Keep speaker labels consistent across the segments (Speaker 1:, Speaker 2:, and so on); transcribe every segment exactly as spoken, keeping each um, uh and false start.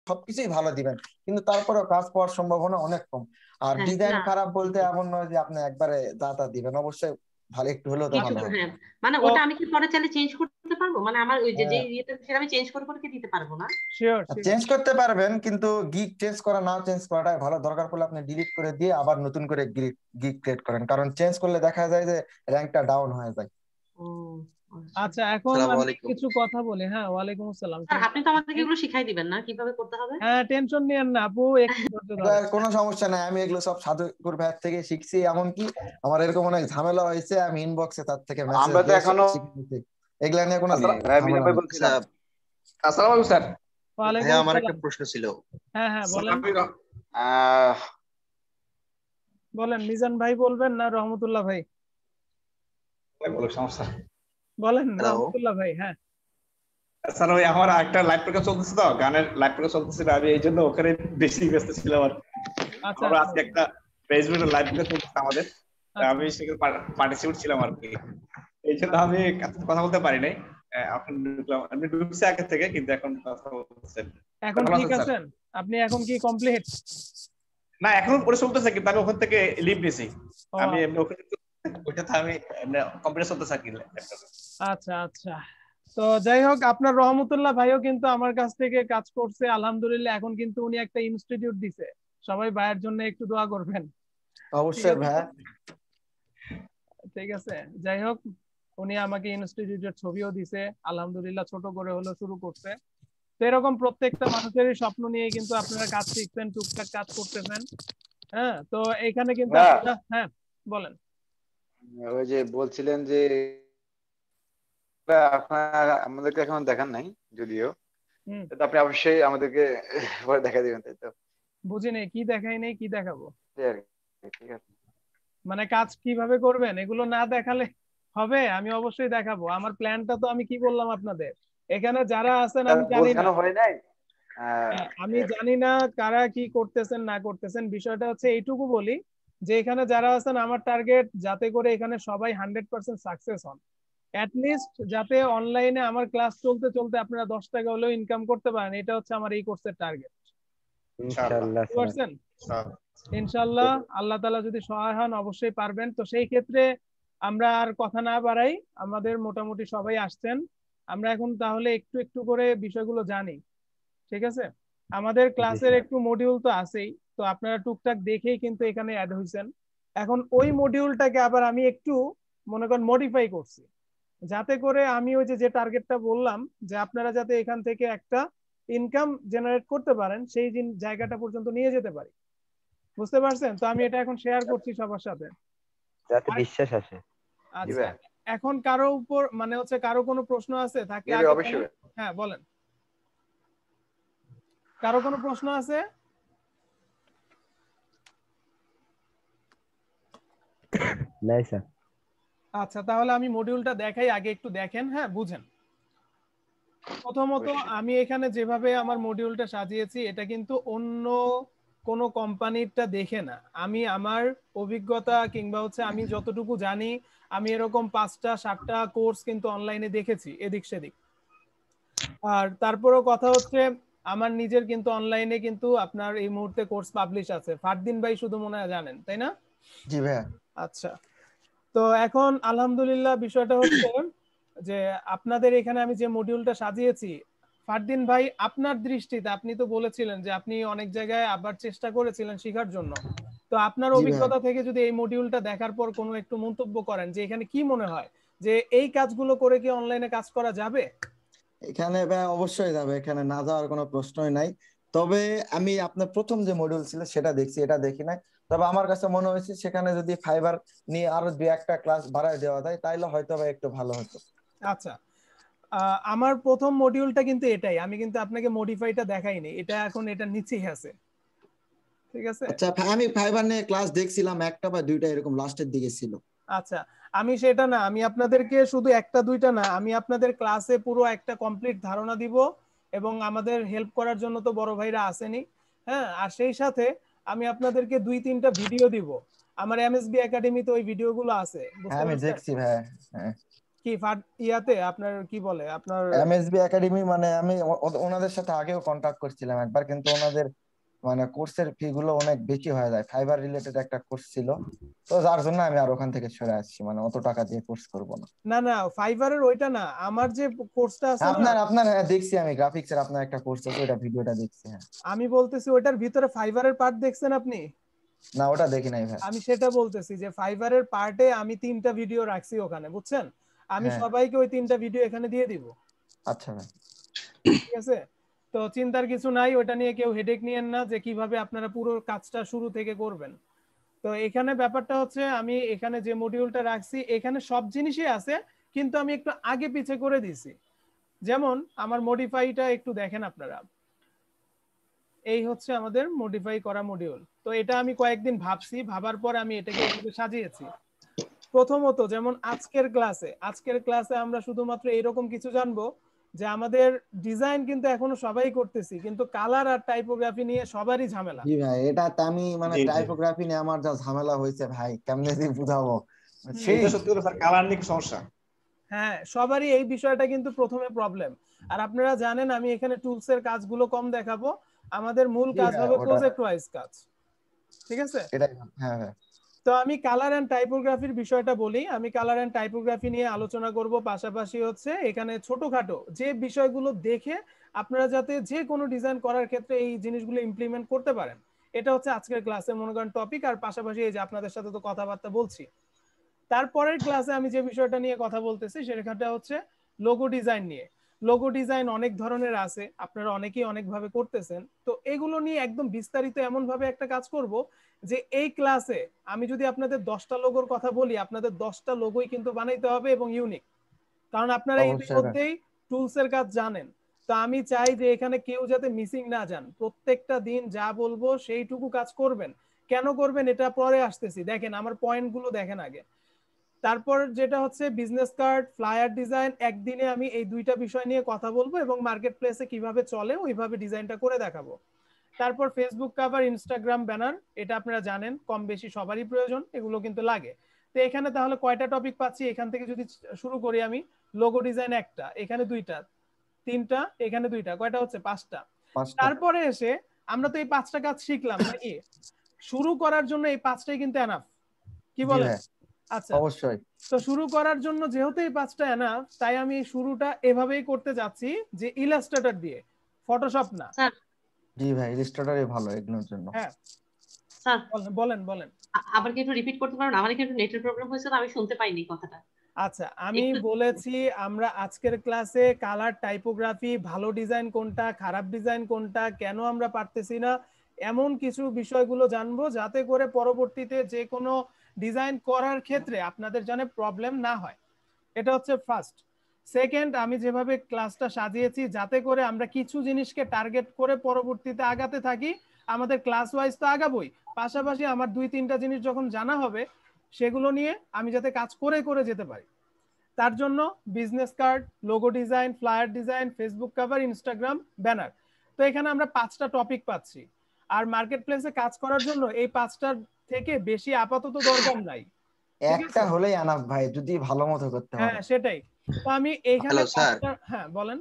Speaker 1: সবকিছুই ভালো দিবেন, কিন্তু তারপরেও কাজ পাওয়ার সম্ভাবনা অনেক কম। আর
Speaker 2: হ্যাঁ
Speaker 1: ডিজাইন
Speaker 2: না
Speaker 1: খারাপ বলতে এমন নয় যে আপনি একবারে যা তা দিবেন, অবশ্যই ভালো একটু হলেও তো
Speaker 2: কিছু
Speaker 1: ভালো হবে।
Speaker 2: হ্যাঁ, মানে
Speaker 3: তো
Speaker 2: ওটা আমি কি পরে চাইলে চেঞ্জ করতে পারবো? মানে আমার ওই যে যে
Speaker 1: হ্যাঁ,
Speaker 2: ইয়েটা সেটা আমি চেঞ্জ করে করে কি দিতে পারবো না?
Speaker 3: শিওর শিওর
Speaker 1: চেঞ্জ করতে পারবেন, কিন্তু গিগ চেঞ্জ করা না চেঞ্জ করাটাই ভালো। দরকার পড়লে আপনি ডিলিট করে দিয়ে আবার নতুন করে গিগ গিগ ক্রিয়েট করেন, কারণ চেঞ্জ করলে দেখা যায় যে র্যাঙ্কটা ডাউন হয়ে যায়।
Speaker 2: ও আচ্ছা।
Speaker 3: আচ্ছা এখন
Speaker 4: আসসালামু
Speaker 3: আমি
Speaker 4: আলাইকুম।
Speaker 3: কিছু কথা বলি। হ্যাঁ, ওয়ালাইকুম আসসালাম।
Speaker 2: স্যার
Speaker 3: শুনতে
Speaker 2: আপনি তো আমাদেরকে
Speaker 3: পাচ্ছি?
Speaker 2: এগুলো শিখাই দিবেন না কিভাবে করতে হবে?
Speaker 3: হ্যাঁ, টেনশন নিয়েন না আপু, একটু ধৈর্য
Speaker 1: এটা
Speaker 3: ধরেন।
Speaker 1: কোনো সমস্যা নাই, আমি এগুলো সব সাধুকুর ভাইয়ের থেকে শিখছি। এমনকি আমার এরকম অনেক ঝামেলা হয়েছে, আমি ইনবক্সে তার থেকে মেসেজ
Speaker 4: আমরা তো
Speaker 1: দিয়ে
Speaker 4: এখনো
Speaker 1: শিখে নিচ্ছি। এগুলা নিয়ে কোনো
Speaker 4: আসসালাম ভাই, মিলন
Speaker 1: ঝামেলা
Speaker 4: ভাই
Speaker 1: নেই।
Speaker 4: বলছিলাম। আসসালামু আলাইকুম স্যার।
Speaker 3: ওয়ালাইকুম
Speaker 4: ভাইয়া আমার একটা
Speaker 3: আসসালাম।
Speaker 4: প্রশ্ন ছিল।
Speaker 3: হ্যাঁ হ্যাঁ
Speaker 4: স্যার,
Speaker 3: বলেন
Speaker 4: আমি র- আহ,
Speaker 3: বলেন, মিজান ভাই বলবেন না রহমতুল্লাহ ভাই?
Speaker 4: ভাই বলো, সমস্যা।
Speaker 3: বলেন
Speaker 4: হ্যালো
Speaker 3: রহমতুল্লাহ ভাই। হ্যাঁ
Speaker 4: স্যার, ওই আমার একটা লাইভ প্রোগ্রাম চলতেছে, তো গানের লাইভ প্রোগ্রাম চলতেছিল, আমি এই জন্য ওখানে বেশি ব্যস্ত ছিলাম আর কি।
Speaker 3: আচ্ছা
Speaker 4: আমরা
Speaker 3: আচ্ছা
Speaker 4: আজকে একটা ফেসবুকে লাইভ প্রোগ্রাম চলতেছে আমাদের, তা
Speaker 3: আচ্ছা
Speaker 4: আমি সেখানে পার্টিসিপেট ছিলাম আর কি। এই জন্য আমি কথা বলতে পারি নাই। আহ, এখন ঢুকলাম, আমি ঢুকছি আগে থেকে, কিন্তু এখন কথা বলতেছেন।
Speaker 3: এখন
Speaker 4: ভালো
Speaker 3: ঠিক
Speaker 4: আছেন স্যার?
Speaker 3: আছেন? আপনি এখন কি কমপ্লিট?
Speaker 4: না, এখন পরে চলতেছে, কিন্তু আমি ওখান থেকে লিভ নিছি।
Speaker 3: ও
Speaker 4: আমি এমনি ওখানে ওইটাতে আমি কম্পিউটার চলতেছে আর কি, ল্যাপটপে।
Speaker 3: আচ্ছা আচ্ছা। তো যাই হোক, আপনার রহমতুল্লাহ ভাইও কিন্তু আমার কাছ থেকে কাজ করছে আলহামদুলিল্লাহ। এখন কিন্তু উনি একটা ইনস্টিটিউট দিছে, সবাই ভাইয়ের জন্য একটু দোয়া করবেন। ঠিক
Speaker 1: অবশ্যই
Speaker 3: আছে
Speaker 1: ভাই।
Speaker 3: ঠিক আছে। যাই হোক, উনি আমাকে ইনস্টিটিউটের ছবিও দিছে আলহামদুলিল্লাহ, ছোট করে হলো শুরু করছে। তো এরকম প্রত্যেকটা মানুষেরই স্বপ্ন নিয়ে কিন্তু আপনারা কাজ শিখছেন, টুকটাক কাজ করতেছেন। হ্যাঁ, তো এখানে কিন্তু
Speaker 5: না,
Speaker 3: আপনারা, হ্যাঁ বলেন।
Speaker 5: ওই যে বলছিলেন যে আপনার আমাদেরকে এখন দেখান নাই যদিও,
Speaker 3: হুম,
Speaker 5: তো আপনি অবশ্যই আমাদেরকে পরে দেখা দিবেন, তাই তো?
Speaker 3: বুঝি নেই কি দেখাই নেই, কি দেখাবো?
Speaker 5: এই আর কি, ঠিক আছে।
Speaker 3: মানে কাজ কিভাবে করবেন এগুলো না দেখালে হবে? আমি অবশ্যই দেখাবো। আমার প্ল্যানটা তো আমি কি বললাম আপনাদের, এখানে যারা আছেন
Speaker 5: তা
Speaker 3: আমি জানি না।
Speaker 5: বোঝানো হয় নাই। আহ,
Speaker 3: হ্যাঁ, আমি
Speaker 5: এই আর কি।
Speaker 3: জানি না কারা কি করতেছেন না করতেছেন। বিষয়টা হচ্ছে এইটুকু বলি যে এখানে যারা আছেন আমার টার্গেট যাতে করে এখানে সবাই হান্ড্রেড পার্সেন্ট সাকসেস হন। লিস্ট যাতে অনলাইনে আমার ক্লাস চলতে চলতে আপনারা দশ টাকা হলেও ইনকাম করতে পারেন, এটা হচ্ছে আমার এই কোর্সের টার্গেট।
Speaker 4: ইনশাআল্লাহ।
Speaker 5: ইনশাআল্লাহ
Speaker 3: বুঝতে
Speaker 5: স্যার।
Speaker 3: পারছেন?
Speaker 4: ইনশাআল্লাহ।
Speaker 3: ইনশাল্লাহ আল্লাহ তাআলা যদি সহায় হন অবশ্যই পারবেন। তো সেই ক্ষেত্রে আমরা আর কথা না বাড়াই, আমাদের মোটামুটি সবাই আসছেন, আমরা এখন তাহলে একটু একটু করে বিষয়গুলো জানি। ঠিক আছে? আমাদের
Speaker 5: জি
Speaker 3: ক্লাসের
Speaker 5: স্যার।
Speaker 3: একটু মডিউল তো আছেই, তো আপনারা টুকটাক দেখেই কিন্তু এখানে অ্যাড হয়েছেন। এখন ওই মডিউলটাকে আবার আমি একটু মনে করেন মডিফাই করছি, যাতে করে আমি ওই যে যে টার্গেটটা বললাম যে আপনারা যাতে এখান থেকে একটা ইনকাম জেনারেট করতে পারেন সেই জিন- জায়গাটা পর্যন্ত নিয়ে যেতে পারি। বুঝতে পারছেন? তো আমি এটা এখন শেয়ার করছি সবার সাথে।
Speaker 5: যাতে
Speaker 3: আর-
Speaker 5: বিশ্বাস আসে। জি
Speaker 3: আচ্ছা,
Speaker 5: ভাই।
Speaker 3: এখন কারো উপর মানে হচ্ছে কারো কোনো প্রশ্ন আছে থাকলে
Speaker 5: জি ভাই,
Speaker 3: আগে
Speaker 5: অবশ্যই
Speaker 3: বলেন।
Speaker 5: ভাই।
Speaker 3: হ্যাঁ বলেন, কারো কোনো প্রশ্ন আছে?
Speaker 5: নাই স্যার।
Speaker 3: আচ্ছা, তাহলে আমি মডিউলটা দেখাই, আগে একটু দেখেন, হ্যাঁ বুঝেন। প্রথমত
Speaker 5: অবশ্যই।
Speaker 3: আমি এখানে যেভাবে আমার মডিউলটা সাজিয়েছি এটা কিন্তু অন্য কোনো কোম্পানিরটা দেখে না। আমি আমার অভিজ্ঞতা কিংবা হচ্ছে আমি যতটুকু জানি, আমি এরকম পাঁচটা সাতটা কোর্স কিন্তু অনলাইনে দেখেছি এদিক সেদিক। আর তারপরেও কথা হচ্ছে আমার নিজের কিন্তু অনলাইনে কিন্তু আপনার এই মুহূর্তে কোর্স পাবলিশ আছে, ফারদিন ভাই শুধু মনে হয় জানেন, তাই না?
Speaker 1: জি ভাইয়া।
Speaker 3: আচ্ছা, তো এখন আলহামদুলিল্লাহ বিষয়টা হচ্ছে যে আপনাদের এখানে আমি যে মডিউলটা সাজিয়েছি, ফারদিন ভাই আপনার দৃষ্টিতে আপনি তো বলেছিলেন যে আপনি অনেক জায়গায় আবার চেষ্টা করেছিলেন শেখার জন্য, তো আপনার
Speaker 1: জি ভাইয়া।
Speaker 3: অভিজ্ঞতা থেকে যদি এই মডিউলটা দেখার পর কোনো একটু মন্তব্য করেন যে এখানে কি মনে হয় যে এই কাজগুলো করে কি অনলাইনে কাজ করা যাবে?
Speaker 1: এখানে ভাই অবশ্যই যাবে, এখানে না যাওয়ার কোনো প্রশ্নই নাই। তবে আমি আপনার প্রথম যে মডিউল ছিল সেটা দেখছি, এটা দেখি নাই। তবে আমার কাছে মনে হয়েছে সেখানে যদি ফাইবার নিয়ে আরো দুই একটা ক্লাস বাড়ায় দেওয়া যায় তাইলে হয়তো বা একটু ভালো হতো।
Speaker 3: আচ্ছা, আহ, আমার প্রথম মডিউলটা কিন্তু এটাই, আমি কিন্তু আপনাকে মডিফাইটা দেখাইনি, এটা এখন এটা নিচেই আছে। ঠিক আছে?
Speaker 1: আচ্ছা, আমি ফাইবার নিয়ে ক্লাস দেখছিলাম, একটা বা দুইটা এরকম লাস্টের দিকে ছিল।
Speaker 3: আচ্ছা, আমি সেটা না, আমি আপনাদেরকে শুধু একটা দুইটা না, আমি আপনাদের ক্লাসে পুরো একটা কমপ্লিট ধারণা দিব এবং আমাদের হেল্প করার জন্য তো বড় ভাইরা আসেনি। হ্যাঁ, আর সেই সাথে আমি আপনাদেরকে দুই তিনটা ভিডিও দিব, আমার এমএসবি একাডেমিতে ওই ভিডিওগুলো আছে,
Speaker 1: হ্যাঁ
Speaker 3: বুঝতে
Speaker 1: আমি
Speaker 3: পারছেন?
Speaker 1: দেখছি ভাই। হ্যাঁ।
Speaker 3: কি ফাট ইয়াতে আপনার কি বলে আপনার
Speaker 1: এমএসবি একাডেমি, মানে আমি ও- ও- ওনাদের সাথে আগেও কন্ট্যাক্ট করছিলাম একবার, কিন্তু ওনাদের মানে কোর্সের ফি গুলো অনেক বেশি হয়ে যায়। ফাইবার রিলেটেড একটা কোর্স ছিল, তো যার জন্য আমি আর ওখান থেকে সরে আসছি, মানে অত টাকা দিয়ে কোর্স করব না।
Speaker 3: না না ফাইবারের ওইটা না, আমার যে কোর্সটা আছে না,
Speaker 1: আপনার আপনার হ্যাঁ দেখছি আমি, গ্রাফিক্স এর আপনার একটা কোর্স আছে, ওটা ভিডিওটা দেখছি। হ্যাঁ,
Speaker 3: আমি বলতেছি ওইটার ভিতরে ফাইবারের পার্ট দেখছেন আপনি?
Speaker 1: না ওটা দেখি নাই ভাই।
Speaker 3: আমি সেটা বলতেছি যে ফাইবারের পার্টে আমি তিনটা ভিডিও রাখছি ওখানে, বুঝছেন? আমি
Speaker 1: হ্যাঁ।
Speaker 3: সবাইকে ওই তিনটা ভিডিও এখানে দিয়ে দিব,
Speaker 1: আচ্ছা ভাই।
Speaker 3: ঠিক আছে? তো চিন্তার কিছু নাই, ওটা নিয়ে কেউ হেডেক নিয়েন না যে কিভাবে আপনারা পুরো কাজটা শুরু থেকে করবেন। তো এখানে ব্যাপারটা হচ্ছে আমি এখানে যে মডিউলটা রাখছি এখানে সব জিনিসই আছে, কিন্তু আমি একটু আগে পিছে করে দিছি। যেমন আমার মডিফাইটা একটু দেখেন আপনারা, এই হচ্ছে আমাদের মডিফাই করা মডিউল। তো এটা আমি কয়েকদিন ভাবছি, ভাবার পর আমি এটাকে এইভাবে সাজিয়েছি। প্রথমত যেমন আজকের ক্লাসে আজকের ক্লাসে আমরা শুধুমাত্র এরকম কিছু জানবো যে আমাদের ডিজাইন কিন্তু এখনো সবাই করতেছি, কিন্তু কালার আর টাইপোগ্রাফি নিয়ে সবারই ঝামেলা।
Speaker 1: জি ভাই, এটা তো আমি মানে
Speaker 4: জি, জি।
Speaker 1: টাইপোগ্রাফি নিয়ে আমার যা ঝামেলা হয়েছে ভাই, কেমনে যে বুঝাবো সেই।
Speaker 4: এটা সত্যি কথা স্যার, কালার নিয়ে সমস্যা।
Speaker 3: হ্যাঁ, সবারই এই বিষয়টা কিন্তু প্রথমে প্রবলেম। আর আপনারা জানেন আমি এখানে টুলস এর কাজগুলো কম দেখাবো, আমাদের মূল
Speaker 1: জি
Speaker 3: কাজ
Speaker 1: ভাই,
Speaker 3: হবে
Speaker 1: ওটা
Speaker 3: প্রজেক্ট ওয়াইজ কাজ, ঠিক আছে?
Speaker 1: এটাই। হ্যাঁ হ্যাঁ।
Speaker 3: তো আমি কালার এন্ড টাইপোগ্রাফির বিষয়টা বলি। আমি কালার এন্ড টাইপোগ্রাফি নিয়ে আলোচনা করব, পাশাপাশি হচ্ছে এখানে ছোটখাটো যে বিষয়গুলো দেখে আপনারা যাতে যে কোনো ডিজাইন করার ক্ষেত্রে এই জিনিসগুলো ইমপ্লিমেন্ট করতে পারেন, এটা হচ্ছে আজকের ক্লাসের মনে করেন টপিক। আর পাশাপাশি এই যে আপনাদের সাথে তো কথাবার্তা বলছি, তারপরের ক্লাসে আমি যে বিষয়টা নিয়ে কথা বলতেছি সেটা হচ্ছে লোগো ডিজাইন নিয়ে। লোগো ডিজাইন অনেক ধরনের আছে, আপনারা অনেকেই অনেকভাবে করতেছেন। তো এগুলো নিয়ে একদম বিস্তারিত এমন ভাবে একটা কাজ করব যে এই ক্লাসে আমি যদি আপনাদের দশটা লোগোর কথা বলি, আপনাদের দশটা লোগোই কিন্তু বানাইতে হবে এবং ইউনিক, কারণ আপনারা
Speaker 1: অবশ্যই ভাই।
Speaker 3: ইতিমধ্যেই টুলস এর কাজ জানেন। তো আমি চাই যে এখানে কেউ যাতে মিসিং না যান, প্রত্যেকটা দিন যা বলবো সেইটুকু কাজ করবেন। কেন করবেন এটা পরে আসতেছি, দেখেন আমার পয়েন্ট গুলো দেখেন আগে। তারপর যেটা হচ্ছে বিজনেস কার্ড, ফ্লায়ার ডিজাইন, একদিনে আমি এই দুইটা বিষয় নিয়ে কথা বলবো এবং মার্কেট প্লেসে কিভাবে চলে ওইভাবে ডিজাইনটা করে দেখাবো। তারপর ফেসবুক কভার, ইনস্টাগ্রাম ব্যানার, এটা আপনারা জানেন কম বেশি সবারই প্রয়োজন, এগুলো কিন্তু লাগে। তো এখানে তাহলে কয়টা টপিক পাচ্ছি? এখান থেকে যদি শুরু করি আমি, লোগো ডিজাইন একটা, এখানে দুইটা, তিনটা, এখানে দুইটা, কয়টা হচ্ছে? পাঁচটা।
Speaker 1: পাঁচটা।
Speaker 3: তারপরে এসে আমরা তো এই পাঁচটা কাজ শিখলাম নাকি? শুরু করার জন্য এই পাঁচটাই কিন্তু এনাফ, কি
Speaker 1: জি
Speaker 3: বলেন?
Speaker 1: ভাই,
Speaker 3: আচ্ছা,
Speaker 1: অবশ্যই।
Speaker 3: তো শুরু করার জন্য যেহেতু এই পাঁচটা এনাফ, তাই আমি শুরুটা এভাবেই করতে যাচ্ছি যে ইলাস্ট্রেটর দিয়ে, ফটোশপ না।
Speaker 2: স্যার
Speaker 1: জি ভাই, ইলাস্ট্রেটরই ভালো এগুলোর জন্য।
Speaker 3: হ্যাঁ
Speaker 2: স্যার
Speaker 3: বলেন বলেন বলেন।
Speaker 2: আ- আবার কি একটু রিপিট করতে পারবেন? আমার কি একটু নেটের প্রবলেম হয়েছে, তো আমি শুনতে পাইনি কথাটা।
Speaker 3: আচ্ছা, আমি
Speaker 2: একটু
Speaker 3: বলেছি আমরা আজকের ক্লাসে কালার, টাইপোগ্রাফি, ভালো ডিজাইন কোনটা, খারাপ ডিজাইন কোনটা, কেন আমরা পারতেছি না, এমন কিছু বিষয়গুলো জানবো যাতে করে পরবর্তীতে যে কোনো ডিজাইন করার ক্ষেত্রে আপনাদের যেন প্রবলেম না হয়। এটা হচ্ছে ফার্স্ট। সেকেন্ড, আমি যেভাবে ক্লাসটা সাজিয়েছি যাতে করে আমরা কিছু জিনিসকে টার্গেট করে পরবর্তীতে আগাতে থাকি। আমাদের ক্লাস ওয়াইজ তো আগাবোই, পাশাপাশি আমার দুই তিনটা জিনিস যখন জানা হবে সেগুলো নিয়ে আমি যাতে কাজ করে করে যেতে পারি। তার জন্য business card, logo design, flyer design, Facebook cover, Instagram banner. তো এখানে আমরা পাঁচটা টপিক পাচ্ছি। আর মার্কেট প্লেসে কাজ করার জন্য এই পাঁচটার থেকে বেশি আপাতত দরকার নাই, ঠিক
Speaker 1: একটা
Speaker 3: আছে?
Speaker 1: হলেই আনাফ ভাই, যদি ভালো মতো করতে
Speaker 3: হ্যাঁ
Speaker 1: পারে।
Speaker 3: সেটাই। তো আমি এইখানে
Speaker 6: হ্যালো স্যার,
Speaker 3: পাঁচটা, হ্যাঁ বলেন।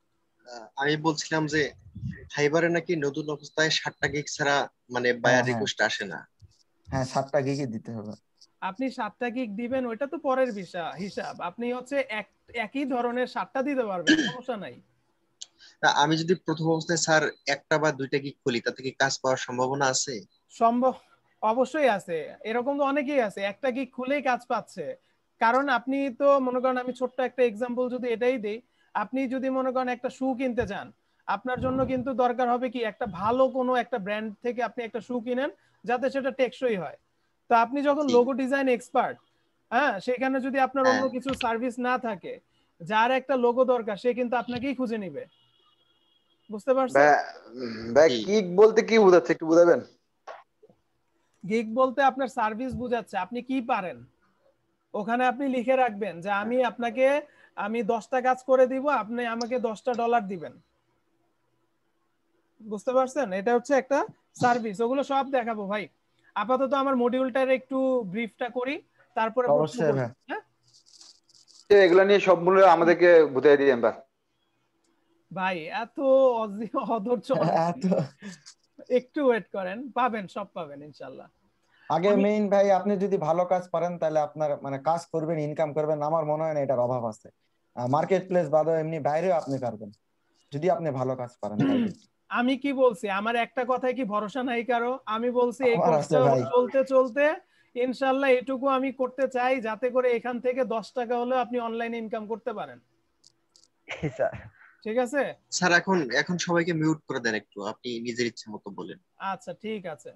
Speaker 6: আমি বলছিলাম যে ফাইবারে নাকি নতুন অবস্থায় ষাটটা গিগ ছাড়া মানে
Speaker 1: হ্যাঁ
Speaker 6: বায়ার
Speaker 1: হ্যাঁ
Speaker 6: রিকোয়েস্ট আসে না।
Speaker 1: হ্যাঁ, সাতটা গিগই দিতে হবে।
Speaker 3: আপনি সাতটা গিগ দিবেন ওইটা তো পরের বিষয় হিসাব, আপনি হচ্ছে এক একই ধরনের সাতটা দিতে পারবেন, সমস্যা নাই।
Speaker 6: তা আমি যদি প্রথম অবস্থায় স্যার একটা বা দুইটা গিগ খুলি তাতে কি কাজ পাওয়ার সম্ভাবনা আছে?
Speaker 3: সম্ভব, অবশ্যই আছে। এরকম তো অনেকেই আছে একটা গিগ খুলেই কাজ পাচ্ছে। কারণ আপনি তো মনে করেন, আমি ছোট্ট একটা এক্সাম্পল যদি এটাই দেই, আপনি যদি মনে করেন একটা শু কিনতে চান, আপনার জন্য কিন্তু দরকার হবে কি একটা ভালো কোনো একটা ব্র্যান্ড থেকে আপনি একটা শু কিনেন যাতে সেটা টেকসই হয়। তো আপনি যখন
Speaker 6: জি।
Speaker 3: লোগো ডিজাইন এক্সপার্ট, হ্যাঁ, সেখানে যদি আপনার অন্য
Speaker 6: হ্যাঁ।
Speaker 3: কিছু সার্ভিস না থাকে, যার একটা লোগো দরকার সে কিন্তু আপনাকেই খুঁজে নিবে, বুঝতে পারছেন?
Speaker 7: ভাই
Speaker 6: জি।
Speaker 7: কিক বলতে কি বোঝাচ্ছে একটু বুঝাবেন?
Speaker 3: গিগ বলতে আপনার সার্ভিস বুঝাচ্ছে, আপনি কি পারেন। ওখানে আপনি লিখে রাখবেন যে আমি আপনাকে আমি দশটা কাজ করে দিব, আপনি আমাকে দশটা ডলার দিবেন, বুঝতে পারছেন? এটা হচ্ছে একটা সার্ভিস, ওগুলো সব দেখাবো ভাই। আপাতত আমার মডিউলটার একটু ব্রিফটা করি, তারপরে প্রশ্ন
Speaker 1: অবশ্যই
Speaker 3: করব।
Speaker 1: ভাই।
Speaker 3: হ্যাঁ,
Speaker 7: এগুলো নিয়ে সবগুলো আমাদেরকে বুঝাই দিই আমরা।
Speaker 3: ভাই এত অজি- অধৈর্য
Speaker 1: এত
Speaker 3: একটু ওয়েট করেন, পাবেন, সব পাবেন ইনশাল্লাহ।
Speaker 1: আগে
Speaker 3: আমি
Speaker 1: মেইন ভাই আপনি যদি ভালো কাজ পারেন তাহলে আপনার মানে কাজ করবেন ইনকাম করবেন, আমার মনে হয় না এটার অভাব আছে। মার্কেট প্লেস বাদে এমনি বাইরেও আপনি পারবেন যদি আপনি ভালো কাজ পারেন তাইলে।
Speaker 3: আমি কি বলছি, আমার একটা কথায় কি ভরসা নাই কারো? আমি বলছি এই
Speaker 1: আমার আছে
Speaker 3: কোর্সটা
Speaker 1: ভাই।
Speaker 3: চলতে চলতে ইনশাল্লাহ এটুকু আমি করতে চাই যাতে করে এখান থেকে দশ টাকা হলেও আপনি অনলাইনে ইনকাম করতে পারেন।
Speaker 5: স্যার
Speaker 3: ঠিক আছে?
Speaker 6: স্যার এখন এখন সবাইকে মিউট করে দেন একটু, আপনি নিজের ইচ্ছে মতো বলেন।
Speaker 3: আচ্ছা ঠিক আছে।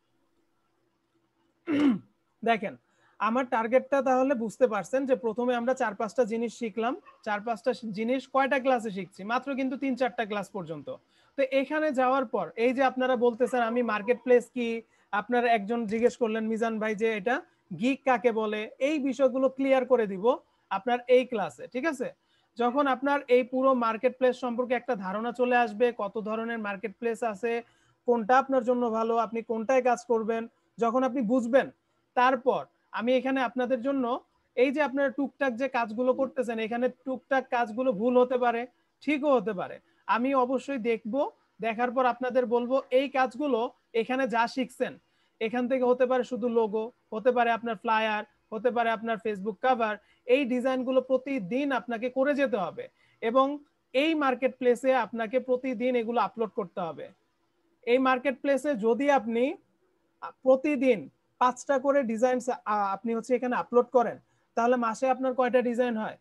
Speaker 3: দেখেন আমার টার্গেটটা তাহলে বুঝতে পারছেন যে প্রথমে আমরা চার পাঁচটা জিনিস শিখলাম। চার পাঁচটা জিনিস কয়টা ক্লাসে শিখছি? মাত্র কিন্তু তিন চারটা ক্লাস পর্যন্ত। তো এখানে যাওয়ার পর এই যে আপনারা বলতেছেন আমি মার্কেট প্লেস কি, আপনারা একজন জিজ্ঞেস করলেন মিজান ভাই যে এটা গিগ কাকে বলে, এই বিষয়গুলো ক্লিয়ার করে দিব আপনার এই ক্লাসে। ঠিক আছে? যখন আপনার এই পুরো মার্কেট প্লেস সম্পর্কে একটা ধারণা চলে আসবে, কত ধরনের মার্কেট প্লেস আছে, কোনটা আপনার জন্য ভালো, আপনি কোনটায় কাজ করবেন, যখন আপনি বুঝবেন, তারপর আমি এখানে আপনাদের জন্য এই যে আপনারা টুকটাক যে কাজগুলো করতেছেন, এখানে টুকটাক কাজগুলো ভুল হতে পারে, ঠিকও হতে পারে, আমি অবশ্যই দেখব। দেখার পর আপনাদের বলবো এই কাজগুলো এখানে যা শিখছেন এখান থেকে হতে পারে শুধু লোগো, হতে পারে আপনার ফ্লায়ার, হতে পারে আপনার ফেসবুক কভার, এই ডিজাইনগুলো প্রতিদিন আপনাকে করে যেতে হবে এবং এই মার্কেট প্লেসে আপনাকে প্রতিদিন এগুলো আপলোড করতে হবে। এই মার্কেট প্লেসে যদি আপনি প্রতিদিন পাঁচটা করে ডিজাইন আপনি হচ্ছে এখানে আপলোড করেন, তাহলে মাসে আপনার কয়টা ডিজাইন হয়?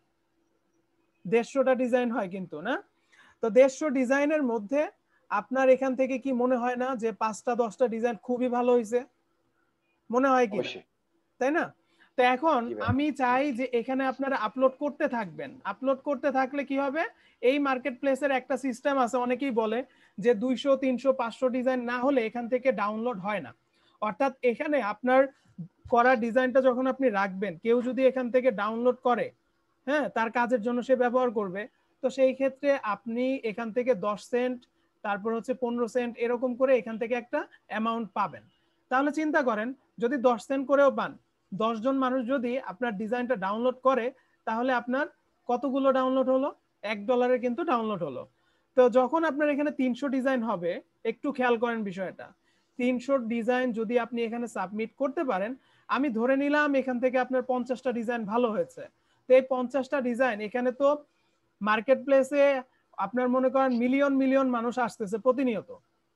Speaker 3: দেড়শোটা ডিজাইন হয় কিন্তু, না? তো দেড়শো ডিজাইনের মধ্যে আপনার এখান থেকে কি মনে হয় না যে পাঁচটা দশটা ডিজাইন খুবই ভালো হয়েছে? মনে হয় কি, তাই না? তো এখন আমি চাই যে এখানে আপনারা আপলোড করতে থাকবেন। আপলোড করতে থাকলে কি হবে, এই মার্কেট প্লেসের একটা সিস্টেম আছে, অনেকেই বলে যে দুইশো তিনশো পাঁচশো ডিজাইন না হলে এখান থেকে ডাউনলোড হয় না। অর্থাৎ এখানে আপনার করা ডিজাইনটা যখন আপনি রাখবেন, কেউ যদি এখান থেকে ডাউনলোড করে, হ্যাঁ, তার কাজের জন্য সে ব্যবহার করবে, তো সেই ক্ষেত্রে আপনি এখান থেকে দশ সেন্ট, তারপর হচ্ছে পনেরো সেন্ট, এরকম করে এখান থেকে একটা অ্যামাউন্ট পাবেন। তাহলে চিন্তা করেন যদি দশ সেন্ট করেও পান, দশ জন মানুষ যদি আপনার ডিজাইনটা ডাউনলোড করে, তাহলে আপনার কতগুলো ডাউনলোড হলো? এক ডলারের কিন্তু ডাউনলোড হলো। তো যখন আপনার এখানে তিনশো ডিজাইন হবে, একটু খেয়াল করেন বিষয়টা, তিনশো ডিজাইন যদি আপনি এখানে সাবমিট করতে পারেন, আমি ধরে নিলাম এখান থেকে আপনার পঞ্চাশটা ডিজাইন ভালো হয়েছে। তো এই পঞ্চাশটা ডিজাইন, এখানে তো মার্কেট প্লেসে আপনার মনে করেন মিলিয়ন মিলিয়ন মানুষ আসতেছে প্রতিনিয়ত,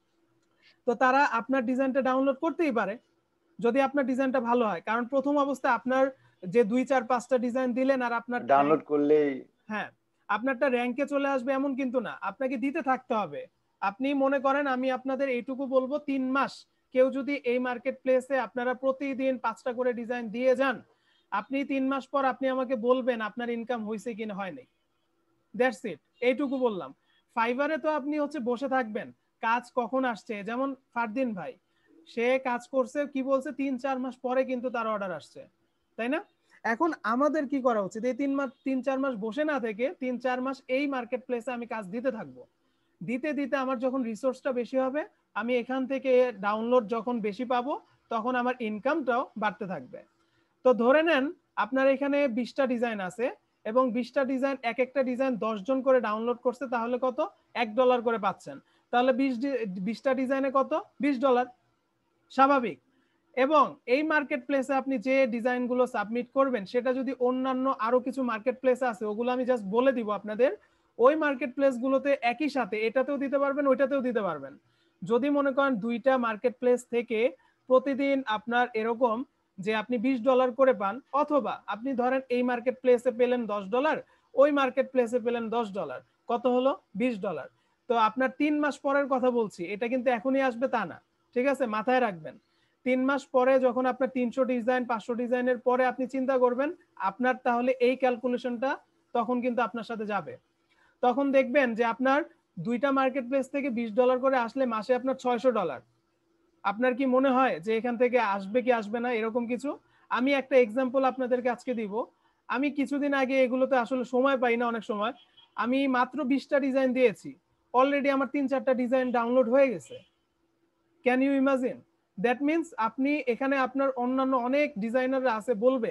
Speaker 3: তো তারা আপনার ডিজাইনটা ডাউনলোড করতেই পারে যদি আপনার ডিজাইনটা ভালো হয়। কারণ প্রথম অবস্থায় আপনার যে দুই চার পাঁচটা ডিজাইন দিলেন আর আপনার
Speaker 7: ডাউনলোড করলেই
Speaker 3: হ্যাঁ আপনারটা র্যাঙ্কে চলে আসবে এমন কিন্তু না, আপনাকে দিতে থাকতে হবে। আপনি মনে করেন আমি আপনাদের এইটুকু বলবো, তিন মাস কেউ যদি এই মার্কেট প্লেসে আপনারা প্রতিদিন পাঁচটা করে ডিজাইন দিয়ে যান, আপনি তিন মাস পর আপনি আমাকে বলবেন আপনার ইনকাম হয়েছে কিনা হয় নাই। দ্যাটস ইট, এইটুকু বললাম। ফাইবারে তো আপনি হচ্ছে বসে থাকবেন, কাজ কখন আসছে, যেমন ফারদিন ভাই সে কাজ করছে কি বলছে তিন চার মাস পরে কিন্তু তার অর্ডার আসছে, তাই না? এখন আমাদের কি করা উচিত, এই তিন মাস তিন চার মাস বসে না থেকে তিন চার মাস এই মার্কেট প্লেসে আমি কাজ দিতে থাকবো। দিতে দিতে আমার যখন রিসোর্সটা বেশি হবে, আমি এখান থেকে ডাউনলোড যখন বেশি পাবো, তখন আমার ইনকামটাও বাড়তে থাকবে। তো ধরে নেন আপনার এখানে বিশটা ডিজাইন আছে এবং বিশটা ডিজাইন, এক একটা ডিজাইন দশ জন করে ডাউনলোড করছে, তাহলে কত? এক ডলার করে পাচ্ছেন। তাহলে বিশ বিশটা ডিজাইনে কত? বিশ ডলার, স্বাভাবিক। এবং এই মার্কেট প্লেসে আপনি যে ডিজাইনগুলো সাবমিট করবেন, সেটা যদি অন্যান্য আরো কিছু মার্কেট প্লেস আছে, ওগুলো আমি জাস্ট বলে দিব আপনাদের, ওই মার্কেট প্লেসগুলোতে একই সাথে এটাতেও দিতে পারবেন, ওইটাতেও দিতে পারবেন। যদি মনে করেন দুইটা মার্কেট প্লেস থেকে প্রতিদিন আপনার এরকম যে আপনি বিশ ডলার করে পান, অথবা আপনি ধরেন এই মার্কেট প্লেসে পেলেন দশ ডলার, ওই মার্কেট প্লেসে পেলেন দশ ডলার, কত হলো? বিশ ডলার। তো আপনার তিন মাস পরের কথা বলছি, এটা কিন্তু এখনই আসবে তা না, ঠিক আছে? মাথায় রাখবেন, তিন মাস পরে যখন আপনার তিনশো ডিজাইন পাঁচশো ডিজাইনের পরে আপনি চিন্তা করবেন, আপনার তাহলে এই ক্যালকুলেশনটা তখন কিন্তু আপনার সাথে যাবে। তখন দেখবেন যে আপনার দুইটা মার্কেট প্লেস থেকে বিশ ডলার করে আসলে মাসে আপনার ছয়শো ডলার। আপনার কি মনে হয় যে এখান থেকে আসবে কি আসবে না এরকম কিছু? আমি একটা এক্সাম্পল আপনাদেরকে আজকে দিব। আমি কিছুদিন আগে, এগুলোতে আসলে সময় পাই না অনেক সময়, আমি মাত্র বিশটা ডিজাইন দিয়েছি, অলরেডি আমার তিন চারটা ডিজাইন ডাউনলোড হয়ে গেছে। Can you imagine? That means আপনি এখানে আপনার অন্যান্য অনেক ডিজাইনাররা আছে, বলবে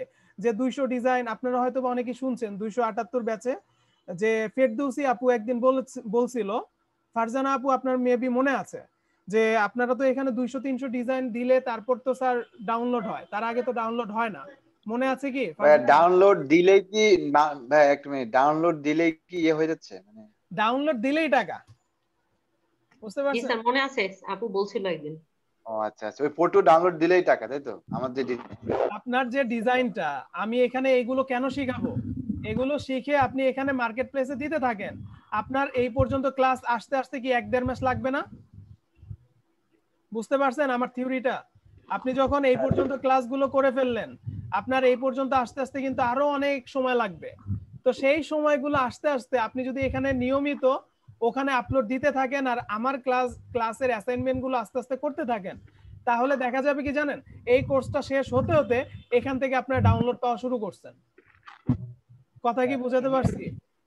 Speaker 3: যে দুইশো ডিজাইন, আপনারা হয়তো অনেকে শুনছেন দুইশো আটাত্তর ব্যাচে যে ফেরদৌসি আপু একদিন বলছিল, ফারজানা আপু আপনার মেবি মনে আছে যে আপনারা তো এখানে দুইশো তিনশো ডিজাইন দিলে তারপর তো স্যার ডাউনলোড হয়, তার আগে তো ডাউনলোড হয় না, মনে আছে কি?
Speaker 7: ডাউনলোড দিলেই কি ভাই এক মিনিট, ডাউনলোড দিলেই কি ইয়ে হয়ে যাচ্ছে? মানে
Speaker 3: ডাউনলোড দিলেই টাকা, বুঝতে
Speaker 2: জি
Speaker 3: পারছেন?
Speaker 2: স্যার মনে আছে, আপু বলছিল একদিন।
Speaker 7: ও আচ্ছা আচ্ছা, ওই ফটো ডাউনলোড দিলেই টাকা, তাই তো? আমাদের
Speaker 3: আপনার যে ডিজাইনটা, আমি এখানে এগুলো কেন শিখাবো, এগুলো শিখে আপনি এখানে মার্কেট প্লেসে দিতে থাকেন, আপনার এই পর্যন্ত ক্লাস আসতে আসতে কি এক দেড় মাস লাগবে না? বুঝতে পারছেন আমার থিওরিটা? আপনি যখন এই পর্যন্ত ক্লাসগুলো করে ফেললেন, আপনার এই পর্যন্ত আসতে আসতে কিন্তু আরো অনেক সময় লাগবে। তো সেই সময়গুলো আসতে আসতে আপনি যদি এখানে নিয়মিত ওখানে আপলোড দিতে থাকেন আর আমার ক্লাস ক্লাসের অ্যাসাইনমেন্ট গুলো আস্তে আস্তে করতে থাকেন, তাহলে দেখা যাবে কি জানেন, এই কোর্সটা শেষ হতে হতে এখান থেকে আপনারা ডাউনলোড পাওয়া শুরু করছেন। কথা কি বুঝাতে পারছি?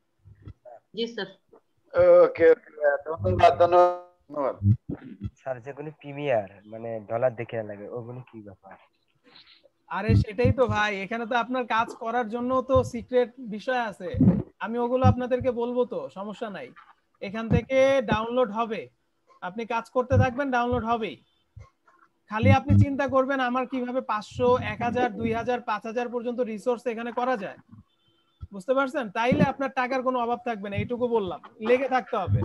Speaker 2: জি স্যার।
Speaker 7: ওকে, ধন্যবাদ ধন্যবাদ
Speaker 5: স্যার। যেগুলো প্রিমিয়ার মানে ডলার দেখে লাগে, ওগুলো কি ব্যাপার?
Speaker 3: আরে সেটাই তো ভাই, এখানে তো আপনার কাজ করার জন্য তো সিক্রেট বিষয় আছে, আমি ওগুলো আপনাদেরকে বলবো, তো সমস্যা নাই। এখান থেকে ডাউনলোড হবে, আপনি কাজ করতে থাকবেন, ডাউনলোড হবেই। খালি আপনি চিন্তা করবেন আমার কিভাবে পাঁচশো, এক হাজার, দুই হাজার, পাঁচ হাজার পর্যন্ত রিসোর্স এখানে করা যায়, বুঝতে পারছেন? তাইলে আপনার টাকার কোনো অভাব থাকবে না, এইটুকু বললাম, লেগে থাকতে হবে।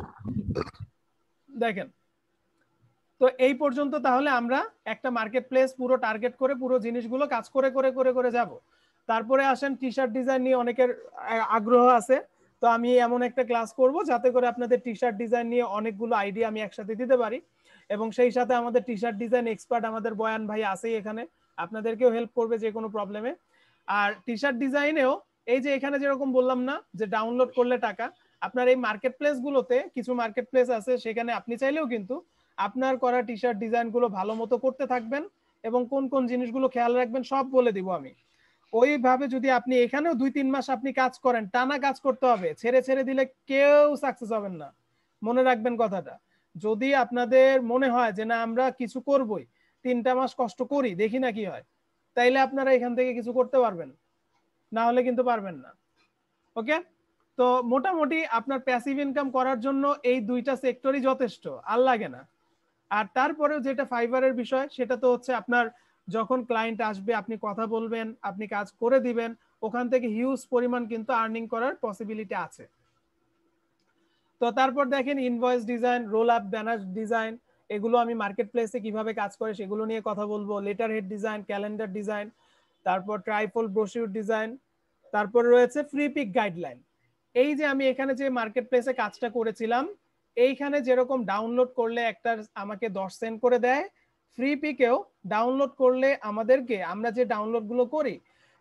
Speaker 3: দেখেন তো এই পর্যন্ত তাহলে আমরা একটা মার্কেট প্লেস পুরো টার্গেট করে পুরো জিনিসগুলো কাজ করে করে করে করে যাব। তারপরে আসেন টি শার্ট ডিজাইন নিয়ে অনেকের আগ্রহ আছে, তো আমি এমন একটা ক্লাস করব যাতে করে আপনাদের টি শার্ট ডিজাইন নিয়ে অনেকগুলো আইডিয়া আমি একসাথে দিতে পারি, এবং সেই সাথে আমাদের টি শার্ট ডিজাইন এক্সপার্ট আমাদের বয়ান ভাই আছেই এখানে, আপনাদেরকেও হেল্প করবে যে কোনো প্রবলেমে। আর টি শার্ট ডিজাইনেও এই যে এখানে যেরকম বললাম না যে ডাউনলোড করলে টাকা, আপনার এই মার্কেট প্লেস গুলোতে কিছু মার্কেট প্লেস আছে, সেখানে আপনি চাইলেও কিন্তু আপনার করা টি শার্ট ডিজাইন গুলো ভালো মতো করতে থাকবেন, এবং কোন কোন জিনিসগুলো খেয়াল রাখবেন সব বলে দিব আমি। ওইভাবে যদি আপনি এখানেও দুই তিন মাস আপনি কাজ করেন, টানা কাজ করতে হবে, ছেড়ে ছেড়ে দিলে কেউ সাকসেস হবেন না, মনে রাখবেন কথাটা। যদি আপনাদের মনে হয় যে না আমরা কিছু করবই, তিনটা মাস কষ্ট করি দেখি না কি হয়, তাইলে আপনারা এখান থেকে কিছু করতে পারবেন, না হলে কিন্তু পারবেন না। ওকে, তো মোটামুটি আপনার প্যাসিভ ইনকাম করার জন্য এই দুইটা সেক্টরই যথেষ্ট, আর লাগে না। আর তারপরেও যেটা ফাইবারের বিষয়, সেটা তো হচ্ছে আপনার যখন ক্লায়েন্ট আসবে আপনি কথা বলবেন, আপনি কাজ করে দিবেন, ওখান থেকে হিউজ পরিমাণ কিন্তু আর্নিং করার পসিবিলিটি আছে। তো তারপর দেখেন invoice design, roll up banner design, এগুলো আমি মার্কেট প্লেসে কিভাবে কাজ করে সেগুলো নিয়ে কথা বলবো, letterhead design, calendar design, তারপর ট্রাইফল ব্রোশিউর ডিজাইন, তারপর রয়েছে ফ্রি পিক গাইডলাইন। এই যে আমি এখানে যে মার্কেট প্লেসে কাজটা করেছিলাম, এইখানে যেরকম ডাউনলোড করলে একটা আমাকে দশ সেন্ট করে দেয়, ফ্রি পিকেও ডাউনলোড করলে আমাদেরকে, আমরা যে ডাউনলোড গুলো করি,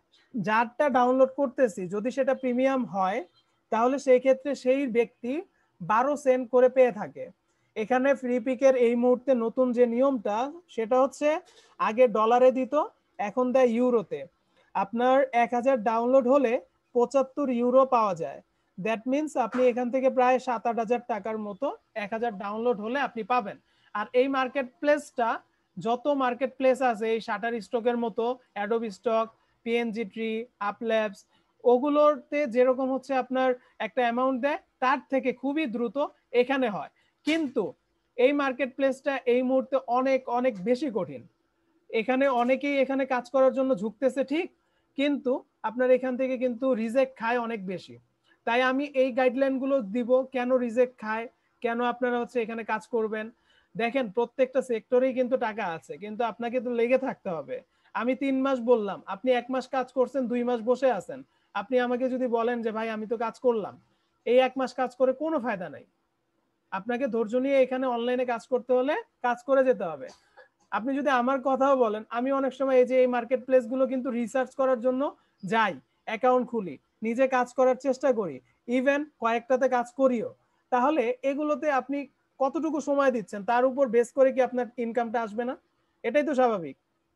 Speaker 3: যারটা ডাউনলোড করতেছি যদি সেটা প্রিমিয়াম হয়, তাহলে সেই ক্ষেত্রে সেই ব্যক্তি বারো সেন্ট করে পেয়ে থাকে। এখানে ফ্রি পিকের এই মুহূর্তে নতুন যে নিয়মটা, সেটা হচ্ছে আগে ডলারে দিত, এখন দেয় ইউরোতে। আপনার এক হাজার ডাউনলোড হলে পঁচাত্তর ইউরো পাওয়া যায়, দ্যাট মিনস আপনি এখান থেকে প্রায় সাত আট হাজার টাকার মতো এক হাজার ডাউনলোড হলে আপনি পাবেন। আর এই মার্কেট প্লেসটা যত মার্কেট প্লেস আছে এই শাটার স্টকের মতো, Adobe Stock, PNG Tree, Uplabs, ওগুলোতে যেরকম হচ্ছে আপনার একটা অ্যামাউন্ট দেয়, তার থেকে খুবই দ্রুত এখানে হয়। কিন্তু এই মার্কেট প্লেসটা এই মুহূর্তে অনেক অনেক বেশি কঠিন, এখানে অনেকেই এখানে কাজ করার জন্য ঝুঁকতেছে ঠিক, কিন্তু আপনার এখান থেকে কিন্তু রিজেক্ট খায় অনেক বেশি। তাই আমি এই গাইডলাইন গুলো দিব, কেন রিজেক্ট খায়, কেন আপনারা হচ্ছে এখানে কাজ করবেন। দেখেন প্রত্যেকটা সেক্টরেই কিন্তু টাকা আছে, কিন্তু আপনাকে তো লেগে থাকতে হবে। আমি তিন মাস বললাম, আপনি এক মাস কাজ করছেন, দুই মাস বসে আছেন, আপনি আমাকে যদি বলেন যে ভাই আমি তো কাজ করলাম, এই এক মাস কাজ করে কোনো ফায়দা নাই। আপনাকে ধৈর্য নিয়ে এখানে অনলাইনে কাজ করতে হলে কাজ করে যেতে হবে। আপনি যদি আমার কথাও বলেন, আমি অনেক সময় এই যে এই মার্কেট প্লেস গুলো কিন্তু রিসার্চ করার জন্য যাই, অ্যাকাউন্ট খুলি, নিজে কাজ করার চেষ্টা করি, ইভেন কয়েকটাতে কাজ করিও। তাহলে এগুলোতে আপনি কতটুকু সময় দিচ্ছেন তার উপর বেস করে কি আপনার ইনকামটা আসবে না? এটাই তো স্বাভাবিক,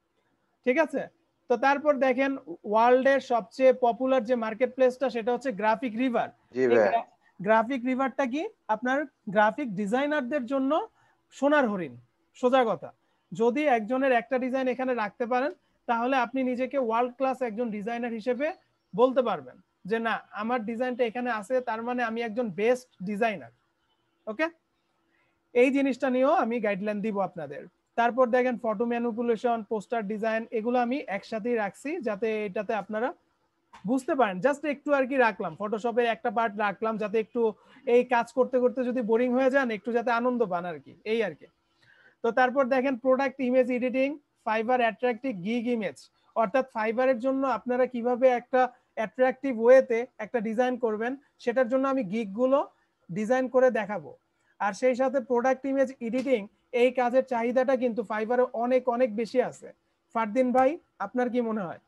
Speaker 3: ঠিক আছে? তো তারপর দেখেন ওয়ার্ল্ডের সবচেয়ে পপুলার যে মার্কেট প্লেসটা, সেটা হচ্ছে গ্রাফিক রিভার। গ্রাফিক রিভারটা কি? আপনার গ্রাফিক ডিজাইনারদের জন্য সোনার হরিণ, সোজা কথা। যদি একজনের একটা ডিজাইন এখানে রাখতে পারেন, তাহলে আপনি নিজেকে ওয়ার্ল্ড ক্লাস একজন ডিজাইনার হিসেবে বলতে পারবেন যে না আমার ডিজাইনটা এখানে আছে, তার মানে আমি একজন বেস্ট ডিজাইনার। ওকে, এই জিনিসটা নিয়েও আমি গাইডলাইন দিব আপনাদের। তারপর দেখেন ফটো ম্যানিপুলেশন, পোস্টার ডিজাইন, এগুলো আমি একসাথেই রাখছি যাতে এটাতে আপনারা বুঝতে পারেন। জাস্ট একটু আর কি রাখলাম, ফটোশপের একটা পার্ট রাখলাম যাতে একটু এই কাজ করতে করতে যদি বোরিং হয়ে যান একটু যাতে আনন্দ পান আর কি, এই আর কি। তো তারপর দেখেন product image editing, Fiverr attractive gig image, অর্থাৎ ফাইবারের জন্য আপনারা কিভাবে একটা অ্যাট্রাক্টিভ ওয়েতে একটা ডিজাইন করবেন সেটার জন্য আমি গিগ গুলো ডিজাইন করে দেখাবো। আর সেই সাথে প্রোডাক্ট ইমেজ এডিটিং, এই কাজের চাহিদাটা কিন্তু ফাইবারে অনেক অনেক বেশি আছে। ফারদিন ভাই আপনার কি মনে হয়?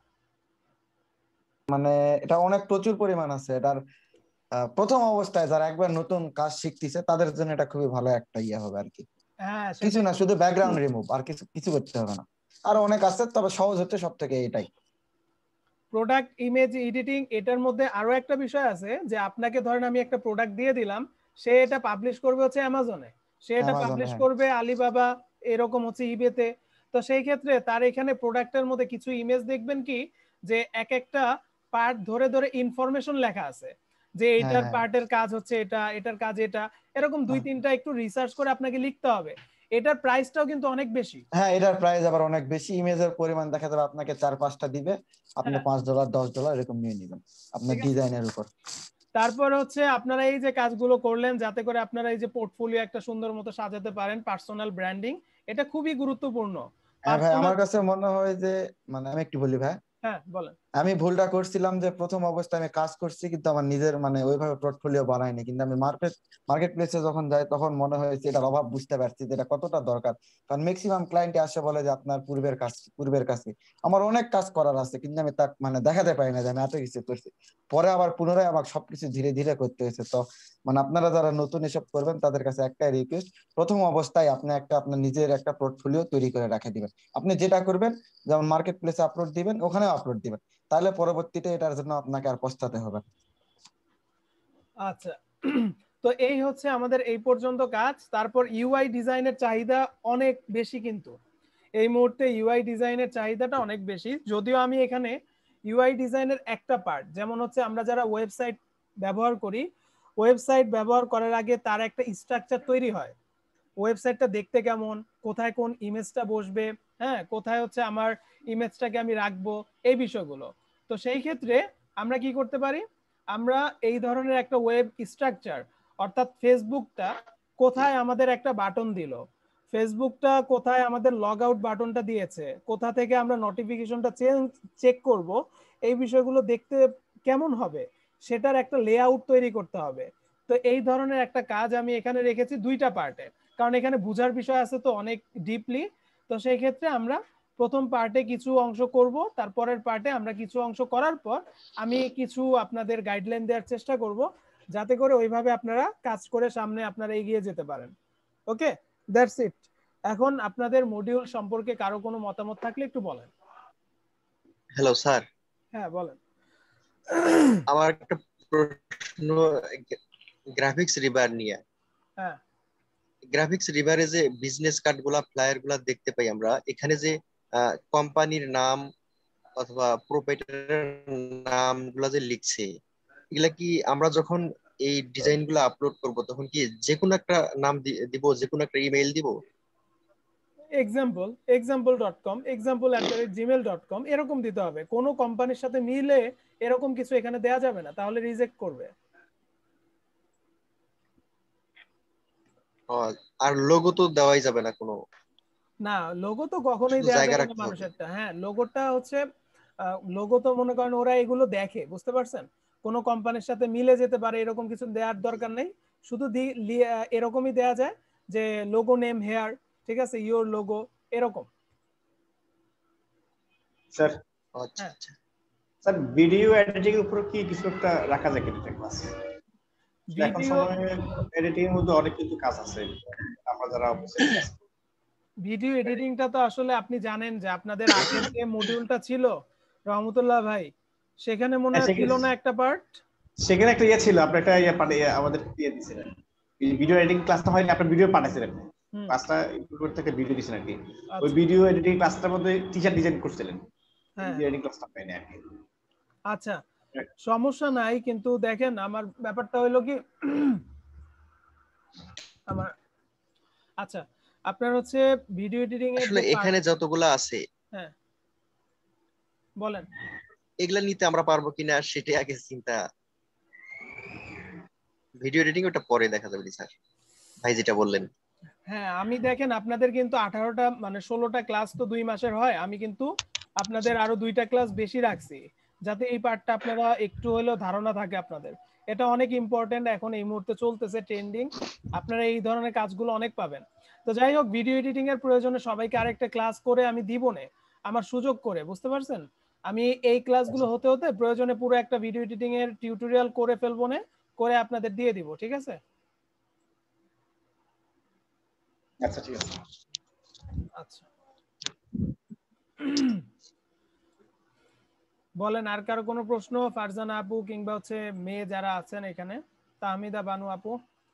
Speaker 1: মানে এটা অনেক প্রচুর পরিমাণ আছে। এটার আহ, প্রথম অবস্থায় যারা একবার নতুন কাজ শিখতেছে তাদের জন্য এটা খুবই ভালো একটা ইয়ে হবে আর কি।
Speaker 3: হ্যাঁ,
Speaker 1: কিছু না, শুধু ব্যাকগ্রাউন্ড রিমুভ, আর কিছু কিছু করতে হবে না। আর অনেক আছে, তবে সহজ হচ্ছে সব থেকে এটাই।
Speaker 3: প্রোডাক্ট ইমেজ এডিটিং, এটার মধ্যে আরো একটা বিষয় আছে যে আপনাকে ধরেন আমি একটা প্রোডাক্ট দিয়ে দিলাম, সে এটা পাবলিশ করবে হচ্ছে অ্যামাজনে, সে এটা
Speaker 1: অ্যামাজনে,
Speaker 3: পাবলিশ
Speaker 1: হ্যাঁ।
Speaker 3: করবে আলিবাবা, এরকম হচ্ছে ইবেতে। তো সেই ক্ষেত্রে তার এখানে প্রোডাক্টের মধ্যে কিছু ইমেজ দেখবেন কি যে এক একটা পার্ট ধরে ধরে ইনফরমেশন লেখা আছে যে
Speaker 1: হ্যাঁ,
Speaker 3: এটার
Speaker 1: হ্যাঁ।
Speaker 3: পার্টের কাজ হচ্ছে এটা, এটার কাজ এটা, এরকম দুই
Speaker 1: হ্যাঁ।
Speaker 3: তিনটা একটু রিসার্চ করে আপনাকে লিখতে হবে। এটার প্রাইসটাও কিন্তু অনেক বেশি।
Speaker 1: হ্যাঁ, এটার প্রাইস আবার অনেক বেশি। ইমেজের পরিমাণ দেখা যাবে আপনাকে চার পাঁচটা দিবে, আপনি
Speaker 3: হ্যাঁ,
Speaker 1: পাঁচ ডলার দশ ডলার এরকম নিয়ে নেবেন আপনার
Speaker 3: ঠিক আছে।
Speaker 1: ডিজাইনের উপর।
Speaker 3: তারপর হচ্ছে আপনারা এই যে কাজগুলো করলেন যাতে করে আপনারা এই যে পোর্টফোলিও একটা সুন্দর মতো সাজাতে পারেন, পার্সোনাল ব্র্যান্ডিং, এটা খুবই গুরুত্বপূর্ণ।
Speaker 1: হ্যাঁ ভাই,
Speaker 3: পার্সোনাল,
Speaker 1: আমার কাছে মনে হয় যে, মানে আমি একটু বলি ভাই,
Speaker 3: হ্যাঁ বলেন।
Speaker 1: আমি ভুলটা করছিলাম যে প্রথম অবস্থায় আমি কাজ করছি কিন্তু আমার নিজের মানে ওইভাবে পোর্টফোলিও বানাইনি। কিন্তু আমি মার্কেট মার্কেট প্লেসে যখন যাই তখন মনে হয়েছে এটার অভাব বুঝতে পারছি যে এটা কতটা দরকার। কারণ ম্যাক্সিমাম ক্লায়েন্টে আসে বলে যে আপনার পূর্বের কাজ পূর্বের কাছে আমার অনেক কাজ করার আছে, কিন্তু আমি তা মানে দেখাতে পারি না যে আমি এত কিছু করছি। পরে আবার পুনরায় আমাকে সবকিছু ধীরে ধীরে করতে হয়েছে। তো মানে আপনারা যারা নতুন এসব করবেন তাদের কাছে একটাই রিকোয়েস্ট, প্রথম অবস্থায় আপনি একটা আপনার নিজের একটা পোর্টফোলিও তৈরি করে রেখে দিবেন। আপনি যেটা করবেন, যেমন মার্কেট প্লেসে আপলোড দিবেন, ওখানেও আপলোড দিবেন, তাহলে পরবর্তীতে এটার জন্য আপনাকে আর পস্তাতে হবে।
Speaker 3: আচ্ছা, তো এই হচ্ছে আমাদের এই পর্যন্ত কাজ। তারপর ইউআই ডিজাইনের চাহিদা অনেক বেশি, কিন্তু এই মুহূর্তে ইউআই ডিজাইনের চাহিদাটা অনেক বেশি। যদিও আমি এখানে ইউআই ডিজাইনের একটা পার্ট, যেমন হচ্ছে আমরা যারা ওয়েবসাইট ব্যবহার করি, ওয়েবসাইট ব্যবহার করার আগে তার একটা স্ট্রাকচার তৈরি হয়, ওয়েবসাইটটা দেখতে কেমন, কোথায় কোন ইমেজটা বসবে, হ্যাঁ কোথায় হচ্ছে আমার ইমেজটাকে আমি রাখবো, এই বিষয়গুলো। তো সেই ক্ষেত্রে আমরা কি করতে পারি, আমরা এই ধরনের একটা ওয়েব স্ট্রাকচার, অর্থাৎ ফেসবুকটা কোথায় আমাদের একটা বাটন দিল, ফেসবুকটা কোথায় আমাদের লগ আউট বাটনটা দিয়েছে, কোথা থেকে আমরা নোটিফিকেশনটা চেক করব, এই বিষয়গুলো দেখতে কেমন হবে সেটার একটা লেআউট তৈরি করতে হবে। তো এই ধরনের একটা কাজ আমি এখানে রেখেছি দুইটা পার্টে, কারণ এখানে বুঝার বিষয় আছে তো অনেক ডিপলি। তো সেই ক্ষেত্রে আমরা প্রথম পার্টে কিছু অংশ করব, তারপরের পার্টে আমরা কিছু অংশ করার পর আমি কিছু আপনাদের গাইডলাইন দেওয়ার চেষ্টা করব যাতে করে ওইভাবে আপনারা কাজ করে সামনে আপনারা এগিয়ে যেতে পারেন। Okay, that's it. এখন আপনাদের মডিউল সম্পর্কে কারো কোনো মতামত থাকলে একটু বলেন।
Speaker 6: Hello sir.
Speaker 3: হ্যাঁ বলেন।
Speaker 6: আমার একটা প্রশ্ন গ্রাফিক্স রিভার নিয়ে।
Speaker 3: হ্যাঁ,
Speaker 6: গ্রাফিক্স রিভারে যে বিজনেস কার্ড গুলা, ফ্লায়ার গুলা দেখতে পাই আমরা, এখানে যে কোম্পানির নাম অথবা প্রোপাইটারের নাম গুলা যে লিখছে, এগুলা কি আমরা যখন এই ডিজাইন গুলা আপলোড করব তখন কি যে কোনো একটা নাম দিব, যে কোনো একটা ইমেইল দিব?
Speaker 3: Example example dot com, example at the rate Gmail dot com, এরকম দিতে হবে। কোনো কোম্পানির সাথে মিলে এরকম কিছু এখানে দেয়া যাবে না, তাহলে রিজেক্ট করবে।
Speaker 6: আর লোগো তো দেওয়াই যাবে না কোনো?
Speaker 3: না, লোগো তো কখনোই
Speaker 6: শুধু
Speaker 3: দেয়া
Speaker 6: জায়গা
Speaker 3: যাবে না
Speaker 6: রাখতে হবে।
Speaker 3: মানুষেরটা। হ্যাঁ, লোগোটা হচ্ছে লোগো তো মনে করেন ওরা এগুলো দেখে, বুঝতে পারছেন, কোনো কোম্পানির সাথে মিলে যেতে পারে, এরকম কিছু দেওয়ার দরকার নেই। শুধু এরকমই দেয়া যায় যে লোগো নেম হেয়ার, ঠিক আছে, ইওর লোগো, এরকম।
Speaker 4: স্যার
Speaker 6: আচ্ছা
Speaker 3: হ্যাঁ।
Speaker 6: আচ্ছা
Speaker 4: স্যার ভিডিও এডিটিং এর উপর কি কিছু একটা রাখা যায় কিনা ক্লাস? এখন
Speaker 3: ভিডিও
Speaker 4: সময়ে এডিটিং এর মধ্যে অনেক কিছু কাজ আছে আমরা যারা অফিসে কাজ করি।
Speaker 3: ভিডিও এডিটিংটা তো আসলে আপনি জানেন যে আপনাদের আগের যে মডিউলটা ছিল রহমতুল্লাহ ভাই, সেখানে মনে হয় ছিল না একটা পার্ট?
Speaker 4: সেখানে একটা ইয়ে ছিল, আপনি একটা ইয়ে পাঠিয়ে আমাদের দিয়ে দিয়েছিলেন, ভিডিও এডিটিং ক্লাসটা হয়নি, আপনি ভিডিও পাঠাইছিলেন, ক্লাসটা ইনক্লুড থেকে ভিডিও দিয়েছিলেন আর কি। ওই ভিডিও এডিটিং ক্লাসটার মধ্যে টি-শার্ট ডিজাইন করছিলেন,
Speaker 3: হ্যাঁ
Speaker 4: ভিডিও এডিটিং ক্লাসটা পাই না আর কি।
Speaker 3: আচ্ছা সমস্যা নাই, কিন্তু দেখেন আমার ব্যাপারটা হইলো কি আমার আচ্ছা আপনার হচ্ছে ভিডিও এডিটিং এর
Speaker 6: আসলে
Speaker 3: যে
Speaker 6: এখানে যতগুলা আছে
Speaker 3: হ্যাঁ বলেন
Speaker 6: এগুলা নিতে আমরা পারবো কিনা সেটাই আগে চিন্তা। ভিডিও এডিটিং ওটা পরে দেখা যাবে স্যার, ভাই যেটা বললেন।
Speaker 3: হ্যাঁ আমি দেখেন আপনাদের কিন্তু আঠারোটা মানে ষোলোটা ক্লাস তো দুই মাসের হয়, আমি কিন্তু আপনাদের আরো দুইটা ক্লাস বেশি রাখছি যাতে এই পার্টটা আপনারা একটু হলেও ধারণা থাকে আপনাদের। এটা অনেক ইম্পর্টেন্ট, এখন এই মুহূর্তে চলতেছে ট্রেন্ডিং, আপনারা এই ধরনের কাজগুলো অনেক পাবেন। তো যাই হোক ভিডিও এডিটিং এর প্রয়োজনে সবাইকে আরেকটা ক্লাস করে আমি দিব না, আমার সুযোগ করে, বুঝতে পারছেন? আমি এই ক্লাসগুলো হতে হতে প্রয়োজনে পুরো একটা ভিডিও এডিটিং এর টিউটোরিয়াল করে ফেলবো না, করে আপনাদের দিয়ে দিব, ঠিক আছে?
Speaker 4: আচ্ছা ঠিক আছে।
Speaker 3: আচ্ছা বলেন আর কারো কোনো প্রশ্ন? ফারজানা আপু কিংবা হচ্ছে মেয়ে যারা আছেন এখানে, তাহমিদা বানু আপু।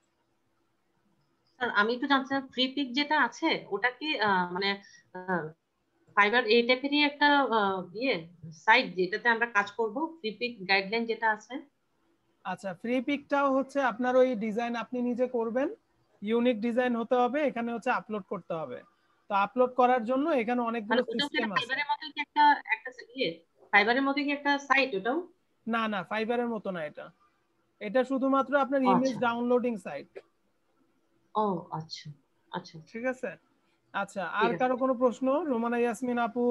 Speaker 2: স্যার আমি একটু জানতে চাই ফ্রি পিক যেটা আছে ওটা কি আহ, মানে ফাইবার এই টাইপেরই একটা আহ, ইয়ে সাইট যেটাতে আমরা কাজ করব, ফ্রি পিক গাইডলাইন যেটা আছে?
Speaker 3: আচ্ছা ফ্রি পিকটাও হচ্ছে আপনার ওই ডিজাইন আপনি নিজে করবেন, ইউনিক ডিজাইন হতে হবে, এখানে হচ্ছে আপলোড করতে হবে। তো আপলোড করার জন্য এখানে
Speaker 2: মানে
Speaker 3: অনেকগুলো
Speaker 2: ওটাও কি
Speaker 3: সিস্টেম আছে।
Speaker 2: ফাইবারের মতো কি একটা একটা ইয়ে ফাইবারের মতো কি একটা সাইট ওটাও?
Speaker 3: না না ফাইবারের মতো না, এটা এটা শুধুমাত্র আপনার ইমেজ
Speaker 2: আচ্ছা
Speaker 3: ডাউনলোডিং সাইট।
Speaker 2: ও আচ্ছা আচ্ছা
Speaker 3: ঠিক আছে। আচ্ছা আর
Speaker 2: ঠিক আছে।
Speaker 3: কারো কোনো প্রশ্ন? রোমানা ইয়াসমিন আপু।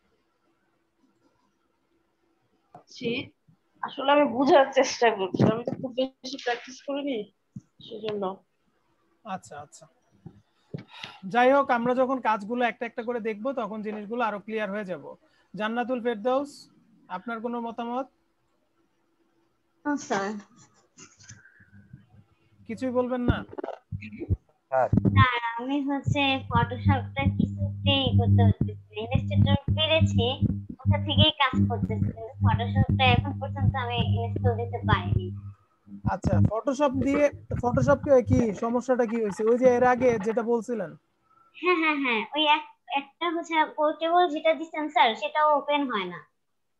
Speaker 8: জি, আসলে আমি বোঝার চেষ্টা করছি, আমি তো খুব বেশি প্র্যাকটিস করিনি সেজন্য।
Speaker 3: আচ্ছা আচ্ছা যাই হোক আমরা যখন কাজগুলো একটা একটা করে দেখব তখন জিনিসগুলো আরো ক্লিয়ার হয়ে যাব। জান্নাতুল ফেরদৌস আপনার কোনো মতামত?
Speaker 9: স্যার
Speaker 3: কিছুই বলবেন না?
Speaker 5: স্যার
Speaker 9: না আমি হচ্ছে ফটোশপটা কিছুতেই করতে পারতেছি না, ইলাস্ট্রেটর পেরেছি ওটা থেকেই কাজ করতেছি, কিন্তু ফটোশপটা এখন পর্যন্ত আমি ইনস্টল দিতে পারিনি।
Speaker 3: আচ্ছা ফটোশপ দিয়ে ফটোশপ কি সমস্যাটা কি হয়েছে ওই যে এর আগে যেটা বলছিলেন?
Speaker 9: হ্যাঁ হ্যাঁ হ্যাঁ ওই এক একটা হচ্ছে পোর্টেবল যেটা দিচ্ছেন স্যার সেটাও ওপেন হয় না।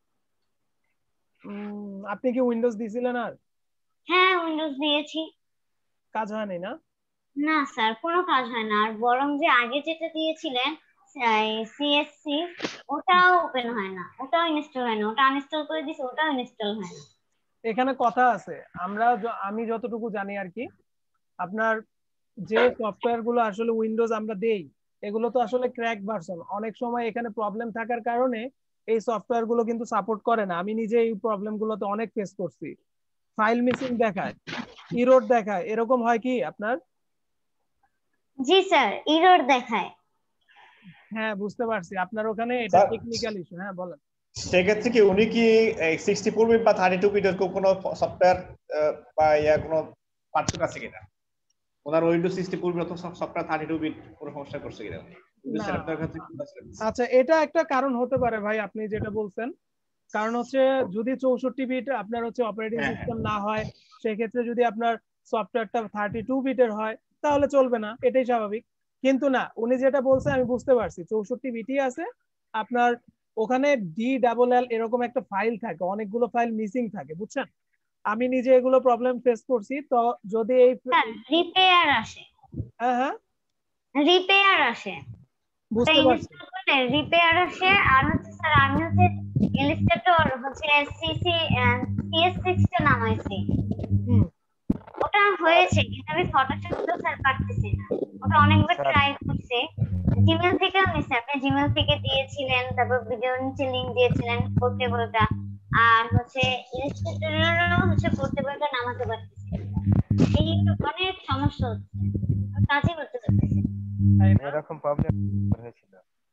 Speaker 3: উম, আপনি কি উইন্ডোজ দিছিলেন? আর
Speaker 9: হ্যাঁ উইন্ডোজ দিয়েছি,
Speaker 3: কাজ হয়নি না?
Speaker 9: না স্যার কোনো কাজ হয় না। আর বরং যে আগে যেটা দিয়েছিলেন সিএসসি ওটাও ওপেন হয় না, ওটাও ইনস্টল হয় না, ওটা আনইনস্টল করে দিয়েছি ওটাও ইনস্টল হয় না।
Speaker 3: এখানে কথা আছে, আমরা য- আমি যতটুকু জানি আর কি, আপনার যে সফটওয়্যার গুলো আসলে উইন্ডোজ আমরা দেই এগুলো তো আসলে ক্র্যাক ভার্সন, অনেক সময় এখানে প্রবলেম থাকার কারণে এই সফটওয়্যার গুলো কিন্তু সাপোর্ট করে না। আমি নিজে এই প্রবলেম গুলোতে অনেক ফেস করছি, ফাইল মিসিং দেখায়, ইরোর দেখায়, এরকম হয় কি আপনার?
Speaker 9: জি স্যার এরর দেখায়।
Speaker 3: হ্যাঁ বুঝতে পারছি আপনার ওখানে এটা
Speaker 4: স্যার,
Speaker 3: টেকনিক্যাল ইস্যু। হ্যাঁ বলেন।
Speaker 4: সেক্ষেত্রে কি উনি কি সিক্সটি ফোর বিট বা থার্টি টু বিটের কোনো সফটওয়্যার বা ইয়া কোনো পার্থক্য আছে কিনা? ওনার উইন্ডোজ সিক্সটি ফোর বিট অথবা সফটওয়্যার থার্টি টু বিট কোনো সমস্যা করছে কিনা? উইন্ডোজ
Speaker 3: না।
Speaker 4: সেটআপটার ক্ষেত্রে কি আছে?
Speaker 3: আচ্ছা এটা একটা কারণ হতে পারে ভাই আপনি যেটা বলছেন, কারণ হচ্ছে যদি চৌষট্টি বিট আপনার হচ্ছে অপারেটিং
Speaker 4: হ্যাঁ,
Speaker 3: সিস্টেম না হয়, সেক্ষেত্রে যদি আপনার সফটওয়্যারটা থার্টি টু বিটের হয় তাহলে চলবে না, এটাই স্বাভাবিক। কিন্তু না উনি যেটা বলছে আমি বুঝতে পারছি, চৌষট্টি বিটই আছে আপনার, ওখানে ডি ডাবল এল এরকম একটা ফাইল থাকে, অনেকগুলো ফাইল মিসিং থাকে, বুঝছেন? আমি নিজে এগুলো প্রবলেম ফেস করছি। তো যদি এই
Speaker 9: স্যার রিপেয়ার আসে,
Speaker 3: হ্যাঁ হ্যাঁ
Speaker 9: রিপেয়ার আসে
Speaker 3: বুঝতে পারছি।
Speaker 9: রিপেয়ার আসে। আর হচ্ছে স্যার আমি হচ্ছে ইলাস্ট্রেটর হচ্ছে সিসি সিএস সিক্স টা নামাইছি,
Speaker 3: হুম
Speaker 9: ওটা হয়েছে কিন্তু আমি ফটোশপ তো স্যার পারতেছি না, ওটা অনেকবার
Speaker 5: স্যার।
Speaker 9: ট্রাই করছি। জিমেল থেকে নিছি, আপনি জিমেল থেকে দিয়েছিলেন, তারপর ভিডিও নিচে লিংক দিয়েছিলেন পোর্টেবলটা, আর হচ্ছে ইলাস্ট্রেটরেরও হচ্ছে পোর্টেবলটা নামাতে পারতেছি না। এই অনেক সমস্যা হচ্ছে, আমি কাজই করতে পারতেছি না।
Speaker 3: তাই না?
Speaker 5: এরকম প্রবলেম হয়েছিল।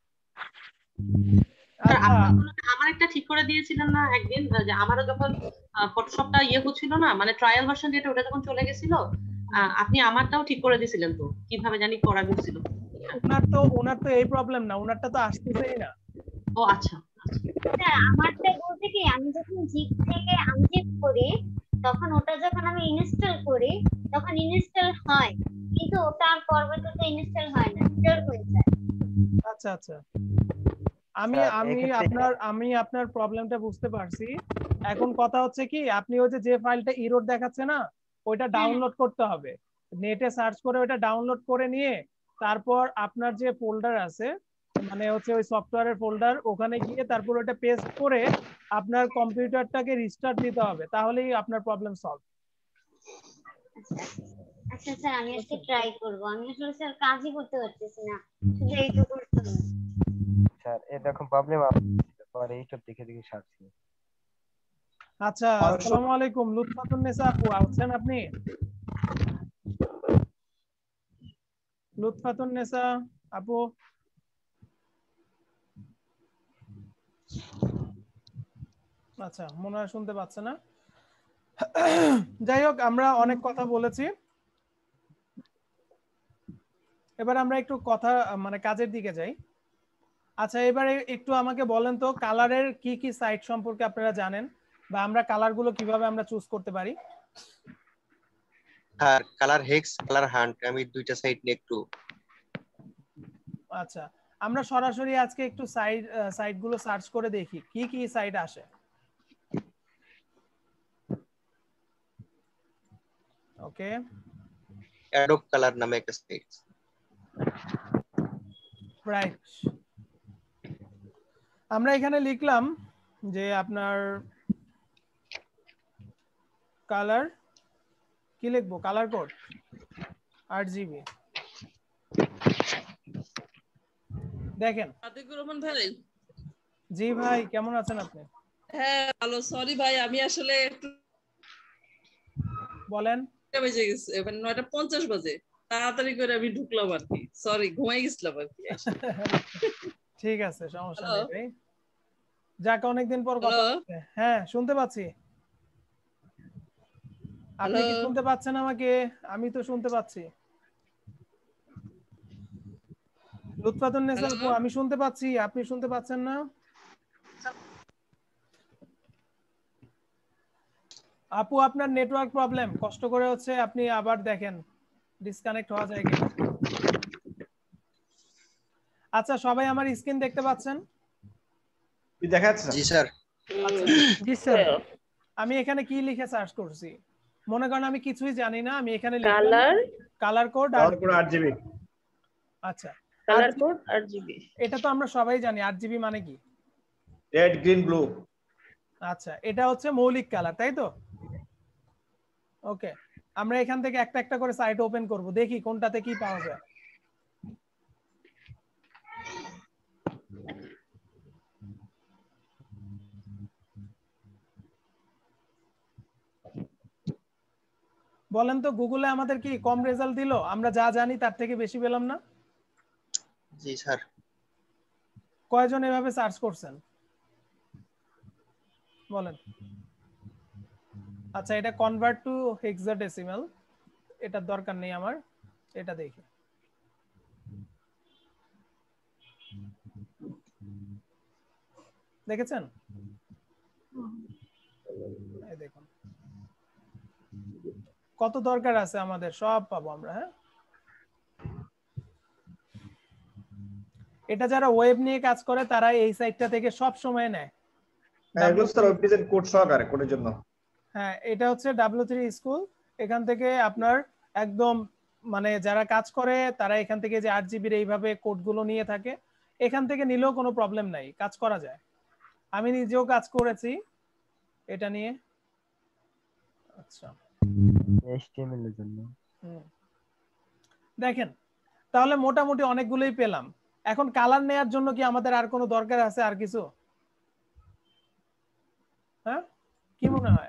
Speaker 2: স্যার
Speaker 3: আচ্ছা
Speaker 2: আপনি কোনো- আমার একটা ঠিক করে দিয়েছিলেন না একদিন, যে আমারও যখন ফটোশপটা ইয়ে হচ্ছিল না, মানে ট্রায়াল ভার্সন যেটা ওটা যখন চলে গেছিল, আহ, আপনি আমারটাও ঠিক করে দিয়েছিলেন, তো কিভাবে জানি করা গেছিল।
Speaker 3: ওনার তো ওনার তো এই প্রবলেম না, ওনারটা তো আসতেছেই না।
Speaker 2: ও আচ্ছা
Speaker 9: স্যার আমারটা বলতে কি আমি যখন জিপ থেকে আনজিপ করি তখন ওটা যখন আমি ইনস্টল করি তখন ইনস্টল হয়, কিন্তু ওটা আর পরবর্তীতে ইনস্টল হয় না, ক্লিয়ার হয়ে যায়।
Speaker 3: আচ্ছা আচ্ছা আমি
Speaker 5: স্যার,
Speaker 3: আমি
Speaker 5: এক্ষেত্রে-
Speaker 3: আপনার আমি আপনার প্রবলেমটা বুঝতে পারছি। এখন কথা হচ্ছে কি, আপনি ওই যে যে ফাইলটা ইরোর দেখাচ্ছে না, ওইটা ডাউনলোড করতে হবে, নেটে সার্চ করে ওইটা ডাউনলোড করে নিয়ে তারপর আপনার যে ফোল্ডার আছে, মানে হচ্ছে ওই সফটওয়্যারের ফোল্ডার, ওখানে গিয়ে তারপর ওটা পেস্ট করে আপনার কম্পিউটারটাকে রিস্টার্ট দিতে হবে, তাহলেই আপনার প্রবলেম সলভ।
Speaker 9: আচ্ছা স্যার, আমি আজকে ট্রাই করব। আমি আসলে স্যার কাজই করতে পারতেছি না, শুধু এইটুকু।
Speaker 5: স্যার এরকম প্রবলেম পরে এইসব দেখে দেখে সারছি।
Speaker 3: আচ্ছা, আসসালামু আলাইকুম, লুৎফাতুন নেসা আপু আছেন আপনি? লুৎফাতুন নেসা আপু, আচ্ছা মনে হয় শুনতে পাচ্ছে না। যাই হোক, আমরা অনেক কথা বলেছি, এবার আমরা একটু কথা মানে কাজের দিকে যাই। আচ্ছা, এবারে একটু আমাকে বলেন তো, কালারের কি কি সাইট সম্পর্কে আপনারা জানেন, বা আমরা কালারগুলো কিভাবে আমরা চুজ করতে পারি?
Speaker 6: আর কালার হেক্স, কালার হান্ট, আমি দুইটা সাইট নিয়ে একটু।
Speaker 3: আচ্ছা, আমরা সরাসরি আজকে একটু সাইট সাইটগুলো সার্চ করে দেখি কি কি সাইট আসে। ওকে,
Speaker 6: অ্যাডোব কালার নামে একটা সাইট।
Speaker 3: রাইট, আমরা এখানে লিখলাম যে আপনার কালার, কি লিখবো, কালার কোড আট জিবি। দেখেন,
Speaker 10: আতিকুর রহমান ভাই।
Speaker 3: জি ভাই, কেমন আছেন আপনি?
Speaker 10: হ্যাঁ ভালো, সরি ভাই আমি আসলে একটু
Speaker 3: বলেন।
Speaker 10: বেজে গেছে, মানে নয়টা পঞ্চাশ বাজে, তাড়াতাড়ি করে আমি ঢুকলাম আর কি, সরি ঘুমাই গেছিলাম আর কি।
Speaker 3: ঠিক আছে, সমস্যা নেই ভাই, যাক অনেকদিন পর কথা হচ্ছে। হ্যাঁ শুনতে পাচ্ছি, আপনি কি শুনতে পাচ্ছেন আমাকে? আমি তো শুনতে পাচ্ছি। লুৎফাতুন নেসা আপু, আমি শুনতে পাচ্ছি, আপনি শুনতে পাচ্ছেন না? আপু আপনার নেটওয়ার্ক প্রবলেম, কষ্ট করে হচ্ছে আপনি আবার দেখেন ডিসকানেক্ট হওয়া যায় কিনা। আচ্ছা, সবাই আমার স্ক্রিন দেখতে পাচ্ছেন?
Speaker 4: কি দেখা যাচ্ছে?
Speaker 6: জি স্যার।
Speaker 3: জি স্যার। আমি এখানে কি লিখে সার্চ করছি, মনে করেন আমি কিছুই জানি না, আমি এখানে লিখলাম
Speaker 8: colour
Speaker 3: colour code
Speaker 4: colour code আট জিবি।
Speaker 3: আচ্ছা,
Speaker 8: কালার কোড আট জিবি,
Speaker 3: এটা তো আমরা সবাই জানি, আট জিবি মানে কি?
Speaker 4: Red green blue.
Speaker 3: আচ্ছা, এটা হচ্ছে মৌলিক কালার, তাই তো? ওকে, আমরা এখান থেকে একটা একটা করে সাইট ওপেন করব, দেখি কোনটাতে কি পাওয়া যায়। বলেন তো, গুগলে আমাদের কি কম রেজাল্ট দিল? আমরা যা জানি তার থেকে বেশি পেলাম না?
Speaker 6: জি স্যার।
Speaker 3: কয়জন এভাবে সার্চ করছেন বলেন? আচ্ছা, এটা কনভার্ট টু হেক্সাডেসিমাল, এটার দরকার নেই আমার, এটা দেখি। দেখেছেন? এই দেখুন কত দরকার আছে আমাদের, সব পাবো আমরা। হ্যাঁ, এটা যারা ওয়েব নিয়ে কাজ করে তারা এই সাইটটা থেকে সব সময় নেয়।
Speaker 4: হ্যাঁ, এগুলো স্যার ওয়েব ডিজাইন কোড সহকারে, কোডের জন্য।
Speaker 3: হ্যাঁ, এটা হচ্ছে ডাব্লিউ থ্রি স্কুল, এখান থেকে আপনার একদম মানে যারা কাজ করে তারা এখান থেকে যে আট জিবির এইভাবে কোডগুলো নিয়ে থাকে, এখান থেকে নিলেও কোনো প্রবলেম নাই, কাজ করা যায়। আমি নিজেও কাজ করেছি এটা নিয়ে। আচ্ছা,
Speaker 5: এইচটিএমএল এর জন্য
Speaker 3: দেখেন, তাহলে মোটামুটি অনেকগুলোই পেলাম। এখন কালার নেয়ার জন্য কি আমাদের আর কোনো দরকার আছে, আর কিছু? হ্যাঁ, কি মনে হয়?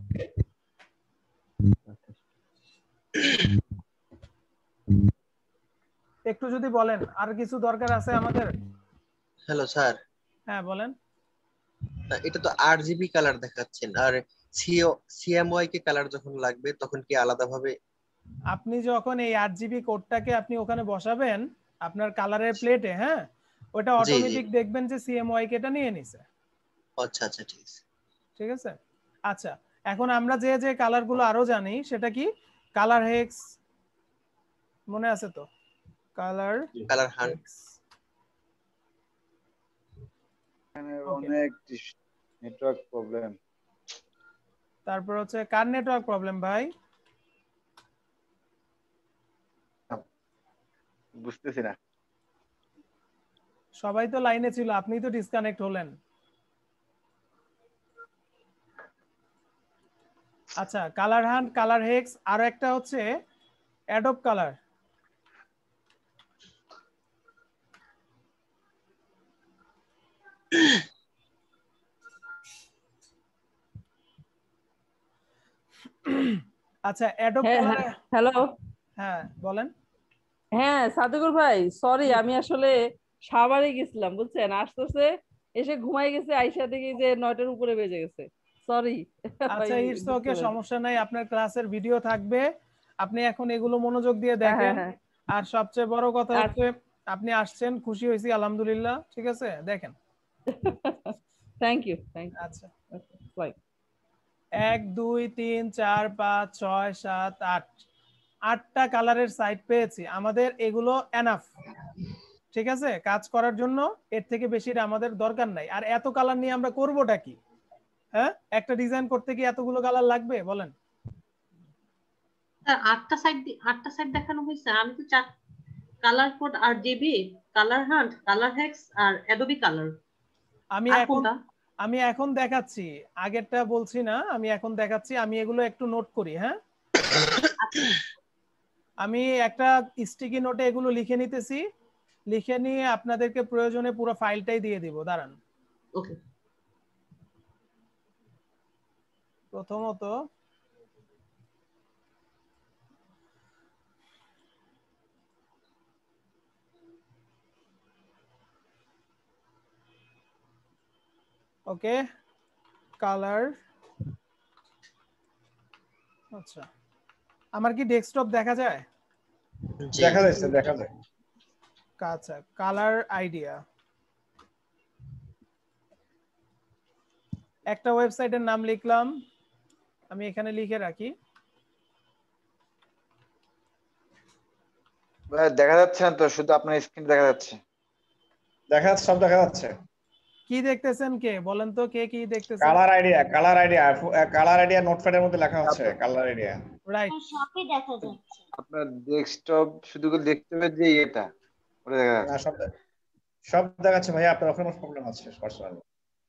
Speaker 3: একটু যদি বলেন, আর কিছু দরকার আছে আমাদের?
Speaker 6: Hello sir.
Speaker 3: হ্যাঁ বলেন।
Speaker 6: এটা তো আট জিবি কালার দেখাচ্ছেন, আর সিও সিএমওয়াই কে কালার যখন লাগবে তখন কি আলাদাভাবে?
Speaker 3: আপনি যখন এই আট জিবি কোডটাকে আপনি ওখানে বসাবেন আপনার কালারের প্লেটে, হ্যাঁ, ওটা অটোমেটিক দেখবেন যে সিএমওয়াই কে এটা নিয়ে নিছে।
Speaker 6: আচ্ছা আচ্ছা, ঠিক আছে
Speaker 3: ঠিক আছে। আচ্ছা, এখন আমরা যে যে কালারগুলো আরো জানি সেটা কি? কালার হেক্স মনে আছে তো? কালার
Speaker 6: কালার হান্ট,
Speaker 7: এখানে
Speaker 3: Okay.
Speaker 7: অনেক নেটওয়ার্ক প্রবলেম।
Speaker 3: তারপর হচ্ছে কার নেটওয়ার্ক প্রবলেম ভাই?
Speaker 7: বুঝতেছি না।
Speaker 3: সবাই তো লাইনে ছিল, আপনিই তো ডিসকানেক্ট হলেন। আচ্ছা, কালার হান্ট, কালার হেক্স, আর একটা হচ্ছে অ্যাডোব কালার। আচ্ছা, অ্যাডোব
Speaker 10: হ্যাঁ
Speaker 3: কালার।
Speaker 10: হ্যাঁ হ্যালো
Speaker 3: হ্যাঁ বলেন।
Speaker 10: হ্যাঁ সাদেকুর ভাই, সরি
Speaker 3: জি।
Speaker 10: আমি আসলে সাভারে গেছিলাম বুঝছেন, আসতেছে এসে ঘুমাই গেছে, আইসা দেখি যে নয়টার উপরে বেজে গেছে। সরি ভাই,
Speaker 3: আচ্ছা, ইটস
Speaker 10: বুঝতে
Speaker 3: ওকে,
Speaker 10: পারিনি।
Speaker 3: সমস্যা নাই, আপনার ক্লাসের ভিডিও থাকবে, আপনি এখন এগুলো মনোযোগ দিয়ে
Speaker 10: হ্যাঁ হ্যাঁ
Speaker 3: দেখেন।
Speaker 10: হ্যাঁ
Speaker 3: আর সবচেয়ে বড় কথা
Speaker 10: আচ্ছা
Speaker 3: হচ্ছে আপনি আসছেন, খুশি হয়েছি আলহামদুলিল্লাহ, ঠিক আছে, দেখেন।
Speaker 10: Thank you thank you.
Speaker 3: আচ্ছা,
Speaker 10: বাই।
Speaker 3: এক দুই তিন চার পাঁচ ছয় সাত আট, আটটা কালারের সাইট পেয়েছি, আমাদের এগুলো এনাফ, ঠিক আছে, কাজ করার জন্য। এর থেকে বেশি আমাদের দরকার নাই। আর এত কালার নিয়ে আমরা করবোটা কি? হ্যাঁ, একটা ডিজাইন করতে কি এতগুলো কালার লাগবে বলেন?
Speaker 2: স্যার আটটা সাইড আটটা সাইড দেখানো হয়েছে, আমি তো চার colour code R GB, colour hunt, colour hex আর অ্যাডোবি কালার।
Speaker 3: আমি
Speaker 2: আর
Speaker 3: এখন
Speaker 2: কোনটা?
Speaker 3: আমি এখন দেখাচ্ছি, আগেরটা বলছি না, আমি এখন দেখাচ্ছি। আমি এগুলো একটু নোট করি, হ্যাঁ। আমি একটা স্টিকি নোটে এগুলো লিখে নিতেছি, লিখে নিয়ে আপনাদেরকে প্রয়োজনে পুরো ফাইলটাই দিয়ে দিব, দাঁড়ান।
Speaker 2: ওকে।
Speaker 3: প্রথমত ওকে, কালার। আচ্ছা, আমার কি ডেস্কটপ দেখা যায়?
Speaker 4: দেখা যাচ্ছে, দেখা যায়।
Speaker 3: আচ্ছা, কালার আইডিয়া, একটা ওয়েবসাইটের নাম লিখলাম, আমি এখানে লিখে রাখি।
Speaker 7: ভাই দেখা যাচ্ছে না তো, শুধু আপনার স্ক্রিন দেখা যাচ্ছে।
Speaker 4: দেখা যাচ্ছে, সব দেখা যাচ্ছে।
Speaker 3: কি দেখতেছেন, কে বলেন তো, কে কি দেখতেছেন?
Speaker 4: Colour idea, colour idea, colour idea নোটপ্যাডের মধ্যে লেখা হচ্ছে কালার আইডিয়া।
Speaker 3: রাইট,
Speaker 9: সবই দেখা যাচ্ছে।
Speaker 7: আপনার ডেস্কটপ শুধু দেখতে হবে যে এটা ওটা দেখা
Speaker 4: না,
Speaker 7: যাচ্ছে।
Speaker 4: সব সব দেখাচ্ছে ভাই, আপনার ওখানে প্রবলেম আছে পার্সোনালি।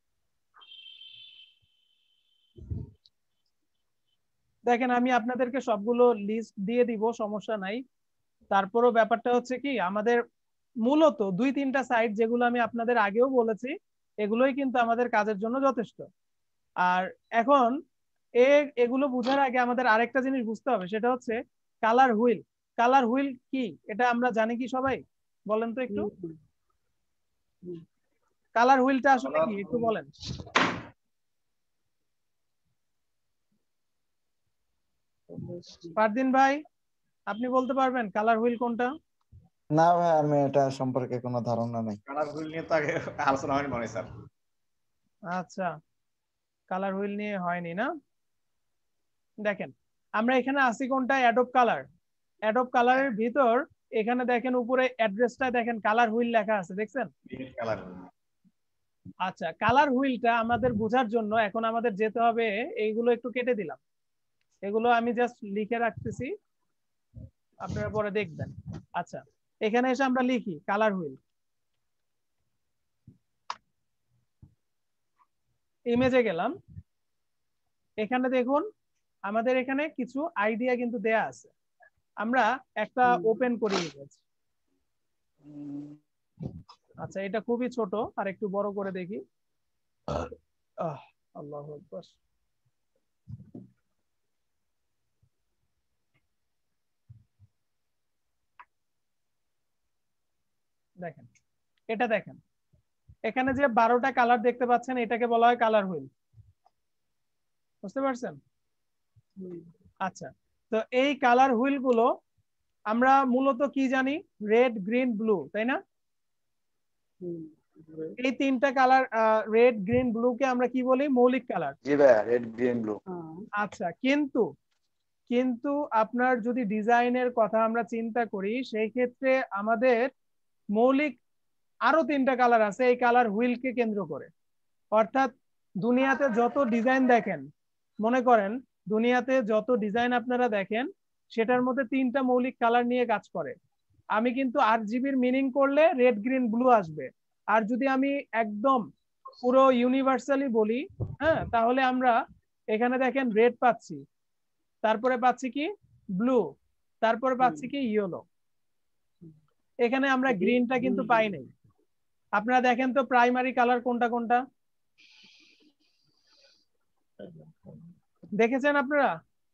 Speaker 3: দেখেন, আমি আপনাদেরকে সবগুলো লিস্ট দিয়ে দিব, সমস্যা নাই। তারপরও ব্যাপারটা হচ্ছে কি, আমাদের মূলত দুই তিনটা সাইট যেগুলো আমি আপনাদের আগেও বলেছি, এগুলোই কিন্তু আমাদের কাজের জন্য যথেষ্ট। আর এখন এ এগুলো বোঝার আগে আমাদের আরেকটা জিনিস বুঝতে হবে, সেটা হচ্ছে কালার হুইল। কালার হুইল কি, এটা আমরা জানি কি সবাই? বলেন তো একটু, কালার হুইলটা আসলে কি একটু বলেন। ফারদিন ভাই, আপনি বলতে পারবেন কালার হুইল কোনটা?
Speaker 1: না ভাই, আমি এটা সম্পর্কে কোনো ধারণা নাই।
Speaker 4: কালার হুইল নিয়ে তো আগে আলোচনা হয়নি মনে হয় স্যার।
Speaker 3: আচ্ছা, কালার হুইল নিয়ে হয়নি না। দেখেন, আমরা এখানে আসি কোনটা, অ্যাডোব কালার। অ্যাডোব কালারের ভিতর এখানে দেখেন উপরে অ্যাড্রেসটা দেখেন, কালার হুইল লেখা আছে, দেখছেন?
Speaker 4: কালার
Speaker 3: আচ্ছা, কালার হুইলটা আমাদের বোঝার জন্য এখন আমাদের যেতে হবে, এইগুলো একটু কেটে দিলাম, এগুলো আমি জাস্ট লিখে রাখতেছি, আপনারা পরে দেখবেন। আচ্ছা, এখানে এসে আমরা লিখি কালার হুইল, ইমেজে গেলাম, এখানে দেখুন আমাদের এখানে কিছু আইডিয়া কিন্তু দেয়া আছে। আমরা একটা ওপেন করি ইমেজ। আচ্ছা, এটা খুবই ছোট, আর একটু বড় করে দেখি। আহ আল্লাহু আকবার। দেখেন, এটা দেখেন, এখানে যে বারোটা কালার দেখতে পাচ্ছেন, এটাকে বলা হয় কালার হুইল, বুঝতে পারছেন? আচ্ছা, তো এই কালার হুইল গুলো আমরা মূলত কি জানি, রেড গ্রিন ব্লু, তাই না? এই তিনটা কালার, রেড গ্রিন ব্লু কে আমরা কি বলি, মৌলিক কালার।
Speaker 7: জি ভাই, রেড গ্রিন ব্লু।
Speaker 3: আচ্ছা, কিন্তু কিন্তু আপনার যদি ডিজাইনের কথা আমরা চিন্তা করি, সেই ক্ষেত্রে আমাদের মৌলিক আরো তিনটা কালার আছে এই কালার হুইলকে কেন্দ্র করে। অর্থাৎ দুনিয়াতে যত ডিজাইন দেখেন, মনে করেন দুনিয়াতে যত ডিজাইন আপনারা দেখেন সেটার মধ্যে তিনটা মৌলিক কালার নিয়ে কাজ করে। আমি কিন্তু আট জিবির মিনিং করলে রেড গ্রিন ব্লু আসবে। আর যদি আমি একদম পুরো ইউনিভার্সালি বলি, হ্যাঁ, তাহলে আমরা এখানে দেখেন রেড পাচ্ছি, তারপরে পাচ্ছি কি ব্লু, তারপরে পাচ্ছি কি ইয়েলো। এখানে আমরা গ্রিনটা কিন্তু পাই নাই। আপনারা দেখেন তো প্রাইমারি কালার কোনটা কোনটা দেখেছেন আপনারা?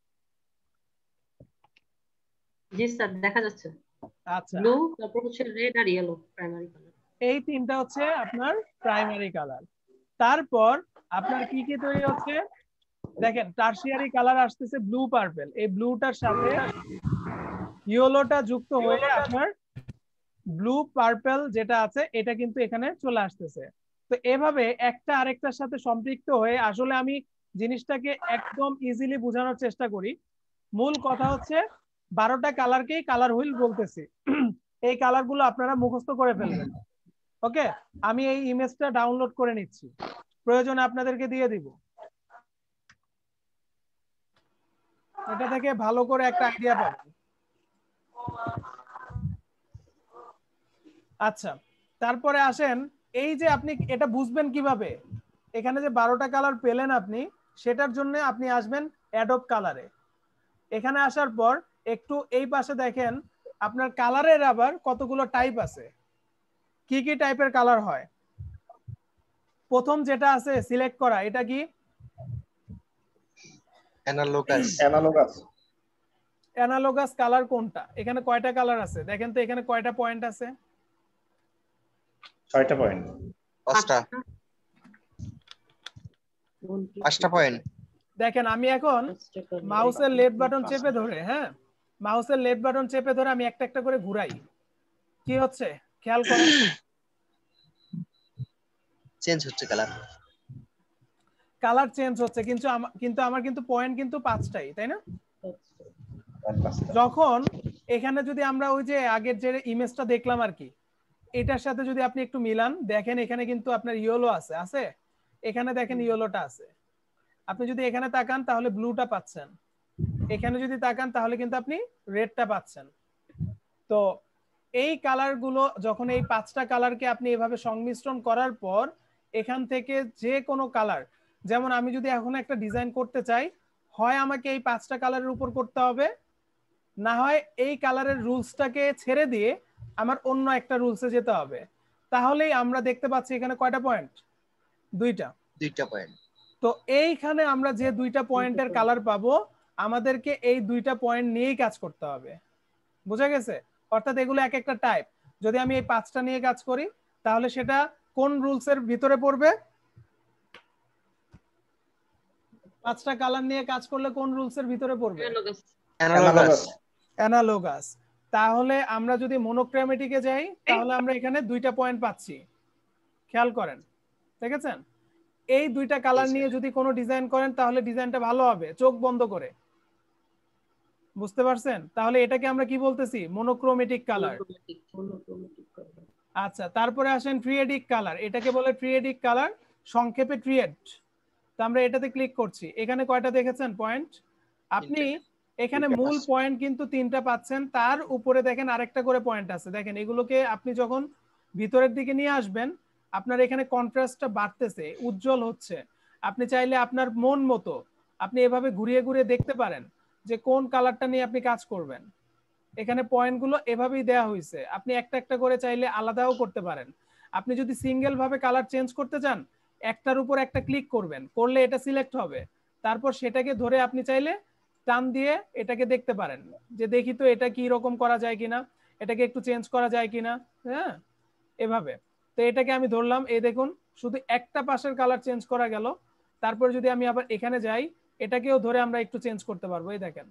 Speaker 2: জি স্যার, দেখা যাচ্ছে।
Speaker 3: আচ্ছা,
Speaker 2: ব্লু, তারপর হচ্ছে রেড আর ইয়েলো প্রাইমারি কালার।
Speaker 3: এই তিনটা হচ্ছে আপনার প্রাইমারি কালার। তারপর আপনার কি কি তৈরি হচ্ছে দেখেন, টারশিয়ারি কালার আসতেছে ব্লু পার্পল, এই ব্লুটার সাথে ইয়েলোটা যুক্ত হয়ে আপনার ব্লু পার্পল যেটা আছে এটা কিন্তু এখানে চলে আসতেছে। তো এভাবে একটা আরেকটার সাথে সম্পৃক্ত হয়ে আসলে আমি জিনিসটাকে একদম ইজিলি বোঝানোর চেষ্টা করি। মূল কথা হচ্ছে বারোটা কালারকেই কালার হুইল বলতেছি। এই কালারগুলো আপনারা মুখস্থ করে ফেলবেন। ওকে, আমি এই ইমেজটা ডাউনলোড করে নিচ্ছি, প্রয়োজনে আপনাদেরকে দিয়ে দিব। এটা থেকে ভালো করে একটা আইডিয়া পাবেন। আচ্ছা, তারপরে আসেন এই যে আপনি এটা বুঝবেন কিভাবে, এখানে যে বারোটা কালার পেলেন আপনি, সেটার জন্য আপনি আসবেন অ্যাডোব কালারে। এখানে আসার পর একটু এই পাশে দেখেন আপনার কালারের আবার কতগুলো টাইপ আছে, কি কি টাইপের কালার হয়। প্রথম যেটা আছে সিলেক্ট করা, এটা কি
Speaker 6: অ্যানালগাস।
Speaker 4: অ্যানালগাস
Speaker 3: অ্যানালগাস কালার কোনটা? এখানে কয়টা কালার আছে দেখেন তো, এখানে কয়টা পয়েন্ট আছে?
Speaker 4: ছয়টা পয়েন্ট।
Speaker 6: পাঁচটা পাঁচটা পয়েন্ট।
Speaker 3: দেখেন আমি এখন মাউসের লেফট বাটন চেপে ধরে, হ্যাঁ, মাউসের লেফট বাটন চেপে ধরে আমি একটা একটা করে ঘুরাই, কি হচ্ছে খেয়াল করেন।
Speaker 6: চেঞ্জ হচ্ছে কালার,
Speaker 3: কালার চেঞ্জ হচ্ছে, কিন্তু আমা- কিন্তু আমার কিন্তু পয়েন্ট কিন্তু পাঁচটাই, তাই না? যখন এখানে যদি আমরা ওই যে আগের যে ইমেজটা দেখলাম আর কি, এটার সাথে যদি আপনি একটু মিলান, দেখেন এখানে কিন্তু আপনার ইয়েলো আছে আছে এখানে দেখেন ইয়েলোটা আছে। আপনি যদি এখানে তাকান তাহলে ব্লুটা পাচ্ছেন, এখানে যদি তাকান তাহলে কিন্তু আপনি রেডটা পাচ্ছেন। তো এই কালারগুলো যখন এই পাঁচটা কালারকে আপনি এভাবে সংমিশ্রণ করার পর এখান থেকে যে কোনো কালার, যেমন আমি যদি এখন একটা ডিজাইন করতে চাই, হয় আমাকে এই পাঁচটা কালারের উপর করতে হবে, না হয় এই কালারের রুলসটাকে ছেড়ে দিয়ে আমার অন্য একটা রুলসে যেতে হবে। তাহলেই আমরা দেখতে পাচ্ছি এখানে কয়টা পয়েন্ট? দুইটা
Speaker 6: দুইটা পয়েন্ট।
Speaker 3: তো এইখানে আমরা যে দুইটা পয়েন্টের কালার পাবো, আমাদেরকে এই দুইটা পয়েন্ট নিয়েই কাজ করতে হবে। বোঝা গেছে? অর্থাৎ এগুলো এক একটা টাইপ। যদি আমি এই পাঁচটা নিয়ে কাজ করি তাহলে সেটা কোন রুলসের ভিতরে পড়বে? পাঁচটা কালার নিয়ে কাজ করলে কোন রুলসের ভিতরে পড়বে?
Speaker 6: অ্যানালগাস।
Speaker 3: অ্যানালগাস। তাহলে আমরা যদি মনোক্রোমেটিকে যাই তাহলে আমরা এখানে দুইটা পয়েন্ট পাচ্ছি, খেয়াল করেন, দেখেছেন? এই দুইটা কালার নিয়ে যদি কোনো ডিজাইন করেন তাহলে ডিজাইনটা ভালো হবে চোখ বন্ধ করে, বুঝতে পারছেন? তাহলে এটাকে আমরা কি বলতেছি? Monochromatic colour. আচ্ছা, তারপরে আসেন ট্রিয়েডিক কালার, এটাকে বলে ট্রিয়েডিক কালার, সংক্ষেপে ট্রিয়েড। তো আমরা এটাতে ক্লিক করছি, এখানে কয়টা দেখেছেন পয়েন্ট? আপনি এখানে মূল পয়েন্ট কিন্তু তিনটা পাচ্ছেন, তার উপরে দেখেন আরেকটা করে পয়েন্ট আছে, দেখেন এগুলোকে আপনি যখন ভিতরের দিকে নিয়ে আসবেন আপনার এখানে কন্ট্রাস্টটা বাড়তেছে, উজ্জ্বল হচ্ছে। আপনি চাইলে আপনার মন মতো আপনি এভাবে ঘুরিয়ে ঘুরিয়ে দেখতে পারেন যে কোন কালারটা নিয়ে আপনি কাজ করবেন। এখানে পয়েন্টগুলো এভাবেই দেয়া হয়েছে, আপনি একটা একটা করে চাইলে আলাদাও করতে পারেন। আপনি যদি সিঙ্গেল ভাবে কালার চেঞ্জ করতে চান, একটার উপর একটা ক্লিক করবেন, করলে এটা সিলেক্ট হবে, তারপর সেটাকে ধরে আপনি চাইলে টান দিয়ে এটাকে দেখতে পারেন যে দেখি তো এটা কি রকম করা যায় কিনা, এটাকে একটু চেঞ্জ করা যায় কিনা, হ্যাঁ, এভাবে। তো এটাকে আমি ধরলাম, এই দেখুন শুধু একটা পাশের কালার চেঞ্জ করা গেল। তারপর যদি আমি আবার এখানে যাই, এটাকেও ধরে আমরা একটু চেঞ্জ করতে পারবো, এই দেখেন।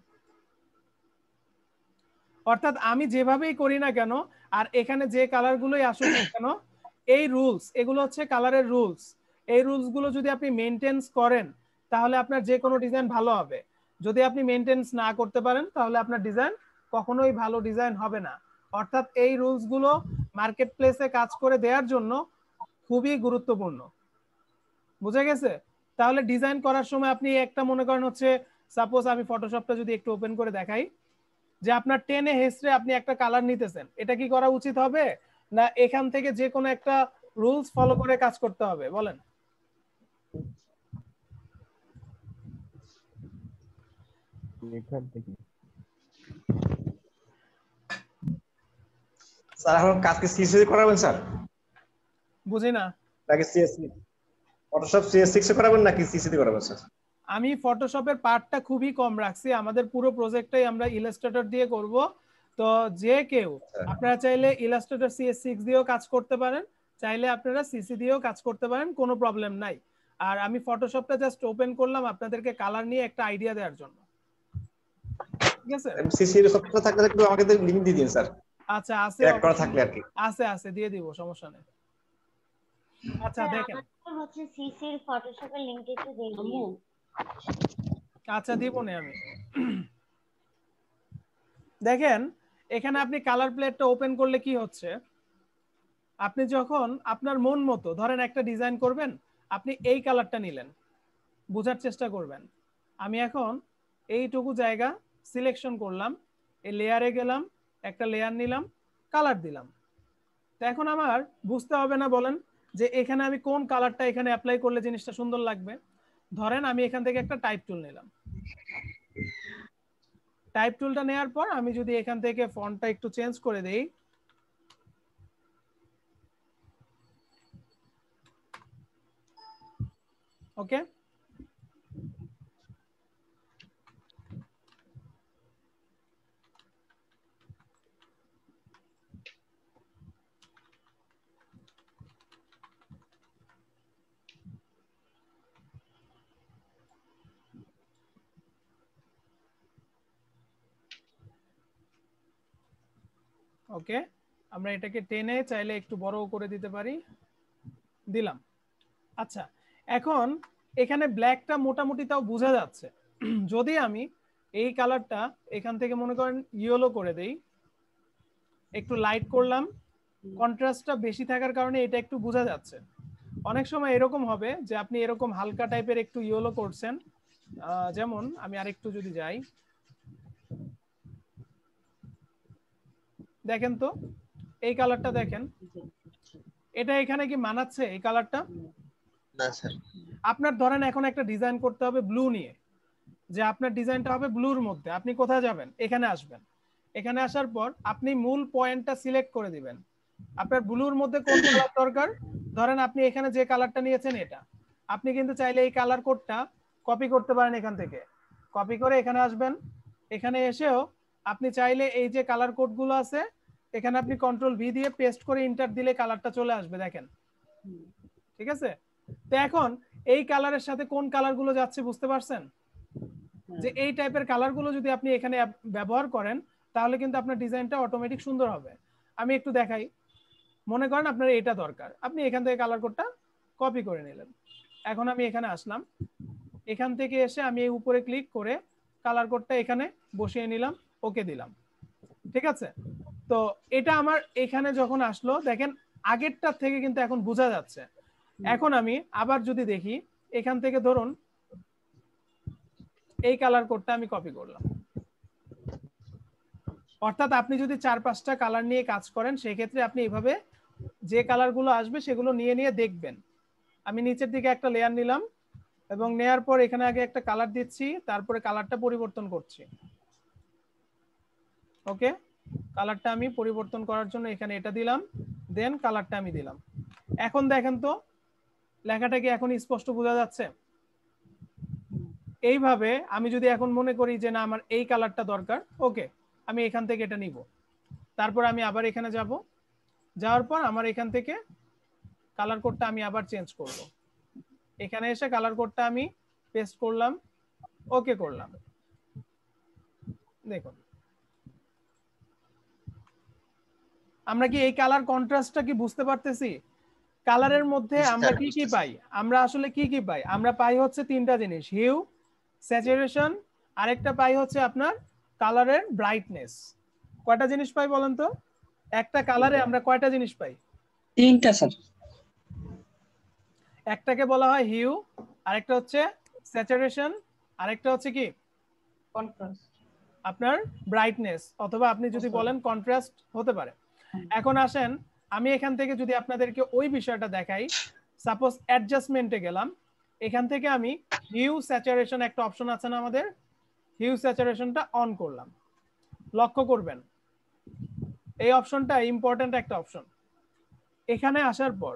Speaker 3: অর্থাৎ আমি যেভাবেই করি না কেন আর এখানে যে কালারগুলোই আসুক না কেন, এই রুলস, এগুলো হচ্ছে কালারের রুলস। এই রুলস গুলো যদি আপনি মেনটেন্স করেন তাহলে আপনার যে কোনো ডিজাইন ভালো হবে। যদি আপনি মেনটেন্স না করতে পারেন তাহলে আপনার ডিজাইন কখনোই ভালো ডিজাইন হবে না। অর্থাৎ এই রুলস গুলো মার্কেট প্লেসে কাজ করে দেওয়ার জন্য খুবই গুরুত্বপূর্ণ। বুঝা গেছে? তাহলে ডিজাইন করার সময় আপনি একটা মনে করেন হচ্ছে সাপোজ আমি ফটোশপটা যদি একটু ওপেন করে দেখাই, যে আপনার টেনে হেসড়ে আপনি একটা কালার নিতেছেন, এটা কি করা উচিত হবে, না এখান থেকে যে কোনো একটা রুলস ফলো করে কাজ করতে হবে বলেন?
Speaker 5: এখান থেকে
Speaker 4: স্যার এখন কাজ কি সিএসসি করাবেন স্যার?
Speaker 3: বুঝি না।
Speaker 4: নাকি সিএসসি ফটোশপ সিএস সিক্স এ করাবেন নাকি সিসি তে করাবেন স্যার?
Speaker 3: আমি ফটোশপের পার্টটা খুবই কম রাখছি, আমাদের পুরো প্রজেক্টটাই আমরা ইলাস্ট্রেটর দিয়ে করব। তো যে কেউ আপনারা চাইলে ইলাস্ট্রেটর সিএস সিক্স দিয়েও কাজ করতে পারেন, চাইলে আপনারা সিসি দিয়েও কাজ করতে পারেন, কোনো প্রবলেম নাই। আর আমি ফটোশপটা জাস্ট ওপেন করলাম আপনাদেরকে কালার নিয়ে একটা আইডিয়া দেওয়ার জন্য, ঠিক আছে?
Speaker 4: সিসি এর সফটওয়্যার থাকলে একটু আমাকে লিংক দিয়ে দিন স্যার।
Speaker 3: আচ্ছা আছে,
Speaker 4: ক্র্যাক করা থাকলে আর কি
Speaker 3: আছে আছে দিয়ে দিব, সমস্যা নেই। আচ্ছা দেখেন
Speaker 9: হচ্ছে সিসির ফটোশপের লিংক একটু দিয়ে দিন।
Speaker 3: আচ্ছা দিব না আমি। দেখেন এখানে আপনি কালার প্লেটটা ওপেন করলে কি হচ্ছে, আপনি যখন আপনার মন মতো ধরেন একটা ডিজাইন করবেন, আপনি এই কালারটা নিলেন, বোঝার চেষ্টা করবেন। আমি এখন এইটুকু জায়গা সিলেকশন করলাম, এই লেয়ারে গেলাম, একটা লেয়ার নিলাম, কালার দিলাম। তো এখন আমার বুঝতে হবে না বলেন যে এখানে আমি কোন কালারটা এখানে অ্যাপ্লাই করলে জিনিসটা সুন্দর লাগবে? ধরেন আমি এখান থেকে একটা টাইপ টুল নিলাম, টাইপ টুলটা নেওয়ার পর আমি যদি এখান থেকে ফন্টটা একটু চেঞ্জ করে দেই, ওকে, ওকে, আমরা এটাকে টেনে চাইলে একটু বড় করে দিতে পারি, দিলাম। আচ্ছা এখন এখানে ব্ল্যাকটা মোটামুটি তাও বোঝা যাচ্ছে। যদি আমি এই কালারটা এখান থেকে মনে করেন ইয়েলো করে দেই, একটু লাইট করলাম, কন্ট্রাস্টটা বেশি থাকার কারণে এটা একটু বোঝা যাচ্ছে। অনেক সময় এরকম হবে যে আপনি এরকম হালকা টাইপের একটু ইয়েলো করছেন, যেমন আমি আরেকটু যদি যাই, দেখেন তো এই কালারটা দেখেন, এটা এখানে কি মানাচ্ছে এই কালারটা?
Speaker 6: না স্যার।
Speaker 3: আপনার ধরেন এখন একটা ডিজাইন করতে হবে ব্লু নিয়ে, যে আপনার ডিজাইনটা হবে ব্লুর মধ্যে, আপনি কোথায় যাবেন? এখানে আসবেন, এখানে আসার পর আপনি মূল পয়েন্টটা সিলেক্ট করে দিবেন আপনার ব্লুর মধ্যে কোন কালার দরকার। ধরেন আপনি এখানে যে কালারটা নিয়েছেন এটা, আপনি কিন্তু চাইলে এই কালার কোডটা কপি করতে পারেন, এখান থেকে কপি করে এখানে আসবেন, এখানে এসেও আপনি চাইলে এই যে কালার কোডগুলো আছে এখানে আপনি কন্ট্রোল ভি দিয়ে পেস্ট করে ইন্টার দিলে কালারটা চলে আসবে, দেখেন, ঠিক আছে? তো এখন এই কালারের সাথে কোন কালারগুলো যাচ্ছে বুঝতে পারছেন? যে এই টাইপের কালারগুলো যদি আপনি এখানে ব্যবহার করেন তাহলে কিন্তু আপনার ডিজাইনটা অটোমেটিক সুন্দর হবে। আমি একটু দেখাই, মনে করেন আপনার এটা দরকার, আপনি এখান থেকে কালার কোডটা কপি করে নিলেন, এখন আমি এখানে আসলাম, এখান থেকে এসে আমি এই উপরে ক্লিক করে কালার কোডটা এখানে বসিয়ে নিলাম, ওকে দিলাম, ঠিক আছে? তো এটা আমার এখানে যখন আসলো দেখেন আগেরটার থেকে কিন্তু এখন বোঝা যাচ্ছে। এখন আমি আবার যদি দেখি এখান থেকে ধরুন এই কালার কোডটা আমি কপি করলাম, অর্থাৎ আপনি যদি চার পাঁচটা কালার নিয়ে কাজ করেন সেক্ষেত্রে আপনি এইভাবে যে কালারগুলো আসবে সেগুলো নিয়ে নিয়ে দেখবেন। আমি নিচের দিকে একটা লেয়ার নিলাম এবং নেয়ার পর এখানে আগে একটা কালার দিচ্ছি, তারপরে কালারটা পরিবর্তন করছি, ওকে, কালারটা আমি পরিবর্তন করার জন্য এখানে এটা দিলাম, দেন কালারটা আমি দিলাম। এখন দেখেন তো লেখাটা কি এখন স্পষ্ট বোঝা যাচ্ছে? এইভাবে আমি যদি এখন মনে করি যে না আমার এই কালারটা দরকার, ওকে, আমি এখান থেকে এটা নিব, তারপর আমি আবার এখানে যাব, যাওয়ার পর আমার এখান থেকে কালার কোডটা আমি আবার চেঞ্জ করব, এখানে এসে কালার কোডটা আমি পেস্ট করলাম, ওকে করলাম, দেখুন আমরা কি এই কালার কন্ট্রাস্টটা কি বুঝতে পারতেছি? কালারের মধ্যে আমরা কি কি পাই? আমরা আসলে কি কি পাই? আমরা পাই হচ্ছে তিনটা জিনিস, হিউ, স্যাচুরেশন, আরেকটা পাই হচ্ছে আপনার কালারের ব্রাইটনেস। কয়টা জিনিস পাই বলেন তো? একটা কালারে আমরা কয়টা জিনিস পাই?
Speaker 11: তিনটা স্যার।
Speaker 3: একটাকে বলা হয় হিউ, আরেকটা হচ্ছে স্যাচুরেশন, আরেকটা হচ্ছে কি
Speaker 8: কন্ট্রাস্ট,
Speaker 3: আপনার ব্রাইটনেস, অথবা আপনি যদি বলেন কন্ট্রাস্ট হতে পারে। এখন আসেন আমি এখান থেকে যদি আপনাদেরকে ওই বিষয়টা দেখাই, সাপোজ অ্যাডজাস্টমেন্টে গেলাম, এখান থেকে আমি হিউ স্যাচুরেশন একটা অপশন আছে না আমাদের, হিউ স্যাচুরেশনটা অন করলাম। লক্ষ্য করবেন এই অপশনটা ইম্পর্ট্যান্ট একটা অপশন। এখানে আসার পর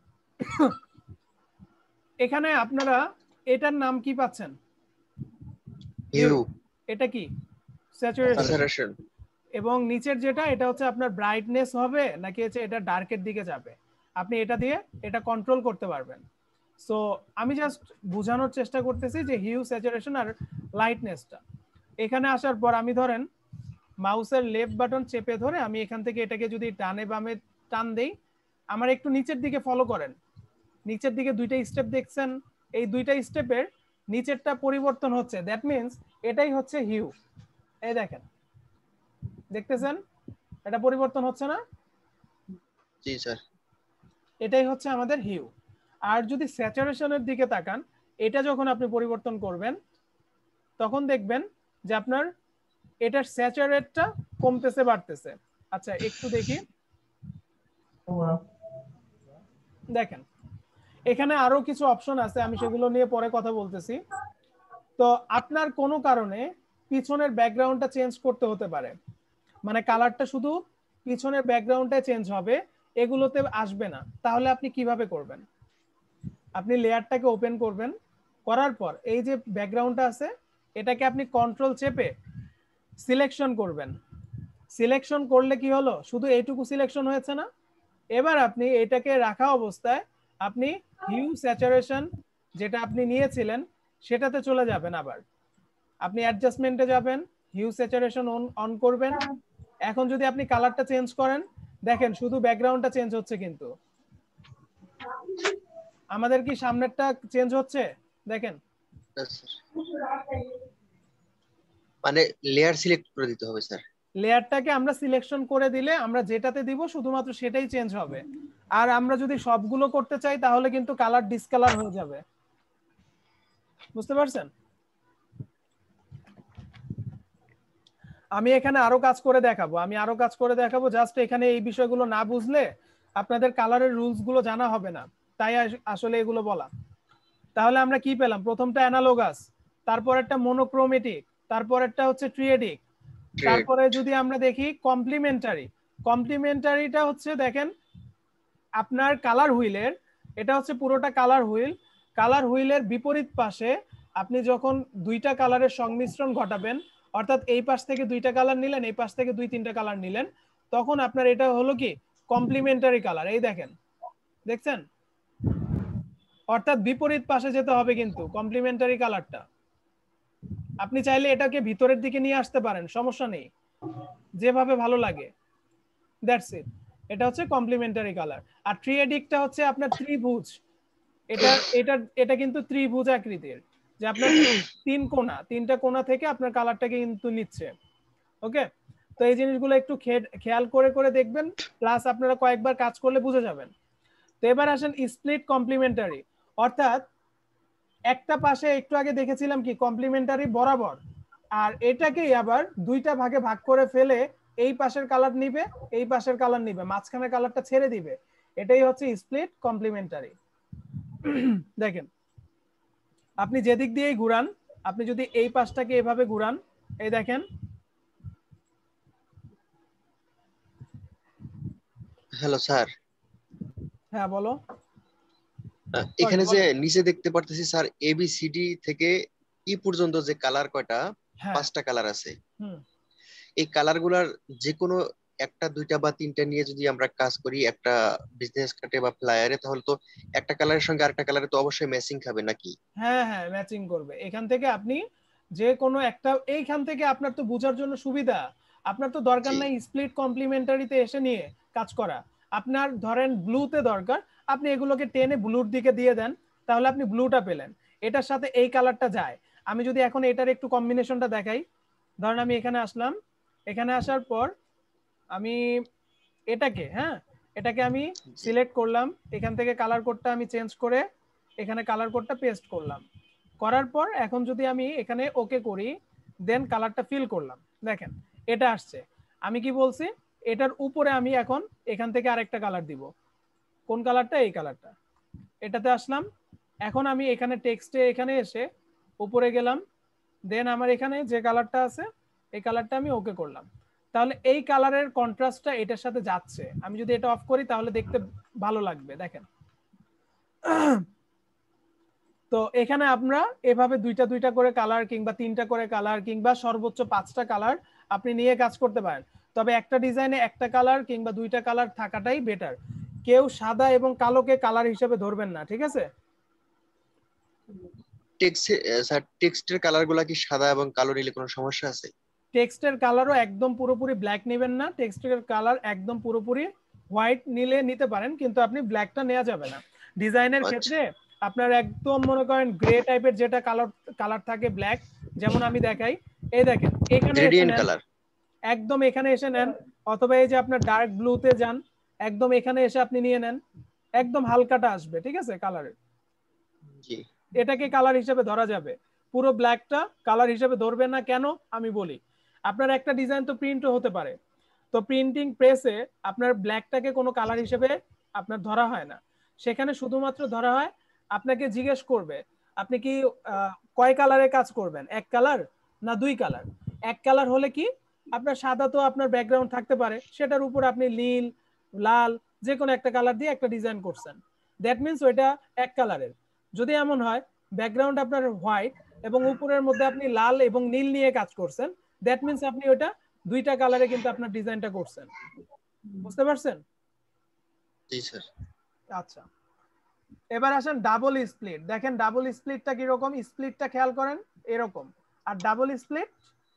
Speaker 3: এখানে আপনারা এটার নাম কি পাচ্ছেন?
Speaker 6: হিউ।
Speaker 3: এটা কি? স্যাচুরেশন।
Speaker 6: স্যাচুরেশন।
Speaker 3: এবং নিচের যেটা এটা হচ্ছে আপনার ব্রাইটনেস হবে নাকি হচ্ছে এটা ডার্কের দিকে যাবে, আপনি এটা দিয়ে এটা কন্ট্রোল করতে পারবেন। সো আমি জাস্ট বোঝানোর চেষ্টা করতেছি যে হিউ, স্যাচুরেশন আর লাইটনেসটা। এখানে আসার পর আমি ধরেন মাউসের লেফট বাটন চেপে ধরে আমি এখান থেকে এটাকে যদি ডানে বামে টান দেই, আমার একটু নিচের দিকে ফলো করেন, নিচের দিকে দুইটা স্টেপ দেখছেন, এই দুইটা স্টেপের নিচেরটা পরিবর্তন হচ্ছে, দ্যাট মিন্স এটাই হচ্ছে হিউ। এই দেখেন, দেখতেছেন এটা পরিবর্তন হচ্ছে না?
Speaker 6: জি স্যার।
Speaker 3: এটাই হচ্ছে আমাদের হিউ। আর যদি স্যাচুরেশনের দিকে তাকান, এটা যখন আপনি পরিবর্তন করবেন তখন দেখবেন যে আপনার এটার স্যাচুরেটটা কমতেছে বাড়তেছে। আচ্ছা একটু দেখি, দেখেন এখানে আরো কিছু অপশন আছে, আমি সেগুলো নিয়ে পরে কথা বলতেছি। তো আপনার কোনো কারণে পিছনের ব্যাকগ্রাউন্ডটা চেঞ্জ করতে হতে পারে, মানে কালারটা শুধু পিছনের ব্যাকগ্রাউন্ডটা চেঞ্জ হবে, এগুলোতে আসবে না, তাহলে আপনি কিভাবে করবেন? আপনি লেয়ারটাকে ওপেন করবেন, করার পর এই যে ব্যাকগ্রাউন্ডটা আছে এটাকে আপনি কন্ট্রোল চেপে সিলেকশন করবেন। সিলেকশন করলে কি হলো, শুধু এইটুকু সিলেকশন হয়েছে না, এবার আপনি এটাকে রাখা অবস্থায় আপনি হিউ স্যাচুরেশন যেটা আপনি নিয়েছিলেন সেটাতে চলে যাবেন, আবার আপনি অ্যাডজাস্টমেন্টে যাবেন, হিউ স্যাচুরেশন অন অন করবেন। এখন যদি আপনি কালারটা চেঞ্জ করেন, দেখেন শুধু ব্যাকগ্রাউন্ডটা চেঞ্জ হচ্ছে, কিন্তু আমাদের কি সামনেরটা চেঞ্জ হচ্ছে? দেখেন
Speaker 6: মানে লেয়ার সিলেক্ট করে দিতে হবে স্যার।
Speaker 3: লেয়ারটাকে আমরা সিলেকশন করে দিলে আমরা যেটাতে দিব শুধুমাত্র সেটাই চেঞ্জ হবে। আর আমরা যদি সবগুলো করতে চাই তাহলে কিন্তু কালার ডিসকালার হয়ে যাবে, বুঝতে পারছেন? আমি এখানে আরো কাজ করে দেখাবো, আমি আরো কাজ করে দেখাবো, জাস্ট এখানে এই বিষয়গুলো না বুঝলে আপনাদের কালারের রুলস গুলো জানা হবে না, তাই আসলে এগুলো বলা। তাহলে আমরা কি পেলাম? প্রথমটা অ্যানালগাস, তারপর একটা মনোক্রোমেটিক, তারপর একটা হচ্ছে ট্রিয়েডিক, তারপরে যদি আমরা দেখি কমপ্লিমেন্টারি। কমপ্লিমেন্টারিটা হচ্ছে দেখেন আপনার কালার হুইলের, এটা হচ্ছে পুরোটা কালার হুইল, কালার হুইলের বিপরীত পাশে আপনি যখন দুইটা কালারের সংমিশ্রণ ঘটাবেন, অর্থাৎ এই পাশ থেকে দুইটা কালার নিলেন, এই পাশ থেকে দুই তিনটা কালার নিলেন, তখন আপনার এটা হলো কি কমপ্লিমেন্টারি কালার। এই দেখেন, দেখছেন? অর্থাৎ বিপরীত পাশে যেতে হবে কিন্তু কমপ্লিমেন্টারি কালারটা। আপনি চাইলে এটাকে ভিতরের দিকে নিয়ে আসতে পারেন, সমস্যা নেই, যেভাবে ভালো লাগে, দ্যাটস ইট। এটা হচ্ছে কমপ্লিমেন্টারি কালার। আর ট্রিয়েডিকটা হচ্ছে আপনার ত্রিভুজ, এটা এটা এটা কিন্তু ত্রিভুজ আকৃতির, যে আপনার তিন কোণা, তিনটা কোণা থেকে আপনার কালারটাকে কিন্তু নিচ্ছে। ওকে, তো এই জিনিসগুলো একটু খেয়াল করে করে দেখবেন, প্লাস আপনারা কয়েকবার কাজ করলে বুঝে যাবেন। তো এবার আসেন স্প্লিট কমপ্লিমেন্টারি, অর্থাৎ একটা পাশে একটু আগে দেখেছিলাম কি কমপ্লিমেন্টারি বরাবর, আর এটাকেই আবার দুইটা ভাগে ভাগ করে ফেলে এই পাশের কালার নিবে, এই পাশের কালার নিবে, মাঝখানের কালারটা ছেড়ে দিবে, এটাই হচ্ছে স্প্লিট কমপ্লিমেন্টারি। দেখেন আপনি যেদিক দিয়েই ঘুরান, আপনি যদি এই পাশটাকে এভাবে ঘুরান, এই দেখেন,
Speaker 6: হ্যালো স্যার।
Speaker 3: হ্যাঁ বলো।
Speaker 6: এখানে যে নিচে দেখতে পারতেছি স্যার এবিসিডি থেকে ই পর্যন্ত যে কালার কয়টা, পাঁচটা কালার আছে। এই কালার গুলার যে কোনো একটা দুইটা বা তিনটা নিয়ে যদি আমরা কাজ করি একটা বিজনেস কার্ডে বা ফ্লায়ারে, তাহলে তো একটা কালারের সঙ্গে আরেকটা কালারে তো অবশ্যই ম্যাচিং খাবে নাকি?
Speaker 3: হ্যাঁ হ্যাঁ ম্যাচিং করবে। এখান থেকে আপনি যে কোনো একটা, এইখান থেকে আপনার তো বোঝার জন্য সুবিধা, আপনার তো দরকার নাই স্প্লিট কমপ্লিমেন্টারিতে এসে নিয়ে কাজ করা। আপনার ধরেন ব্লুতে দরকার, আপনি এগুলোকে টেনে ব্লুর দিকে দিয়ে দেন, তাহলে আপনি ব্লুটা পেলেন, এটার সাথে এই কালারটা যায়। আমি যদি এখন এটার একটু কম্বিনেশনটা দেখাই, ধরেন আমি এখানে আসলাম, এখানে আসার পর আমি এটাকে, হ্যাঁ এটাকে আমি সিলেক্ট করলাম, এখান থেকে কালার কোডটা আমি চেঞ্জ করে এখানে কালার কোডটা পেস্ট করলাম, করার পর এখন যদি আমি এখানে ওকে করি দেন কালারটা ফিল করলাম, দেখেন এটা আসছে। আমি কি বলছি, এটার উপরে আমি এখন এখান থেকে আরেকটা কালার দিব, কোন কালারটা, এই কালারটা, এটাতে আসলাম। এখন আমি এখানে টেক্সটে এখানে এসে উপরে গেলাম, দেন আমার এখানে যে কালারটা আছে এই কালারটা আমি ওকে করলাম, তাহলে এই কালারের কন্ট্রাস্টটা এটার সাথে যাচ্ছে। আমি যদি এটা অফ করি তাহলে দেখতে ভালো লাগবে, দেখেন। তো এখানে আমরা এভাবে দুইটা দুইটা করে কালার কিংবা তিনটা করে কালার কিংবা সর্বোচ্চ পাঁচটা কালার আপনি নিয়ে কাজ করতে পারেন, তবে একটা ডিজাইনে একটা কালার কিংবা দুইটা কালার থাকাটাই বেটার। কেউ সাদা এবং কালোকে কালার হিসেবে ধরবেন না, ঠিক আছে?
Speaker 6: টেক্সট স্যার টেক্সটের কালারগুলো কি সাদা এবং কালো নিলে কোনো সমস্যা আছে?
Speaker 3: টেক্সটের কালারও একদম পুরোপুরি ব্ল্যাক নেবেন না, টেক্সটের কালার একদম পুরোপুরি হোয়াইট নিলে নিতে পারেন, কিন্তু আপনি ব্ল্যাকটা নেওয়া যাবে না। ডিজাইনের ক্ষেত্রে আপনার একদম মনে করেন গ্রে টাইপের যেটা কালার কালার থাকে ব্ল্যাক, যেমন আমি দেখাই, এই দেখেন এখানে
Speaker 6: কালার
Speaker 3: একদম এখানে এসে নেন, অথবা এই যে আপনার ডার্ক ব্লুতে যান, একদম এখানে এসে আপনি নিয়ে নেন, একদম হালকাটা আসবে, ঠিক আছে কালারের,
Speaker 6: জি
Speaker 3: এটাকে কালার হিসেবে ধরা যাবে। পুরো ব্ল্যাকটা কালার হিসেবে ধরবেন না, কেন আমি বলি। আপনার একটা ডিজাইন তো প্রিন্টও হতে পারে, তো প্রিন্টিং প্রেসে আপনার ব্ল্যাকটাকে কোনো কালার হিসেবে আপনার ধরা হয় না, সেখানে শুধুমাত্র ধরা হয় আপনাকে জিজ্ঞেস করবে আপনি কি কয় কালারে কাজ করবেন, এক কালার না দুই কালার। এক কালার হলে কি আপনার সাদা তো আপনার ব্যাকগ্রাউন্ড থাকতে পারে, সেটার উপর আপনি নীল লাল যে কোনো একটা কালার দিয়ে একটা ডিজাইন করছেন, দ্যাট মিনস ওইটা এক কালারের। যদি এমন হয় ব্যাকগ্রাউন্ড আপনার হোয়াইট এবং উপরের মধ্যে আপনি লাল এবং নীল নিয়ে কাজ করছেন, দ্যাট মিনস আপনি ওটা দুইটা কালারে কিন্তু আপনার ডিজাইনটা করছেন, বুঝতে পারছেন?
Speaker 6: জি স্যার।
Speaker 3: আচ্ছা, এবার আসেন ডাবল স্প্লিট। দেখেন ডাবল স্প্লিটটা কি রকম, স্প্লিটটা খেয়াল করেন এরকম, আর ডাবল স্প্লিট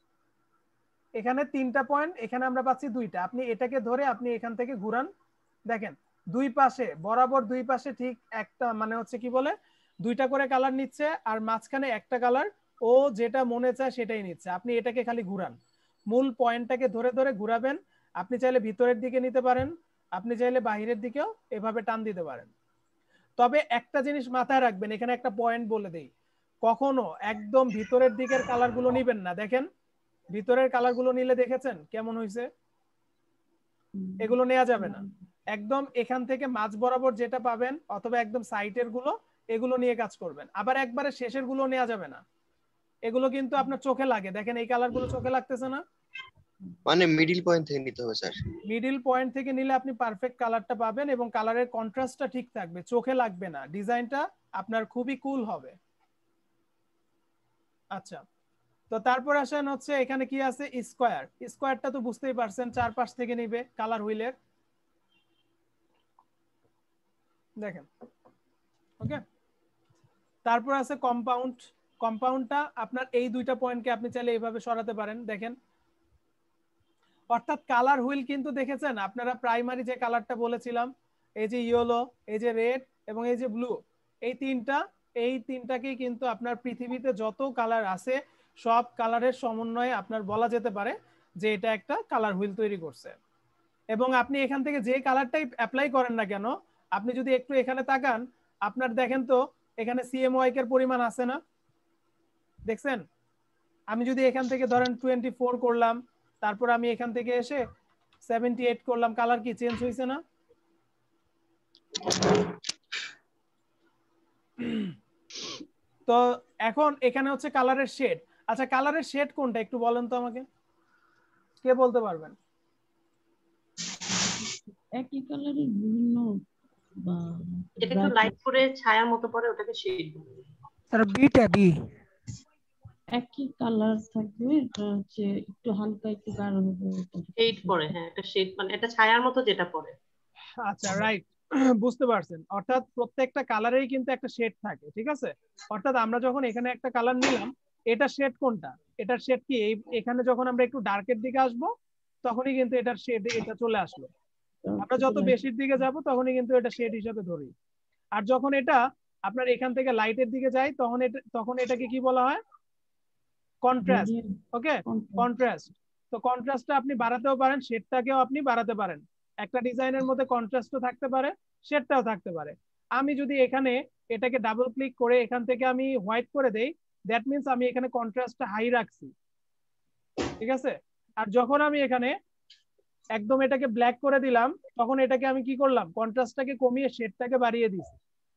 Speaker 3: এখানে তিনটা পয়েন্ট, এখানে আমরা পাচ্ছি দুইটা। আপনি এটাকে ধরে আপনি এখান থেকে ঘুরান, দেখেন দুই পাশে বরাবর দুই পাশে ঠিক একটা মানে হচ্ছে কি বলে দুইটা করে কালার নিচ্ছে, আর মাঝখানে একটা কালার ও যেটা মনে চায় সেটাই নিচ্ছে। আপনি এটাকে খালি ঘুরান, মূল পয়েন্টটাকে ধরে ধরে ঘুরাবেন। আপনি চাইলে ভিতরের দিকে নিতে পারেন, আপনি চাইলে বাহিরের দিকেও এভাবে টান দিতে পারেন। তবে একটা জিনিস মাথায় রাখবেন, এখানে একটা পয়েন্ট বলে দেই, কখনো একদম ভিতরের দিকের কালারগুলো নিবেন না। দেখেন ভিতরের কালারগুলো নিলে দেখেছেন কেমন হয়েছে, এগুলো নেওয়া যাবে না। একদম এখান থেকে মাঝ বরাবর যেটা পাবেন অথবা একদম সাইটের গুলো এগুলো নিয়ে কাজ করবেন। আবার একবারে শেষের গুলো নেওয়া যাবে না, এগুলো কিন্তু আপনার চোখে লাগে। দেখেন এই কালারগুলো চোখে লাগতেছে না,
Speaker 6: মানে মিডল পয়েন্ট থেকে নিতে হবে স্যার।
Speaker 3: মিডল পয়েন্ট থেকে নিলে আপনি পারফেক্ট কালারটা পাবেন এবং কালারের কন্ট্রাস্টটা ঠিক থাকবে, চোখে লাগবে না, ডিজাইনটা আপনার খুবই কুল হবে। আচ্ছা, তো তারপর আসেন হচ্ছে এখানে কি আছে, স্কয়ার। স্কয়ারটা তো বুঝতেই পারছেন, চার পাশ থেকে নিবে কালার হুইলের, দেখেন ওকে। তারপর আছে কম্পাউন্ড। কম্পাউন্ডটা আপনার এই দুইটা পয়েন্টকে আপনি চাইলে এইভাবে সরাতে পারেন, দেখেন। অর্থাৎ কালার হুইল কিন্তু দেখেছেন আপনারা, প্রাইমারি যে কালারটা বলেছিলাম, এই যে ইয়েলো, এই যে রেড এবং এই যে ব্লু, এই তিনটা এই তিনটাকেই কিন্তু আপনার পৃথিবীতে যত কালার আছে সব কালারের সমন্বয়ে আপনার বলা যেতে পারে যে এটা একটা কালার হুইল তৈরি করছে। এবং আপনি এখান থেকে যে কালারটাই অ্যাপ্লাই করেন না কেন, আপনি যদি একটু এখানে তাকান, আপনার দেখেন তো এখানে সিএমওয়াই এর পরিমাণ আছে না, দেখছেন? আমি যদি এখান থেকে ধরেন টোয়েন্টি ফোর করলাম, তারপর আমি এখান থেকে এসে সেভেন্টি এইট করলাম, কালার কি চেঞ্জ হয়েছে না? তো এখন এখানে হচ্ছে কালারের শেড। আচ্ছা, কালারের শেড কোনটা একটু বলেন তো আমাকে, কে বলতে পারবেন?
Speaker 8: একই কালারের বিভিন্ন বা
Speaker 2: এটা একটু লাইট করে ছায়ার মতো পড়ে ওটাকে শেড বলে।
Speaker 11: স্যার বিটা বি
Speaker 8: একই কালার থাকবে, এটা হচ্ছে একটু হালকা একটু গাঢ় হবে,
Speaker 2: শেড পড়ে। হ্যাঁ, এটা শেড মানে এটা ছায়ার মতো যেটা পড়ে।
Speaker 3: আচ্ছা, রাইট, বুঝতে পারছেন। অর্থাৎ প্রত্যেকটা কালারেই কিন্তু একটা শেড থাকে, ঠিক আছে? অর্থাৎ আমরা যখন এখানে একটা কালার নিলাম, এটা শেড কোনটা, এটার শেড কি এই এখানে যখন আমরা একটু ডার্কের দিকে আসব তখনই কিন্তু এটার শেড এটা চলে আসলো। আমরা যত বেশির দিকে যাব তখনই কিন্তু এটা শেড হিসেবে ধরি। আর যখন এটা আপনার এখান থেকে লাইটের দিকে যায় তখন এটা তখন এটাকে কি বলা হয়, কন্ট্রাস্ট। ওকে, কন্ট্রাস্ট। তো কন্ট্রাস্টটা আপনি বাড়াতেও পারেন, শেডটাকেও আপনি বাড়াতে পারেন। একটা ডিজাইনের মধ্যে কন্ট্রাস্টও থাকতে পারে, শেডটাও থাকতে পারে। আমি যদি এখানে এটাকে ডাবল ক্লিক করে এখান থেকে আমি হোয়াইট করে দেই, দ্যাট মিন্স আমি এখানে কন্ট্রাস্টটা হাই রাখছি, ঠিক আছে। আর যখন আমি এখানে একদম এটাকে ব্ল্যাক করে দিলাম, তখন এটাকে আমি কি করলাম, কন্ট্রাস্টটাকে কমিয়ে শেডটাকে বাড়িয়ে দিছি।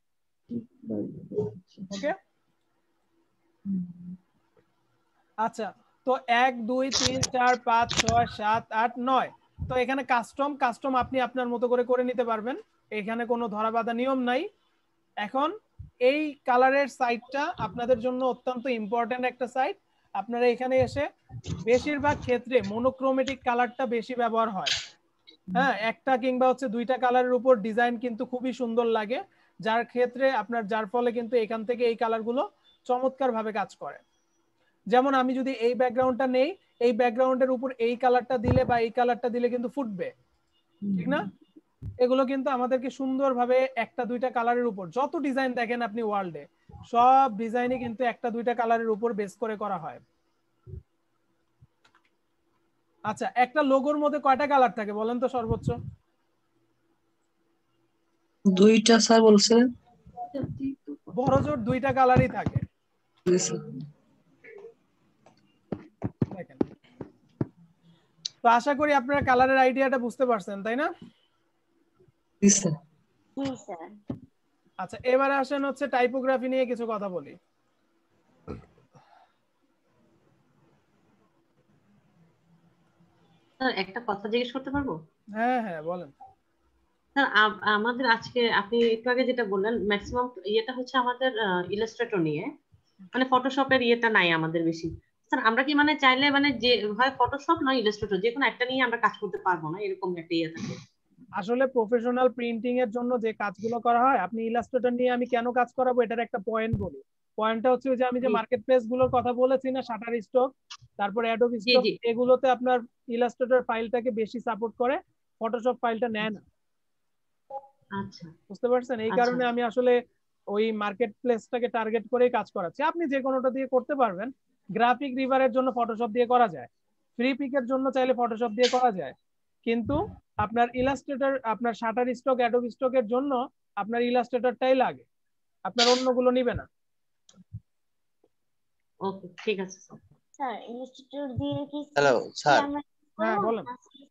Speaker 3: ওকে, আচ্ছা। তো এক দুই তিন চার পাঁচ ছয় সাত আট নয়, তো এখানে কাস্টম কাস্টম আপনি আপনার মতো করে করে নিতে পারবেন, এখানে কোনো ধরা বাঁধা নিয়ম নাই। এখন এই কালারের সাইটটা আপনাদের জন্য অত্যন্ত ইম্পর্টেন্ট একটা সাইট। আপনারা এখানে এসে বেশিরভাগ ক্ষেত্রে মনোক্রোমেটিক কালারটা বেশি ব্যবহার হয়। হ্যাঁ, একটা কিংবা হচ্ছে দুইটা কালারের উপর ডিজাইন কিন্তু খুবই সুন্দর লাগে, যার ক্ষেত্রে আপনার যার ফলে কিন্তু এখান থেকে এই কালারগুলো চমৎকার ভাবে কাজ করে। যেমন আমি যদি এই ব্যাকগ্রাউন্ডটা নেই, এই ব্যাকগ্রাউন্ডের উপর এই কালারটা দিলে বা এই কালারটা দিলে কিন্তু ফুটবে, ঠিক না? এগুলো কিন্তু আমাদেরকে সুন্দরভাবে একটা দুইটা কালারের উপর, যত ডিজাইন দেখেন আপনি ওয়ার্ল্ডে, সব ডিজাইনই কিন্তু একটা দুইটা কালারের উপর বেস করে করা হয়। আচ্ছা, একটা লোগোর মধ্যে কয়টা কালার থাকে বলেন তো সর্বোচ্চ?
Speaker 11: দুইটা স্যার বলছেন।
Speaker 3: বড় জোর দুইটা কালারই থাকে। দেখেন, তো আশা করি আপনারা কালারের আইডিয়াটা বুঝতে পারছেন, তাই না? আচ্ছা, এবারে আসেন হচ্ছে টাইপোগ্রাফি নিয়ে কিছু কথা বলি।
Speaker 2: স্যার একটা কথা জিজ্ঞেস করতে পারবো?
Speaker 3: হ্যাঁ হ্যাঁ বলেন।
Speaker 2: স্যার আমাদের আজকে আপনি একটু আগে যেটা বললেন ম্যাক্সিমাম ইয়েটা হচ্ছে আমাদের ইলাস্ট্রেটর নিয়ে, মানে ফটোশপের ইয়েটা নাই আমাদের বেশি। স্যার আমরা কি মানে চাইলে মানে যে হয় ফটোশপ নয় ইলাস্ট্রেটর যে কোনো একটা নিয়ে আমরা কাজ করতে পারবো না, এরকম একটা ইয়ে থাকে?
Speaker 3: আসলে প্রফেশনাল প্রিন্টিং এর জন্য যে কাজগুলো করা হয়, আপনি ইলাস্ট্রেটর নিয়ে আমি কেন কাজ করাবো এটার একটা পয়েন্ট বলি। পয়েন্টটা হচ্ছে যে আমি যে মার্কেট প্লেস গুলোর কথা বলেছি না, শাটার স্টক, তারপর অ্যাডোব স্টক, এগুলোতে আপনার ইলাস্ট্রেটর ফাইলটাকে বেশি সাপোর্ট করে, ফটোশপ ফাইলটা নেয় না।
Speaker 2: আচ্ছা,
Speaker 3: বুঝতে পারছেন? এই কারণে আমি আসলে ওই মার্কেট প্লেসটাকে টার্গেট করেই কাজ করাচ্ছি। আপনি যে কোনোটা দিয়ে করতে পারবেন। গ্রাফিক রিভারের জন্য ফটোশপ দিয়ে করা যায়, ফ্রি পিকের জন্য চাইলে ফটোশপ দিয়ে করা যায়, কিন্তু আপনার ইলাস্ট্রেটর, আপনার শাটার স্টক, অ্যাডোব স্টকের জন্য আপনার ইলাস্ট্রেটরটাই লাগে, আপনার অন্যগুলো নিবে না।
Speaker 2: ওকে, ঠিক আছে
Speaker 9: স্যার। ইলাস্ট্রেটর দিয়ে কি
Speaker 6: হ্যালো স্যার,
Speaker 3: হ্যাঁ বলেন।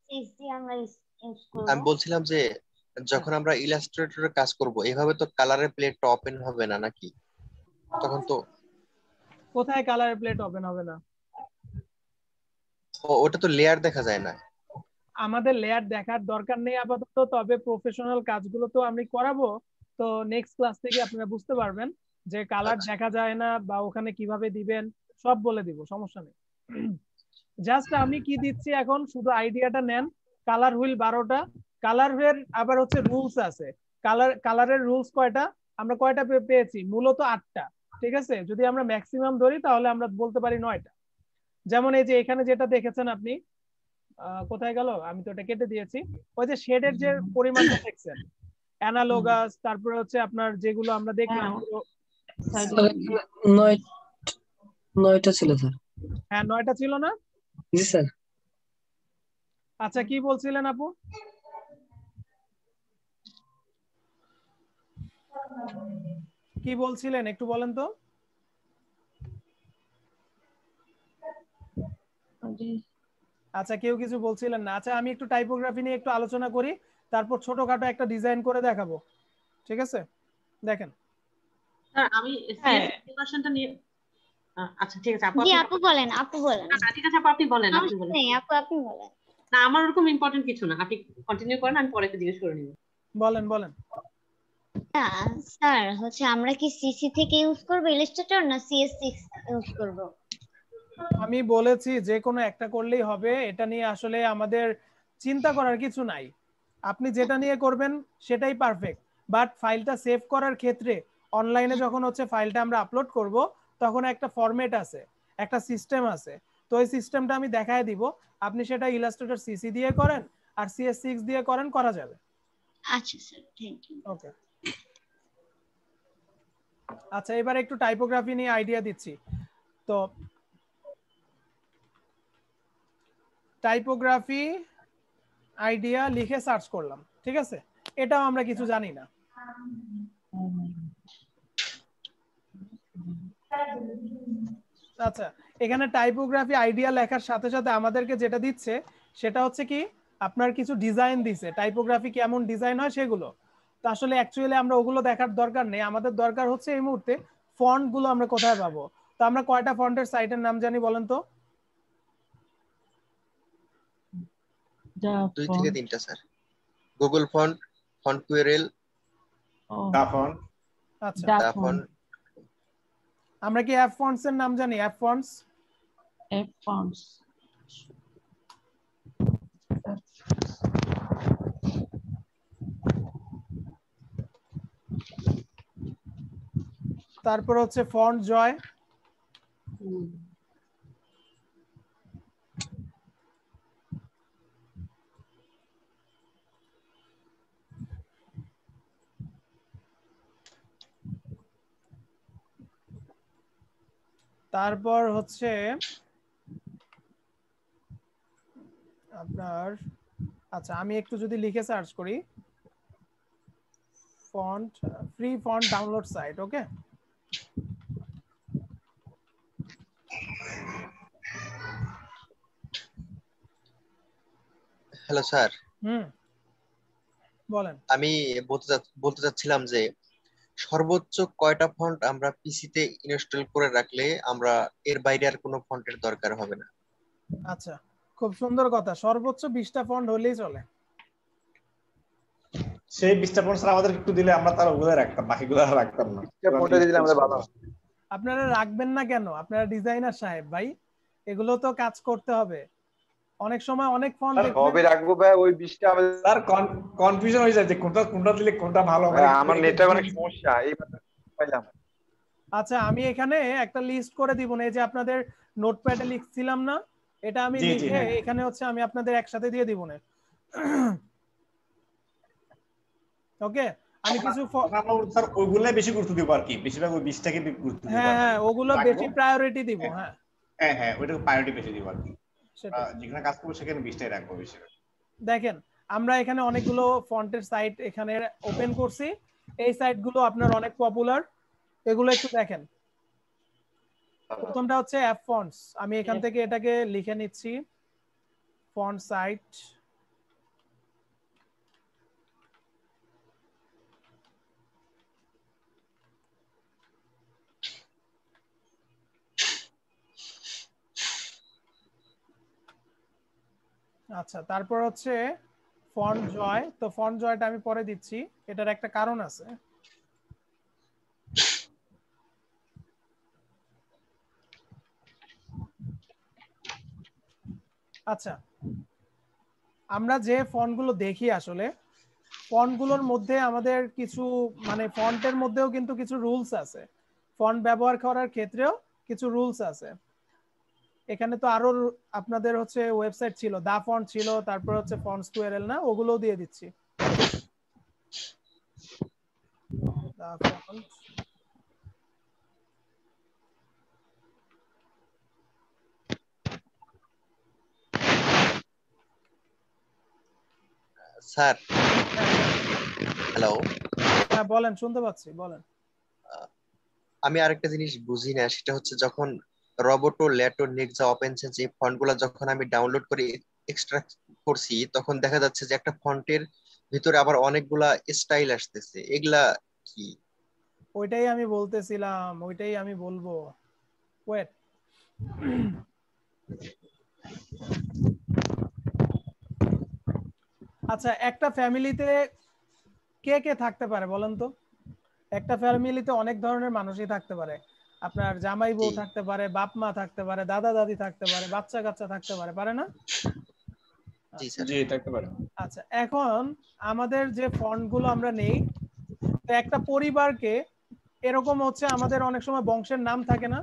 Speaker 6: আমি বলছিলাম যে যখন আমরা ইলাস্ট্রেটরে কাজ করব এভাবে তো কালারের প্লেটটা ওপেন হবে না নাকি? তখন তো
Speaker 3: কোথায় কালারের প্লেট ওপেন হবে না?
Speaker 6: ও ওটা তো লেয়ার দেখা যায় না।
Speaker 3: আমাদের লেয়ার দেখার দরকার নেই আপাতত, তবে প্রফেশনাল কাজগুলো তো আমি করাবো, তো নেক্সট ক্লাস থেকে আপনারা বুঝতে পারবেন যে কালার দেখা যায় না বা ওখানে কিভাবে দিবেন, সব বলে দিব, সমস্যা নেই। জাস্ট আমি কি দিচ্ছি এখন, শুধু আইডিয়াটা নেন। কালার হুইল বারোটা, কালার হুইল আবার হচ্ছে রুলস আছে। কালার কালারের রুলস কয়টা, আমরা কয়টা পেয়েছি? মূলত আটটা, ঠিক আছে। যদি আমরা ম্যাক্সিমাম ধরি তাহলে আমরা বলতে পারি নয়টা। যেমন এই যে এখানে যেটা দেখেছেন আপনি, কোথায় গেল, আমি তো এটা কেটে দিয়েছি, ওই যে শেডের যে পরিমাণটা দেখছেন, অ্যানালোগাস, তারপরে হচ্ছে আপনার যেগুলো আমরা দেখলাম,
Speaker 11: নয়টা ছিল স্যার।
Speaker 3: হ্যাঁ নয়টা ছিল না?
Speaker 11: জি স্যার।
Speaker 3: আচ্ছা, কি বলছিলেন আপু? কি বলছিলেন একটু বলেন তো। আচ্ছা, কেউ কিছু বলছিলেন না। আচ্ছা, আমি একটু টাইপোগ্রাফি নিয়ে একটু আলোচনা করি, তারপর ছোটখাটো একটা ডিজাইন করে দেখাবো, ঠিক আছে? দেখেন
Speaker 2: স্যার আমি সিএসসি ভার্সনটা নিয়ে, আচ্ছা ঠিক আছে আপু,
Speaker 9: জি আপু বলেন, আপু বলেন।
Speaker 2: না ঠিক আছে আপু, আপনি বলেন, আপনি বলেন।
Speaker 9: নেই আপু, আপনি বলেন।
Speaker 2: না আমার ওরকম ইম্পর্টেন্ট কিছু না, আপনি কন্টিনিউ করেন, আমি পরে জিজ্ঞেস করে নিব।
Speaker 3: বলেন বলেন।
Speaker 9: স্যার হচ্ছে আমরা কি সিসি থেকে ইউজ করব ইলাস্ট্রেটর না সিএস সিক্স ইউজ করব?
Speaker 3: আমি বলেছি যে কোনো একটা করলেই হবে, এটা নিয়ে আসলে আমাদের চিন্তা করার কিছু নাই। আপনি যেটা নিয়ে করবেন সেটাই পারফেক্ট, বাট ফাইলটা সেভ করার ক্ষেত্রে অনলাইনে যখন হচ্ছে ফাইলটা আমরা আপলোড করব, তখন একটা ফরম্যাট আছে, একটা সিস্টেম আছে, তো ওই সিস্টেমটা আমি দেখায় দিব। আপনি সেটা ইলাস্ট্রেটর সিসি দিয়ে করেন আর সিএস সিক্স দিয়ে করেন, করা যাবে।
Speaker 9: আচ্ছা স্যার, থ্যাংক ইউ।
Speaker 3: ওকে, আচ্ছা এবার একটু টাইপোগ্রাফি নিয়ে আইডিয়া দিচ্ছি। তো টাইপোগ্রাফি আইডিয়া লিখে সার্চ করলাম, ঠিক আছে? এটাও আমরা কিছু জানি না। আচ্ছা, এখানে টাইপোগ্রাফি আইডিয়া লেখার সাথে সাথে আমাদেরকে যেটা দিচ্ছে সেটা হচ্ছে কি আপনার কিছু ডিজাইন দিছে, টাইপোগ্রাফি কেমন ডিজাইন হয় সেগুলো। তো আসলে অ্যাকচুয়ালি আমরা ওগুলো দেখার দরকার নেই, আমাদের দরকার হচ্ছে এই মুহূর্তে ফন্ট গুলো আমরা কোথায় পাবো। তো আমরা কয়টা ফন্টের সাইটের নাম জানি বলেন তো?
Speaker 6: দুই থেকে তিনটা sir. Google font, font squirrel,
Speaker 4: the font.
Speaker 3: আচ্ছা,
Speaker 6: দা ফন্ট।
Speaker 3: আমরা কি অ্যাপ ফন্টস এর নাম জানি? অ্যাপ ফন্টস,
Speaker 8: অ্যাপ ফন্টস,
Speaker 3: তারপর হচ্ছে ফন্ট জয়, তারপর হচ্ছে আপনার, আচ্ছা আমি একটু যদি লিখে সার্চ করি font, free font download site, okay.
Speaker 6: Hello sir.
Speaker 3: হুম, বলেন।
Speaker 6: আমি বলতে বলতে চাচ্ছিলাম যে সর্বোচ্চ কয়টা ফন্ট আমরা পিসিতে ইনস্টল করে রাখলে আমরা এর বাইরে আর কোনো ফন্টের দরকার হবে না?
Speaker 3: আচ্ছা, খুব সুন্দর কথা, সর্বোচ্চ বিশটা ফন্ট হলেই চলে।
Speaker 4: সেই বিশটা ফন্ট স্যার আমাদের একটু দিলে আমরা তার ওগুলো রাখতাম, বাকিগুলো আর রাখতাম না।
Speaker 7: বিশটা ফন্ট দিলে আমাদের ভালো।
Speaker 3: আপনারা রাখবেন না কেন? আপনারা ডিজাইনার সাহেব ভাই, এগুলো তো কাজ করতে হবে। অনেক সময় অনেক ফন্ট
Speaker 7: হবে রাখবো ভাই, ওই বিশটা আমাদের
Speaker 4: স্যার কনফিউশন হয়ে যায় যে কোনটা কোনটা দিলে কোনটা ভালো হবে।
Speaker 7: আমার নেটে অনেক সমস্যা, এই পাইলাম।
Speaker 3: আচ্ছা, আমি এখানে একটা লিস্ট করে দিব না, এই যে আপনাদের নোটপ্যাডে লিখছিলাম না, এটা আমি লিখে এখানে হচ্ছে আমি আপনাদের একসাথে দিয়ে দিব না, ওকে? আমি কিছু
Speaker 4: স্যার ওইগুলাই বেশি গুরুত্ব দিব আর কি, বেশিরভাগ ওই বিশটাকে গুরুত্ব দিব।
Speaker 3: হ্যাঁ হ্যাঁ, ওগুলো বেশি প্রায়োরিটি দিব। হ্যাঁ
Speaker 4: হ্যাঁ হ্যাঁ, ওইটাকে প্রায়োরিটি বেশি দিব আর কি, যেখানে কাজ করব সেখানে বিশটাই রাখবো বেশি।
Speaker 3: দেখেন আমরা এখানে অনেকগুলো ফন্টের সাইট এখানে ওপেন করছি, এই সাইটগুলো আপনার অনেক পপুলার, এগুলো একটু দেখেন। প্রথমটা হচ্ছে অ্যাপ ফন্টস, আমি এখান থেকে এটাকে লিখে নিচ্ছি, ফন্ট সাইট। আচ্ছা, তারপর হচ্ছে ফন্ট জয়, তো ফন্ট জয়টা আমি পরে দিচ্ছি, এটার একটা কারণ আছে। আচ্ছা, আমরা যে ফন্টগুলো দেখি আসলে ফন্টগুলোর মধ্যে আমাদের কিছু মানে ফন্টের মধ্যেও কিন্তু কিছু রুলস আছে, ফন্ট ব্যবহার করার ক্ষেত্রেও কিছু রুলস আছে। এখানে তো আরো আপনাদের হচ্ছে ওয়েবসাইট ছিল, দা ফন্ট ছিল, তারপর হচ্ছে ফন্ট স্কোয়ারেল, না ওগুলোও দিয়ে দিচ্ছি। The font,
Speaker 6: sir hello.
Speaker 3: হ্যাঁ বলেন, শুনতে পাচ্ছি, বলেন।
Speaker 6: আমি আরেকটা জিনিস বুঝি না, সেটা হচ্ছে যখন রোবোটো, ল্যাটো, নেক্সা, ওপেনসেন্স এই ফন্টগুলো যখন আমি ডাউনলোড করে এক্সট্রাক্ট করছি, তখন দেখা যাচ্ছে যে একটা ফন্টের ভিতরে আবার অনেকগুলা স্টাইল আসতেছে, এগুলা কি?
Speaker 3: ওইটাই আমি বলতেছিলাম, ওইটাই আমি বলবো, ওয়েট। আচ্ছা, একটা ফ্যামিলিতে কে কে থাকতে পারে বলেন তো? একটা ফ্যামিলিতে অনেক ধরনের মানুষই থাকতে পারে, আপনার জামাই বউ থাকতে পারে, বাপ মা থাকতে পারে, দাদা দাদি থাকতে পারে, বাচ্চা কাচ্চা থাকতে পারে, পারে না?
Speaker 4: জি থাকতে পারে।
Speaker 3: আচ্ছা, এখন আমাদের যে ফন্ট গুলো আমরা নেই, তো একটা পরিবারকে এরকম হচ্ছে আমাদের অনেক সময় বংশের নাম থাকে না?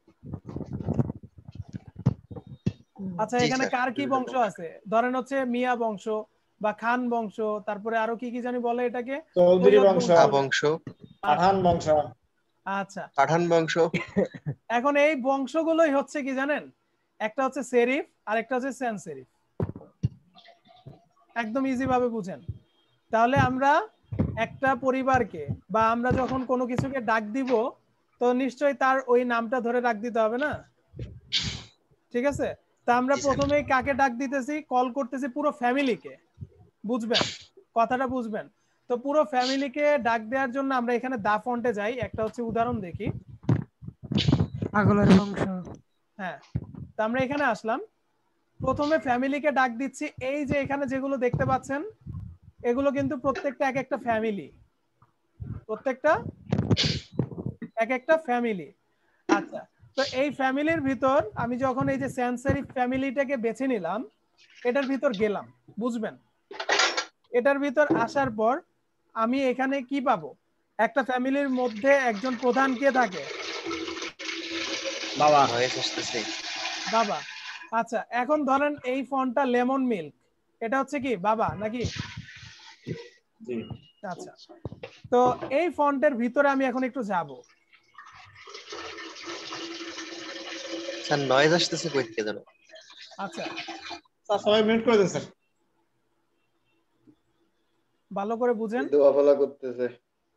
Speaker 3: আচ্ছা, এখানে কার কি বংশ আছে? ধরেন হচ্ছে মিয়া বংশ বা খান বংশ, তারপরে আরো কি কি জানি বলে এটাকে,
Speaker 4: চৌধুরী বংশ,
Speaker 6: বংশ,
Speaker 4: পাঠান বংশ।
Speaker 3: আচ্ছা,
Speaker 6: পাঠান বংশ।
Speaker 3: এখন এই বংশগুলোই হচ্ছে কি জানেন, একটা হচ্ছে সেরিফ আর একটা হচ্ছে সেন্স সেরিফ। একদম ইজি ভাবে বুঝেন। তাহলে আমরা একটা পরিবারকে বা আমরা যখন কোনো কিছুকে ডাক দিব তো নিশ্চয়ই তার ওই নামটা ধরে ডাক দিতে হবে না, ঠিক আছে? তা আমরা প্রথমেই কাকে ডাক দিতেছি, কল করতেছি পুরো ফ্যামিলিকে, বুঝবেন কথাটা বুঝবেন। তো পুরো ফ্যামিলিকে ডাক দেওয়ার জন্য আমরা এখানে দা ফন্টে যাই, একটা হচ্ছে উদাহরণ দেখি।
Speaker 12: পাগলের বংশ।
Speaker 3: হ্যাঁ, তো আমরা এখানে আসলাম, প্রথমে ফ্যামিলিকে ডাক দিচ্ছি। এই যে এখানে যেগুলো দেখতে পাচ্ছেন এগুলো কিন্তু প্রত্যেকটা এক একটা ফ্যামিলি, প্রত্যেকটা এক একটা ফ্যামিলি। আচ্ছা, তো এই ফ্যামিলির ভিতর আমি যখন এই যে সেন্স সেরিফ ফ্যামিলিটাকে বেছে নিলাম, এটার ভিতর গেলাম, বুঝবেন। এটার ভিতর আসার পর আমি এখানে কি পাবো, একটা ফ্যামিলির মধ্যে একজন প্রধান কে থাকে?
Speaker 4: বাবা।
Speaker 3: বাবা। আচ্ছা, এখন ধরেন এই ফন্টটা লেমন মিল্ক, এটা হচ্ছে কি বাবা নাকি?
Speaker 4: জি।
Speaker 3: আচ্ছা, তো এই ফন্টের ভিতরে আমি এখন একটু যাব।
Speaker 6: স্যার নয়েজ আসতেছে কই থেকে জানো?
Speaker 3: আচ্ছা
Speaker 4: স্যার সবাই মিউট করে দেন স্যার,
Speaker 3: ভালো করে বুঝেন।
Speaker 7: দোয়াফলা করতেছে।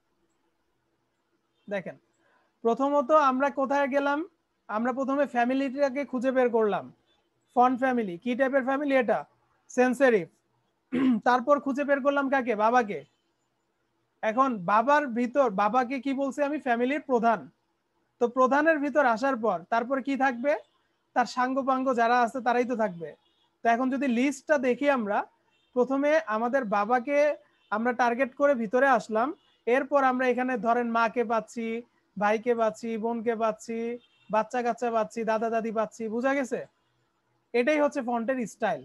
Speaker 3: দেখেন, প্রথমত আমরা কোথায় গেলাম, আমরা প্রথমে ফ্যামিলিটাকে খুঁজে বের করলাম। ফন্ট ফ্যামিলি কি টাইপের ফ্যামিলি? এটা সেন্স সেরিফ। তারপর খুঁজে বের করলাম কাকে? বাবাকে। এখন বাবার ভিতর বাবাকে কি বলছি আমি? ফ্যামিলির প্রধান। তো প্রধানের ভিতর আসার পর তারপর কি থাকবে? তার সাঙ্গপাঙ্গ যারা আছে তারাই তো থাকবে। তো এখন যদি লিস্টটা দেখি, আমরা প্রথমে আমাদের বাবাকে আমরা টার্গেট করে ভিতরে আসলাম, এরপর আমরা এখানে ধরেন মাকে পাচ্ছি, ভাইকে পাচ্ছি, বোনকে পাচ্ছি, বাচ্চা কাচ্চা পাচ্ছি, দাদা দাদি পাচ্ছি, বুঝা গেছে? এটাই হচ্ছে ফন্টের স্টাইল।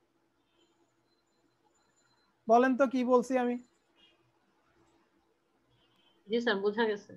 Speaker 3: বলেন তো কি বলছি আমি?
Speaker 2: জি স্যার, বোঝা গেছে।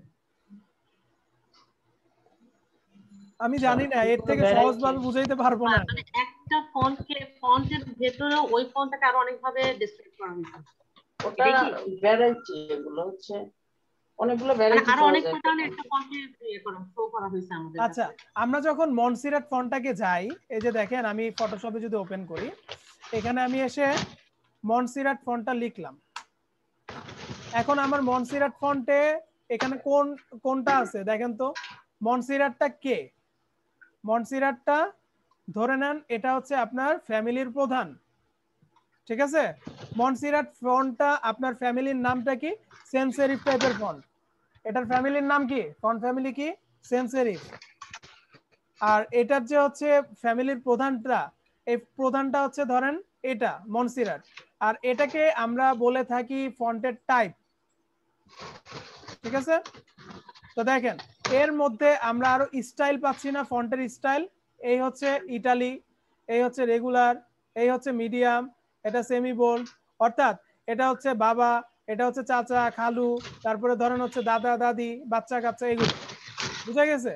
Speaker 3: আমি জানি না এর থেকে সহজভাবে বুঝাইতে পারবো না।
Speaker 2: মানে একটা ফন্টকে ফন্টের ভেতরে ওই ফন্টটাকে আরো অনেক ভাবে ডেসক্রাইব করা হয়েছে।
Speaker 8: ওটা ভ্যারাইটি, এগুলো হচ্ছে অনেকগুলো ভ্যারাইটি
Speaker 2: আরো
Speaker 8: পাওয়া
Speaker 2: অনেক
Speaker 8: যায়।
Speaker 2: প্যাটার্নে একটা ফন্টে ইয়ে করা শো করা হয়েছে আমাদের।
Speaker 3: আচ্ছা, আমরা যখন মনসিরাট ফন্টটাকে যাই, এই যে দেখেন আমি ফটোশপে যদি ওপেন করি, এখানে আমি এসে মনসিরাট ফন্টটা লিখলাম। এখন আমার মনসিরাট ফন্টে এখানে কোন কোনটা আছে দেখেন তো। মনসিরাটটা কে? মনসিরাটটা ধরে নেন এটা হচ্ছে আপনার ফ্যামিলির প্রধান, ঠিক আছে? মনসিরাট ফন্টটা আপনার ফ্যামিলির নামটা কি? সেন্স সেরিফ টাইপের ফন্ট। এটার ফ্যামিলির নাম কি? ফন্ট ফ্যামিলি কি? Sans serif. আর এটার যে হচ্ছে ফ্যামিলির প্রধানটা, এই প্রধানটা হচ্ছে ধরেন এটা মনসিরাট, আর এটাকে আমরা বলে থাকি ফন্টের টাইপ, ঠিক আছে? তো দেখেন এর মধ্যে আমরা আরো স্টাইল পাচ্ছি না, ফন্টের স্টাইল। এই হচ্ছে ইটালি, এই হচ্ছে রেগুলার, এই হচ্ছে মিডিয়াম, এটা সেমি বোল্ড, অর্থাৎ এটা হচ্ছে বাবা, এটা হচ্ছে চাচা খালু, তারপরে ধরেন হচ্ছে দাদা দাদি, বাচ্চা কাচ্চা, এগুলো বুঝা গেছে?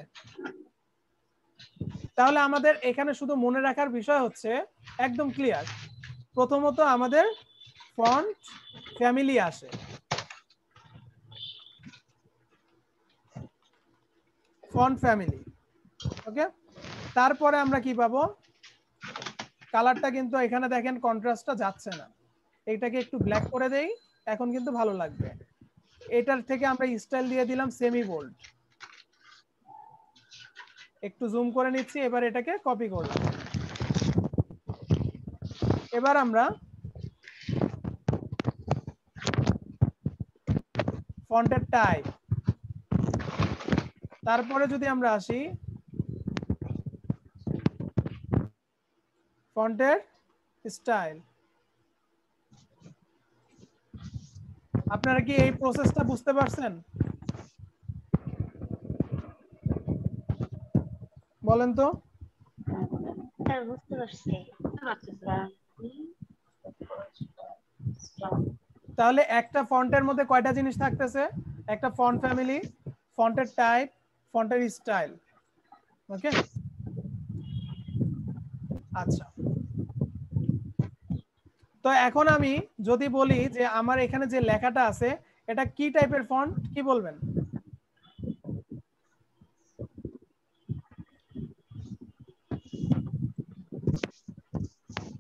Speaker 3: তাহলে আমাদের এখানে শুধু মনে রাখার বিষয় হচ্ছে একদম ক্লিয়ার। প্রথমত আমাদের ফন্ট ফ্যামিলি আসে, ফন্ট ফ্যামিলি, ওকে? তারপরে আমরা কি পাবো? কালারটা কিন্তু এখানে দেখেন কন্ট্রাস্টটা যাচ্ছে না, এইটাকে একটু ব্ল্যাক করে দেই, এখন কিন্তু ভালো লাগবে। এটার থেকে আমরা স্টাইল দিয়ে দিলাম সেমি বোল্ড, একটু জুম করে নিচ্ছি, এবার এটাকে কপি করলাম। এবার আমরা ফন্টের টাইপ, তারপরে যদি আমরা আসি ফন্টের স্টাইল। আপনারা কি এই প্রসেসটা বুঝতে পারছেন? বলেন তো।
Speaker 9: স্যার বুঝতে পারছি।
Speaker 3: তাহলে একটা ফন্টের মধ্যে কয়টা জিনিস থাকতেছে? একটা ফন্ট ফ্যামিলি, ফন্টের টাইপ, ফন্টের স্টাইল, ওকে? আচ্ছা, তো এখন আমি যদি বলি যে আমার এখানে যে লেখাটা আছে এটা কি টাইপের ফন্ট, কি বলবেন?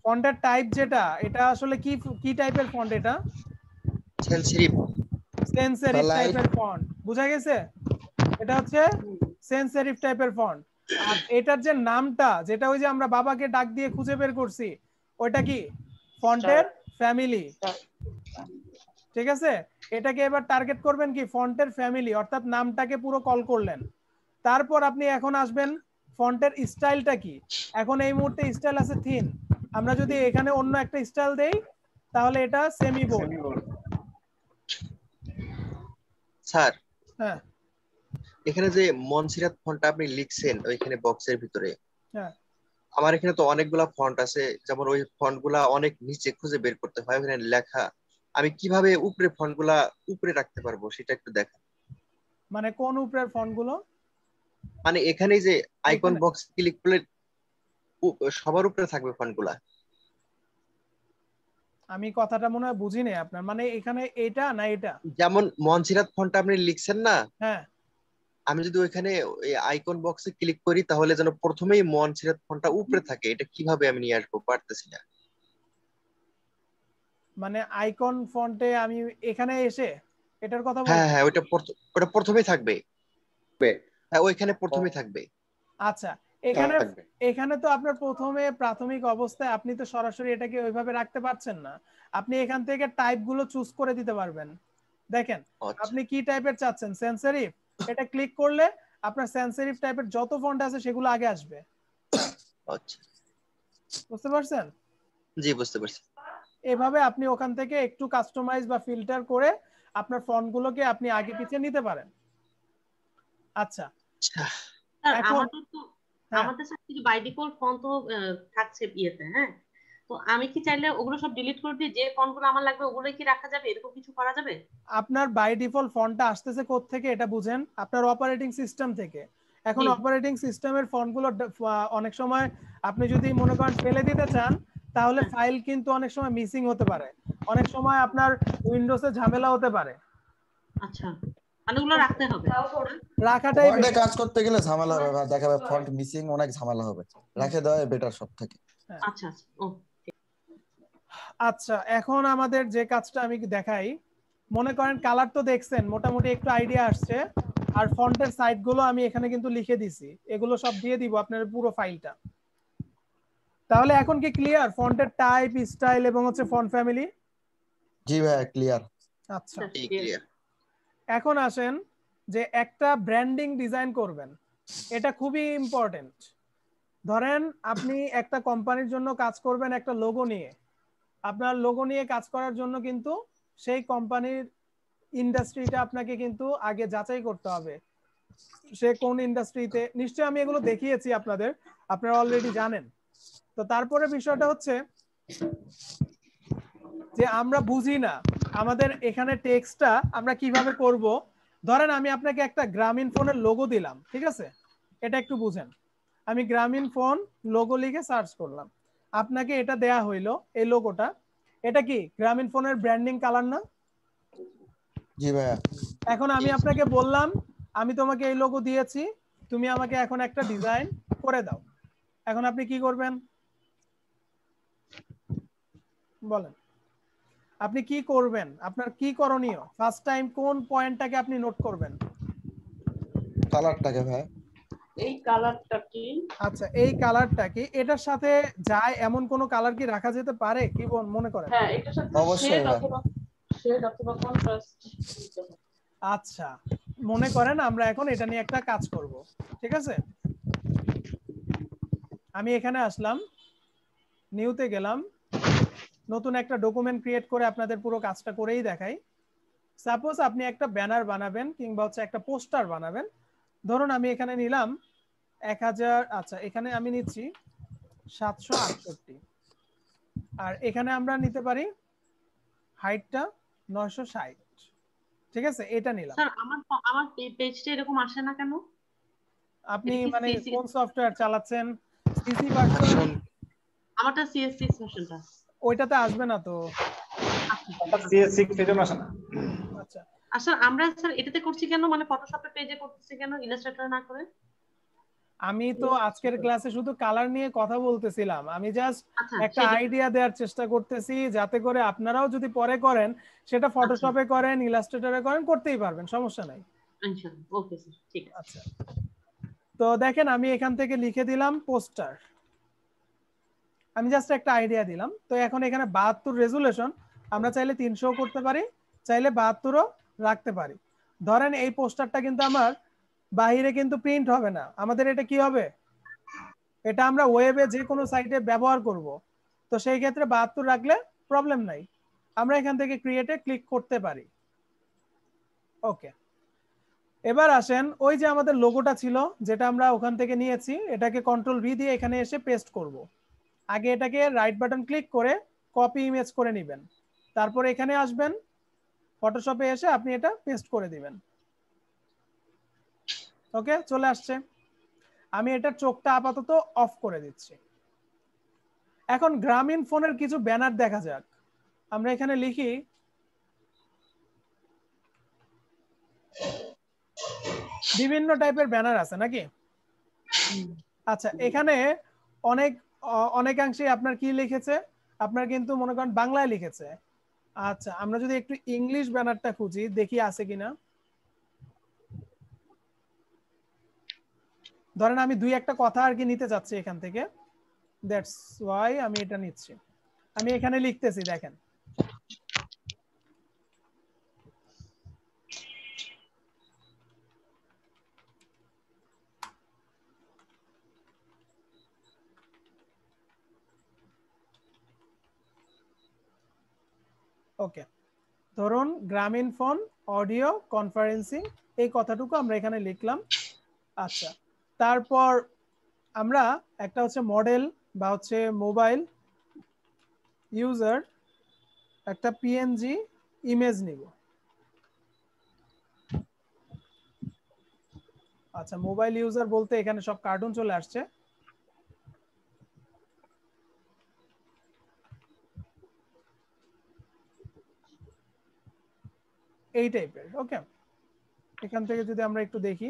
Speaker 3: ফন্টের টাইপ যেটা, এটা আসলে কি কি টাইপের ফন্ট? এটা
Speaker 6: sans serif
Speaker 3: sans serif
Speaker 1: Light.
Speaker 3: টাইপের ফন্ট, বুঝা গেছে? এটা হচ্ছে সেন্স সেরিফ টাইপের ফন্ট। আর এটার যে নামটা, যেটা ওই যে আমরা বাবাকে ডাক দিয়ে খুঁজে বের করছি, ওইটা কি? ফন্টের ফ্যামিলি। ঠিক আছে, এটাকে এবার টার্গেট করবেন কি? ফন্টের ফ্যামিলি, অর্থাৎ নামটাকে পুরো কল করলেন। তারপর আপনি এখন আসবেন ফন্টের স্টাইলটা কি। এখন এই মুহূর্তে স্টাইল আছে থিন, আমরা যদি এখানে অন্য একটা স্টাইল দেই তাহলে এটা সেমি বোল্ড।
Speaker 6: স্যার
Speaker 3: হ্যাঁ
Speaker 6: এখানে যে মনসিরাত ফন্টটা আপনি লিখছেন ওইখানে বক্সের ভিতরে,
Speaker 3: হ্যাঁ
Speaker 6: আমার এখানে তো অনেকগুলা ফন্ট আছে, যেমন ওই ফন্টগুলা অনেক নিচে খুঁজে বের করতে হয় ওখানে লেখা, আমি কিভাবে উপরে ফন্টগুলা উপরে রাখতে পারবো সেটা একটু দেখান।
Speaker 3: মানে কোন উপরের ফন্টগুলো?
Speaker 6: মানে এখানে যে আইকন বক্স ক্লিক করলে উ- সবার উপরে থাকবে ফন্টগুলা।
Speaker 3: আমি কথাটা মনে হয় বুঝিনি আপনার, মানে এখানে এটা না এটা?
Speaker 6: যেমন মনসিরাত ফন্টটা আপনি লিখছেন না,
Speaker 3: হ্যাঁ
Speaker 6: আমি যদি ওইখানে আইকন বক্সে ক্লিক করি তাহলে যেন প্রথমেই মনসিরাত ফন্টটা উপরে থাকে, এটা কিভাবে আমি নিয়ে আসবো পারতেছি না।
Speaker 3: মানে আইকন ফন্টে আমি এখানে এসে এটার কথা
Speaker 6: হ্যাঁ
Speaker 3: বলছি।
Speaker 6: হ্যাঁ ওইটা প্রথ- ওটা প্রথমেই থাকবে, হ্যাঁ ওইখানে প্রথমেই থাকবে।
Speaker 3: আচ্ছা এখানে
Speaker 6: থাকবে।
Speaker 3: এখানে তো আপনার প্রথমে প্রাথমিক অবস্থায় আপনি তো সরাসরি এটাকে ওইভাবে রাখতে পারছেন না, আপনি এখান থেকে টাইপ গুলো চুজ করে দিতে পারবেন। দেখেন আপনি কি টাইপের চাচ্ছেন, সেন্স সেরিফ, এটা ক্লিক করলে আপনার সেন্স সেরিফ টাইপের যত ফন্ট আছে সেগুলো আগে আসবে।
Speaker 6: আচ্ছা
Speaker 3: বুঝতে পারছেন?
Speaker 6: জি বুঝতে পারছি।
Speaker 3: এভাবে আপনি ওখান থেকে একটু কাস্টমাইজ বা ফিল্টার করে আপনার ফন্টগুলোকে আপনি আগে পিছিয়ে নিতে পারেন। আচ্ছা
Speaker 2: স্যার
Speaker 3: এখন
Speaker 2: আমাদের তো আমাদের স্যার কিছু বাই ডিফল্ট ফন্ট তো আহ, থাকছে ইয়েতে, হ্যাঁ, তো আমি কি চাইলে ওগুলো সব ডিলিট করে দিয়ে যে ফন্টগুলো আমার লাগবে ওগুলোই কি রাখা যাবে? এরকম কিছু করা যাবে?
Speaker 3: আপনার বাই ডিফল্ট ফন্টটা আসতেছে কোথা থেকে এটা বুঝেন? আপনার অপারেটিং সিস্টেম থেকে। এখন
Speaker 2: জি।
Speaker 3: অপারেটিং সিস্টেমের ফন্টগুলো অনেক সময় আপনি যদি মনে করেন ফেলে দিতে চান তাহলে ফাইল কিন্তু অনেক সময় মিসিং হতে পারে, অনেক সময় আপনার উইন্ডোজে ঝামেলা হতে পারে।
Speaker 2: আচ্ছা মানে ওগুলো রাখতে হবে,
Speaker 3: রাখাটাই
Speaker 1: ফন্টে
Speaker 3: better।
Speaker 1: কাজ করতে গেলে ঝামেলা হবে ভাই, দেখাবে ফন্ট মিসিং, অনেক ঝামেলা হবে, রাখে দেওয়া বেটার সব থেকে।
Speaker 2: আচ্ছা আচ্ছা ও
Speaker 3: আচ্ছা এখন আমাদের যে কাজটা আমি দেখাই, মনে করেন কালার তো দেখছেন, মোটামুটি একটু আইডিয়া আসছে, আর ফন্টের সাইড গুলো আমি এখানে কিন্তু লিখে দিছি, এগুলো সব দিয়ে দিব আপনার পুরো ফাইলটা। তাহলে এখন কি ক্লিয়ার ফন্টের টাইপ, স্টাইল এবং হচ্ছে ফন্ট ফ্যামিলি?
Speaker 1: জি ভাই ক্লিয়ার।
Speaker 3: আচ্ছা
Speaker 6: ক্লিয়ার।
Speaker 3: এখন আসেন যে একটা ব্র্যান্ডিং ডিজাইন করবেন, এটা খুবই ইম্পর্টেন্ট। ধরেন আপনি একটা কোম্পানির জন্য কাজ করবেন একটা লোগো নিয়ে, আপনার লোগো নিয়ে কাজ করার জন্য কিন্তু সেই কোম্পানির ইন্ডাস্ট্রিটা আপনাকে কিন্তু আগে যাচাই করতে হবে, সে কোন ইন্ডাস্ট্রিতে। নিশ্চয়ই আমি এগুলো দেখিয়েছি আপনাদের, আপনারা অলরেডি জানেন। তো তারপরে বিষয়টা হচ্ছে যে আমরা বুঝি না আমাদের এখানে টেক্সটটা আমরা কিভাবে করব। ধরেন আমি আপনাকে একটা গ্রামীণ ফোনের লোগো দিলাম, ঠিক আছে, এটা একটু বুঝেন। আমি গ্রামীণ ফোন লোগো লিখে সার্চ করলাম, আপনাকে এটা দেয়া হইলো এই লোগোটা, এটা কি গ্রামীণ ফোনের ব্র্যান্ডিং কালার না?
Speaker 1: জি ভাইয়া।
Speaker 3: এখন আমি আপনাকে বললাম আমি তোমাকে এই লোগো দিয়েছি, তুমি আমাকে এখন একটা ডিজাইন করে দাও। এখন আপনি কি করবেন বলেন? আপনি কি করবেন? আপনার কি করণীয়? ফার্স্ট টাইম কোন পয়েন্টটাকে আপনি নোট করবেন?
Speaker 1: কালারটাকে ভাই।
Speaker 8: এই কালারটা কি?
Speaker 3: আচ্ছা এই কালারটা কি এটার সাথে যায় এমন কোন কালার কি রাখা যেতে পারে কি মনে করেন?
Speaker 8: হ্যাঁ এটার সাথে
Speaker 1: অবশ্যই
Speaker 8: শেড
Speaker 1: ভাই।
Speaker 8: অথবা শেড অথবা কন্ট্রাস্ট।
Speaker 3: আচ্ছা মনে করেন আমরা এখন এটা নিয়ে একটা কাজ করব, ঠিক আছে? আমি এখানে আসলাম, নিউতে গেলাম, নতুন একটা ডকুমেন্ট ক্রিয়েট করে আপনাদের পুরো কাজটা করেই দেখাই। সাপোজ আপনি একটা ব্যানার বানাবেন কিংবা হচ্ছে একটা পোস্টার বানাবেন, ধরুন আমি এখানে নিলাম এক হাজার, আচ্ছা এখানে আমি নিচ্ছি সাতশো আটষট্টি, আর এখানে আমরা নিতে পারি হাইটটা নয়শো ষাট, ঠিক আছে? এটা নিলাম।
Speaker 2: স্যার আমার আমার পেজটা এরকম আসে না কেন?
Speaker 3: আপনি মানে কোন সফটওয়্যার চালাচ্ছেন? CC version?
Speaker 2: আমারটা সিএস সিক্স ভার্সনটা।
Speaker 3: ওইটাতে আসবে না তো।
Speaker 4: সিএস সিক্স এর জন্য আসে না।
Speaker 3: আচ্ছা
Speaker 2: আচ্ছা আমরা স্যার এটাতে করছি কেন, মানে ফটোশপে পেজে করতেছি কেন, ইলাস্ট্রেটর না করে?
Speaker 3: আমি তো আজকের ক্লাসে শুধু কালার নিয়ে কথা বলতেছিলাম, আমি জাস্ট একটা আইডিয়া দেওয়ার চেষ্টা করতেছি যাতে করে আপনারাও যদি পরে করেন সেটা ফটোশপে করেন, ইলাস্ট্রেটরে করেন, করতেই পারবেন, সমস্যা নাই।
Speaker 2: ইনশাআল্লাহ ওকে স্যার, ঠিক আছে।
Speaker 3: আচ্ছা, তো দেখেন আমি এখান থেকে লিখে দিলাম পোস্টার, আমি জাস্ট একটা আইডিয়া দিলাম। তো এখন এখানে বাহাত্তর রেজুলেশন, আমরা চাইলে তিনশো করতে পারি, চাইলে বাহাত্তরও রাখতে পারি। ধরেন এই পোস্টারটা কিন্তু আমার বাহিরে কিন্তু প্রিন্ট হবে না, আমাদের এটা কি হবে, এটা আমরা ওয়েবে যে কোনো সাইটে ব্যবহার করব, তো সেই ক্ষেত্রে বাহাত্তর রাখলে প্রবলেম নাই, আমরা এখান থেকে ক্রিয়েটে ক্লিক করতে পারি। ওকে, এবার আসেন ওই যে আমাদের লোগোটা ছিল যেটা আমরা ওখান থেকে নিয়েছি, এটাকে কন্ট্রোল ভি দিয়ে এখানে এসে পেস্ট করব। আগে এটাকে রাইট বাটন ক্লিক করে কপি ইমেজ করে নেবেন, তারপর এখানে আসবেন, ফটোশপে এসে আপনি এটা পেস্ট করে দিবেন। ওকে, চলে আসছে। আমি এটার চোখটা আপাতত অফ করে দিচ্ছি। এখন গ্রামীণ ফোনের কিছু ব্যানার দেখা যাক, আমরা এখানে লিখি বিভিন্ন টাইপের ব্যানার আছে নাকি? আচ্ছা, এখানে অনেক অনেকাংশে আপনার কি লিখেছে, আপনার কিন্তু মনে করেন বাংলায় লিখেছে। আচ্ছা, আমরা যদি একটু ইংলিশ ব্যানারটা খুঁজি দেখি আছে কিনা। ধরেন আমি দুই একটা কথা আর কি নিতে চাচ্ছি এখান থেকে, দ্যাটস ওয়াই আমি এটা নিচ্ছি। আমি এখানে লিখতেছি, দেখেন ওকে, ধরুন গ্রামীণ ফোন অডিও কনফারেন্সিং, এই কথাটুকু আমরা এখানে লিখলাম। আচ্ছা, তারপর আমরা একটা হচ্ছে মডেল বা হচ্ছে মোবাইল ইউজার একটা পিএনজি ইমেজ নিব। আচ্ছা, মোবাইল ইউজার বলতে এখানে সব কার্টুন চলে আসছে। এই টাইপের। ওকে, এখান থেকে যদি আমরা একটু দেখি,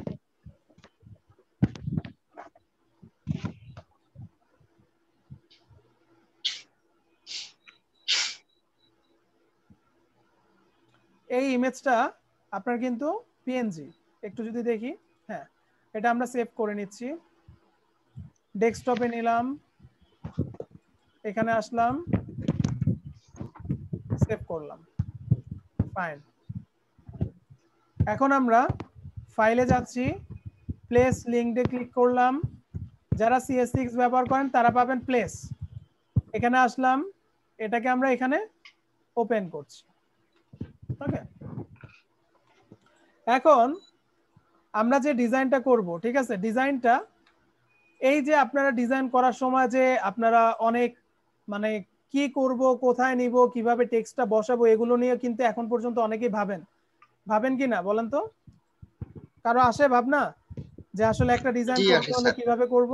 Speaker 3: এই ইমেজটা আপনার কিন্তু পিএনজি, একটু যদি দেখি, হ্যাঁ এটা আমরা সেভ করে নিচ্ছি, ডেস্কটপে নিলাম, এখানে আসলাম, সেভ করলাম, ফাইন। এখন আমরা ফাইলে যাচ্ছি, প্লেস লিঙ্কে ক্লিক করলাম, যারা সি এস সিক্স ব্যবহার করেন তারা পাবেন প্লেস, এখানে আসলাম, এটাকে আমরা এখানে ওপেন করছি। ওকে, এখন আমরা যে ডিজাইনটা করব, ঠিক আছে, ডিজাইনটা এই যে আপনারা ডিজাইন করার সময় যে আপনারা অনেক মানে কি করব, কোথায় নিব, কিভাবে টেক্সটটা বসাবো, এগুলো নিয়ে কিন্তু এখন পর্যন্ত অনেকেই ভাবেন, ভাবেন কি না বলেন তো, কারো আসে ভাবনা যে আসলে একটা ডিজাইন করতে হলে কিভাবে করব?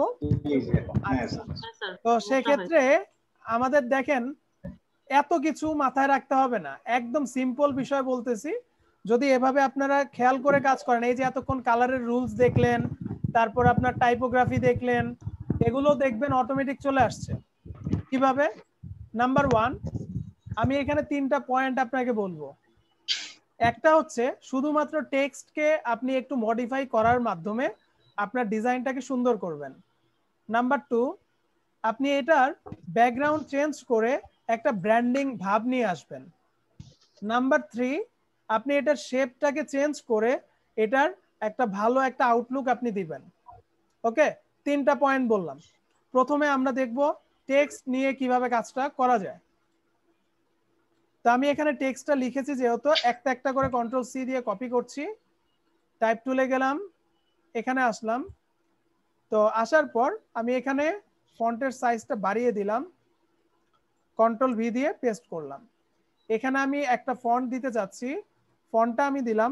Speaker 3: তো সেক্ষেত্রে আমাদের দেখেন এত কিছু মাথায় রাখতে হবে না, একদম সিম্পল বিষয় বলতেছি, যদি এভাবে আপনারা খেয়াল করে কাজ করেন, এই যে এতক্ষণ কালারের রুলস দেখলেন, তারপর আপনার টাইপোগ্রাফি দেখলেন, এগুলো দেখবেন অটোমেটিক চলে আসছে। কিভাবে? নাম্বার ওয়ান, আমি এখানে তিনটা পয়েন্ট আপনাকে বলবো। একটা হচ্ছে শুধুমাত্র টেক্সটকে আপনি একটু মডিফাই করার মাধ্যমে আপনার ডিজাইনটাকে সুন্দর করবেন। নাম্বার টু, আপনি এটার ব্যাকগ্রাউন্ড চেঞ্জ করে একটা ব্র্যান্ডিং ভাব নিয়ে আসবেন। নাম্বার থ্রি, আপনি এটার শেপটাকে চেঞ্জ করে এটার একটা ভালো একটা আউটলুক আপনি দিবেন। ওকে, তিনটা পয়েন্ট বললাম। প্রথমে আমরা দেখব টেক্সট নিয়ে কিভাবে কাজটা করা যায়। তো আমি এখানে টেক্সটটা লিখেছি, যেহেতু একটা একটা করে কন্ট্রোল সি দিয়ে কপি করছি, টাইপ টুলে গেলাম, এখানে আসলাম, তো আসার পর আমি এখানে ফন্টের সাইজটা বাড়িয়ে দিলাম, কন্ট্রোল ভি দিয়ে পেস্ট করলাম। এখানে আমি একটা ফন্ট দিতে চাচ্ছি, ফন্টটা আমি দিলাম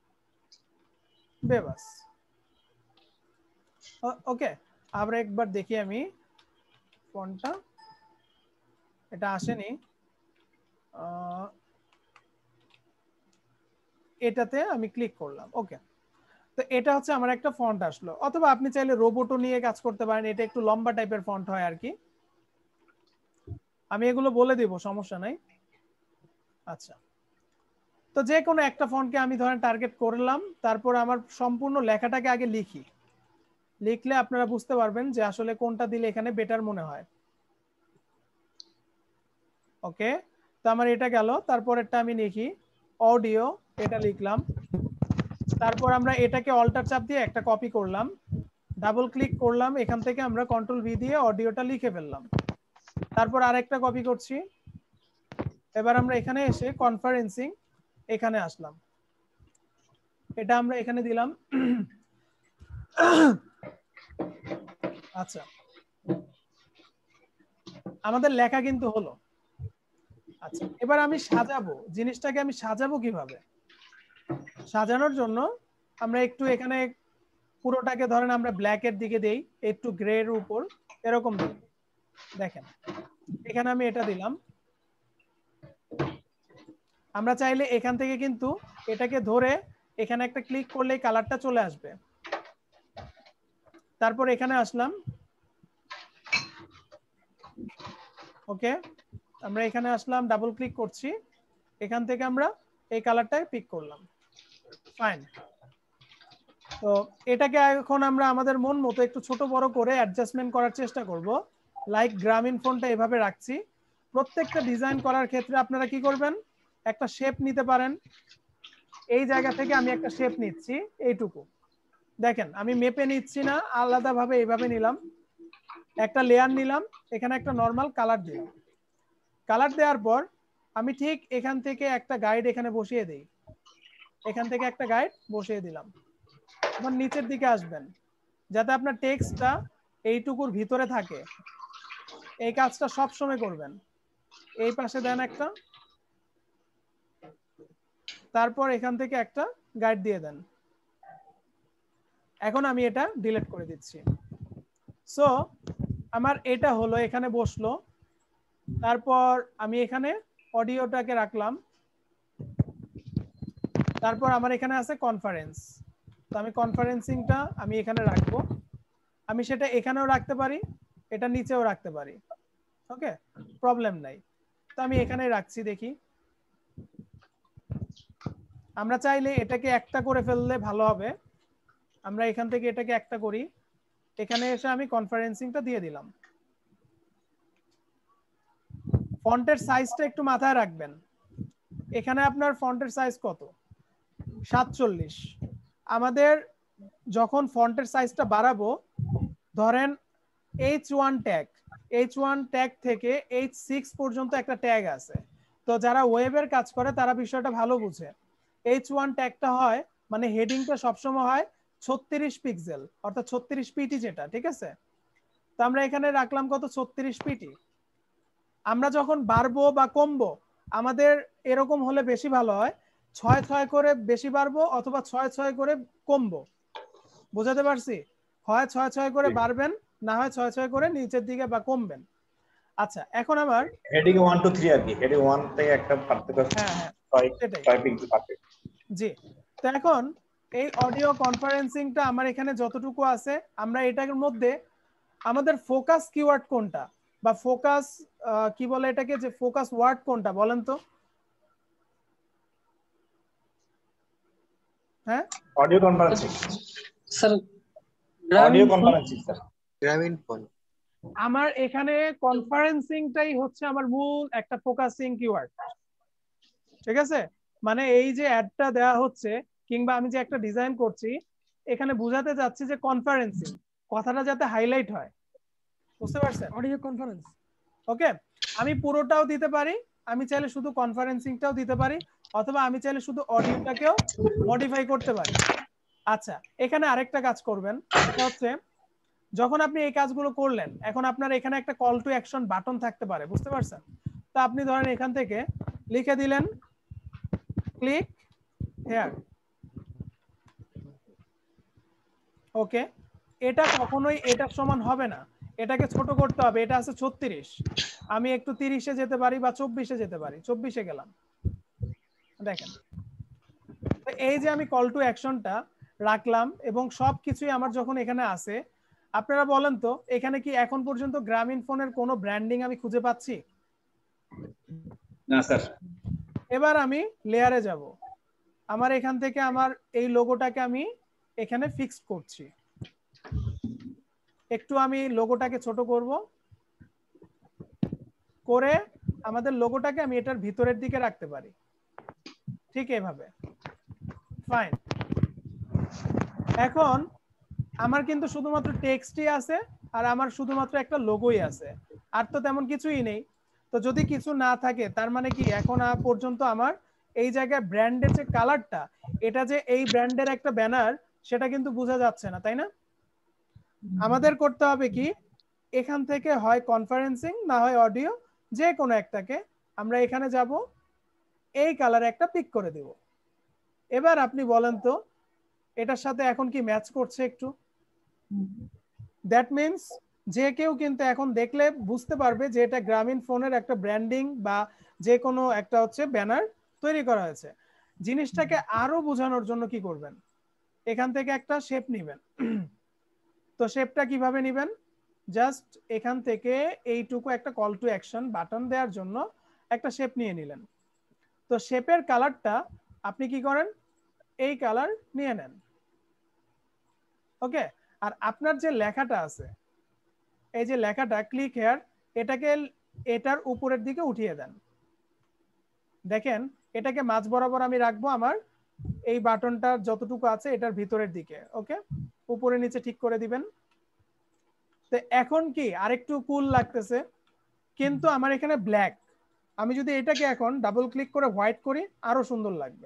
Speaker 3: বেবাস। ওকে, আমরা একবার দেখি, আমি ফন্টটা এটা আসেনি, এটাতে আমি ক্লিক করলাম। ওকে, তো এটা হচ্ছে আমার একটা ফন্ট আসলো, অথবা আপনি চাইলে রোবটও নিয়ে কাজ করতে পারেন, এটা একটু লম্বা টাইপের ফন্ট হয় আর কি, আমি এগুলো বলে দিব, সমস্যা নাই। আচ্ছা, তো যে কোনো একটা ফন্টকে আমি ধরেন টার্গেট করলাম, তারপর আমার সম্পূর্ণ লেখাটাকে আগে লিখি, লিখলে আপনারা বুঝতে পারবেন যে আসলে কোনটা দিলে এখানে বেটার মনে হয়। ওকে, তো আমার এটা গেল, তারপরেরটা আমি লিখি অডিও, এটা লিখলাম, তারপর আমরা এটাকে অল্টার চাপ দিয়ে একটা কপি করলাম, ডাবল ক্লিক করলাম, এখান থেকে আমরা কন্ট্রোল ভি দিয়ে অডিওটা লিখে ফেললাম, তারপর আরেকটা কপি করছি, এবার আমরা এখানে এসে কনফারেন্সিং এখানে আসলাম, এটা আমরা এখানে দিলাম। আচ্ছা, আমাদের লেখা কিন্তু হলো। আচ্ছা, এবার আমি সাজাবো, জিনিসটাকে আমি সাজাবো কিভাবে? সাজানোর জন্য আমরা একটু এখানে পুরোটাকে ধরেন আমরা ব্ল্যাক এর দিকে দেই, একটু গ্রে এর উপর এরকম দিই, দেখেন এখানে আমি এটা দিলাম। আমরা চাইলে এখান থেকে কিন্তু এটাকে ধরে এখানে একটা ক্লিক করলে কালারটা চলে আসবে। তারপর এখানে আসলাম, ওকে, আমরা এখানে আসলাম, ডাবল ক্লিক করছি, এখান থেকে আমরা এই কালারটা পিক করলাম, ফাইন। তো এটাকে এখন আমরা আমাদের মন মতো একটু ছোট বড় করে অ্যাডজাস্টমেন্ট করার চেষ্টা করব। লাইক গ্রামীণ ফোনটা এভাবে রাখছি। প্রত্যেকটা ডিজাইন করার ক্ষেত্রে আপনারা কি করবেন, একটা শেপ নিতে পারেন। এই জায়গা থেকে আমি একটা শেপ নিচ্ছি, এইটুকু দেখেন, আমি মেপে নিচ্ছি না, আলাদাভাবে এইভাবে নিলাম, একটা লেয়ার নিলাম, এখানে একটা নর্মাল কালার দিলাম, কালার দেওয়ার পর আমি ঠিক এখান থেকে একটা গাইড এখানে বসিয়ে দিই, এখান থেকে একটা গাইড বসিয়ে দিলাম। এখন নিচের দিকে আসবেন, যাতে আপনার টেক্সটটা এইটুকুর ভিতরে থাকে, এই কাজটা সব সময় করবেন। এই পাশে দেন একটা, তারপর এখান থেকে একটা গাইড দিয়ে দেন। এখন আমি এটা ডিলিট করে দিচ্ছি। সো আমার এটা হলো, এখানে বসলো, তারপর আমি এখানে অডিওটাকে রাখলাম, তারপর আমার এখানে আছে কনফারেন্স, তো আমি কনফারেন্সিংটা আমি এখানে রাখবো, আমি সেটা এখানেও রাখতে পারি, এটা নিচেও রাখতে পারি, ওকে, প্রবলেম নাই। তো আমি এখানে রাখছি, দেখি আমরা চাইলে এটাকে একটা করে ফেললে ভালো হবে, আমরা এখান থেকে এটাকে একটা করি, এখানে এসে আমি কনফারেন্সিংটা দিয়ে দিলাম। ফন্টের সাইজটা একটু মাথায় রাখবেন, এখানে আপনার ফন্টের সাইজ কত, সাতচল্লিশ। আমাদের যখন ফন্টের সাইজটা বাড়াবো, ধরেন H one tag, H one tag থেকে এইচ সিক্স পর্যন্ত একটা ট্যাগ আছে, তো যারা ওয়েবের কাজ করে তারা বিষয়টা ভালো বুঝে। এইচ ওয়ান ট্যাগটা হয় মানে হেডিংটা সবসময় হয় ছত্রিশ পিক্সেল, অর্থাৎ ছত্রিশ পিটি যেটা, ঠিক আছে। তো আমরা এখানে রাখলাম কত, ছত্রিশ পিটি। আমরা যখন বাড়বো বা কমবো, আমাদের এরকম হলে বেশি ভালো হয়, ছয় ছয় করে বেশি বাড়বো অথবা ছয় ছয় করে কমবো, বুঝাতে পারছি? হয় ছয় ছয় করে বাড়বেন, না হয় ছয় ছয় করে নিচের দিকে বা কমবেন। আচ্ছা, এখন আমার
Speaker 4: হেডিং ওয়ান টু থ্রি আর কি, হেডিং ওয়ান থেকে একটা পার্থক্য। হ্যাঁ হ্যাঁ,
Speaker 3: সেটাই,
Speaker 4: ছয় পিক্সেল পার্থক্য।
Speaker 3: জি। তো এখন এই অডিও কনফারেন্সিংটা আমার এখানে যতটুকু আছে, আমরা এটার মধ্যে আমাদের ফোকাস কিওয়ার্ড কোনটা, বা ফোকাস কি বলে এটাকে, যে ফোকাস ওয়ার্ড কোনটা বলেন তো? হ্যাঁ,
Speaker 4: audio conferencing
Speaker 11: sir,
Speaker 4: audio conferencing sir,
Speaker 6: Grameen phone.
Speaker 3: আমার এখানে কনফারেন্সিংটাই হচ্ছে আমার মূল একটা ফোকাসিং কিওয়ার্ড, ঠিক আছে। মানে এই যে অ্যাডটা দেওয়া হচ্ছে কিংবা আমি যে একটা ডিজাইন করছি, এখানে বোঝাতে যাচ্ছি যে কনফারেন্সিং কথাটা যাতে হাইলাইট হয়, বুঝতে পারছেন?
Speaker 12: Audio conference,
Speaker 3: okay. আমি পুরোটাও দিতে পারি, আমি চাইলে শুধু কনফারেন্সিংটাও দিতে পারি, অথবা আমি চাইলে শুধু অডিওটাকেও মডিফাই করতে পারি। আচ্ছা, এখানে আরেকটা কাজ করবেন, সেটা হচ্ছে যখন আপনি এই কাজগুলো করলেন, এখন আপনার এখানে একটা কল টু অ্যাকশন বাটন থাকতে পারে, বুঝতে পারছেন? তো আপনি ধরেন এখান থেকে লিখে দিলেন ক্লিক হেয়ার, ওকে। এটা কখনোই এটার সমান হবে না, এটাকে ছোট করতে হবে, এটা আছে ছত্রিশ, আমি একটু তিরিশে যেতে পারি বা চব্বিশে যেতে পারি, চব্বিশে গেলাম, দেখেন। এই যে আমি কল টু অ্যাকশনটা রাখলাম এবং সবকিছুই আমার যখন এখানে আছে, আপনারা বলেন তো এখানে কি এখন পর্যন্ত গ্রামীণ ফোনের কোনো ব্র্যান্ডিং আমি খুঁজে পাচ্ছি?
Speaker 4: না স্যার।
Speaker 3: এবার আমি লেয়ারে যাব, আমার এখান থেকে আমার এই লোগোটাকে আমি এখানে ফিক্স করছি। একটু আমি লোগোটাকে ছোট করব, করে আমাদের লোগোটাকে আমি এটার ভিতরের দিকে রাখতে পারি, ঠিক এইভাবে। ফাইন। এখন আমার কিন্তু শুধুমাত্র টেক্সটই আছে আর আমার শুধুমাত্র একটা লোগোই আছে, আর তো তেমন কিছুই নেই। তো যদি কিছু না থাকে তার মানে কি এখন পর্যন্ত আমার এই জায়গায় ব্র্যান্ডের যে কালারটা, এটা যে এই ব্র্যান্ডের একটা ব্যানার সেটা কিন্তু বোঝা যাচ্ছে না, তাই না? আমাদের করতে হবে কি, এখান থেকে হয় কনফারেন্সিং না হয় অডিও, যে কোনো একটাকে আমরা এখানে যাব, এই কালারে একটা পিক করে দেব। এবার আপনি বলেন তো এটার সাথে এখন কি ম্যাচ করছে একটু? দ্যাট মিনস যে কেউ কিন্তু এখন দেখলে বুঝতে পারবে যে এটা গ্রামীণ ফোনের একটা ব্র্যান্ডিং বা যে কোনো একটা হচ্ছে ব্যানার তৈরি করা হয়েছে। জিনিসটাকে আরো বোঝানোর জন্য কি করবেন, এখান থেকে একটা শেপ নেবেন। তো শেপটা কিভাবে নেবেন, জাস্ট এখান থেকে এইটুকু একটা কল টু অ্যাকশন বাটন দেওয়ার জন্য একটা শেপ নিয়ে নিলেন। তো শেপের কালারটা আপনি কি করেন, এই কালার নিয়ে নেন। ওকে, আর আপনার যে লেখাটা আছে, এই যে লেখাটা ক্লিক হেয়ার, এটাকে এটার উপরের দিকে উঠিয়ে দেন। দেখেন এটাকে মাঝ বরাবর আমি রাখবো আমার এই বাটনটা যতটুকু আছে এটার ভিতরের দিকে। ওকে, উপরে নিচে ঠিক করে দিবেন। তো এখন কি আরেকটু কুল লাগতেছে, কিন্তু আমার এখানে ব্ল্যাক। আমি যদি এটাকে এখন ডাবল ক্লিক করে হোয়াইট করি আরো সুন্দর লাগবে।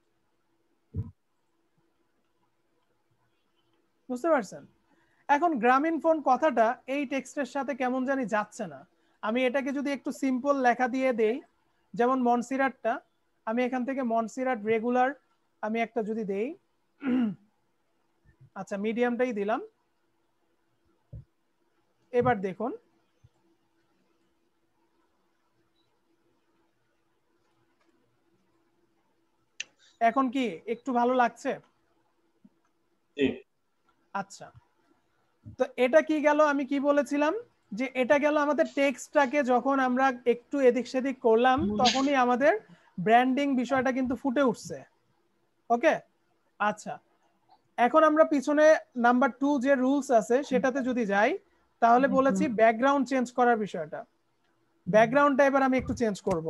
Speaker 3: বুঝতে পারছেন? এখন গ্রামীণ ফোন কথাটা এই টেক্সটের সাথে কেমন জানি যাচ্ছে না। আমি এটাকে যদি একটু সিম্পল লেখা দিয়ে দেই, যেমন মনসিরাটটা, আমি এখান থেকে মনসিরাট রেগুলার আমি একটা যদি দেই, আচ্ছা মিডিয়ামটাই দিলাম। এবার দেখুন এখন কি একটু ভালো লাগছে? আচ্ছা, তো এটা কি গেল, আমি কি বলেছিলাম যে এটা গেল আমাদের টেক্সটটাকে যখন আমরা একটু এদিক সেদিক করলাম তখনই আমাদের ব্র্যান্ডিং বিষয়টা কিন্তু ফুটে উঠছে। ওকে, আচ্ছা এখন আমরা পিছনে নাম্বার টু যে রুলস আছে সেটাতে যদি যাই, তাহলে বলেছি ব্যাকগ্রাউন্ড চেঞ্জ করার বিষয়টা। ব্যাকগ্রাউন্ডটা এবার আমি একটু চেঞ্জ করব।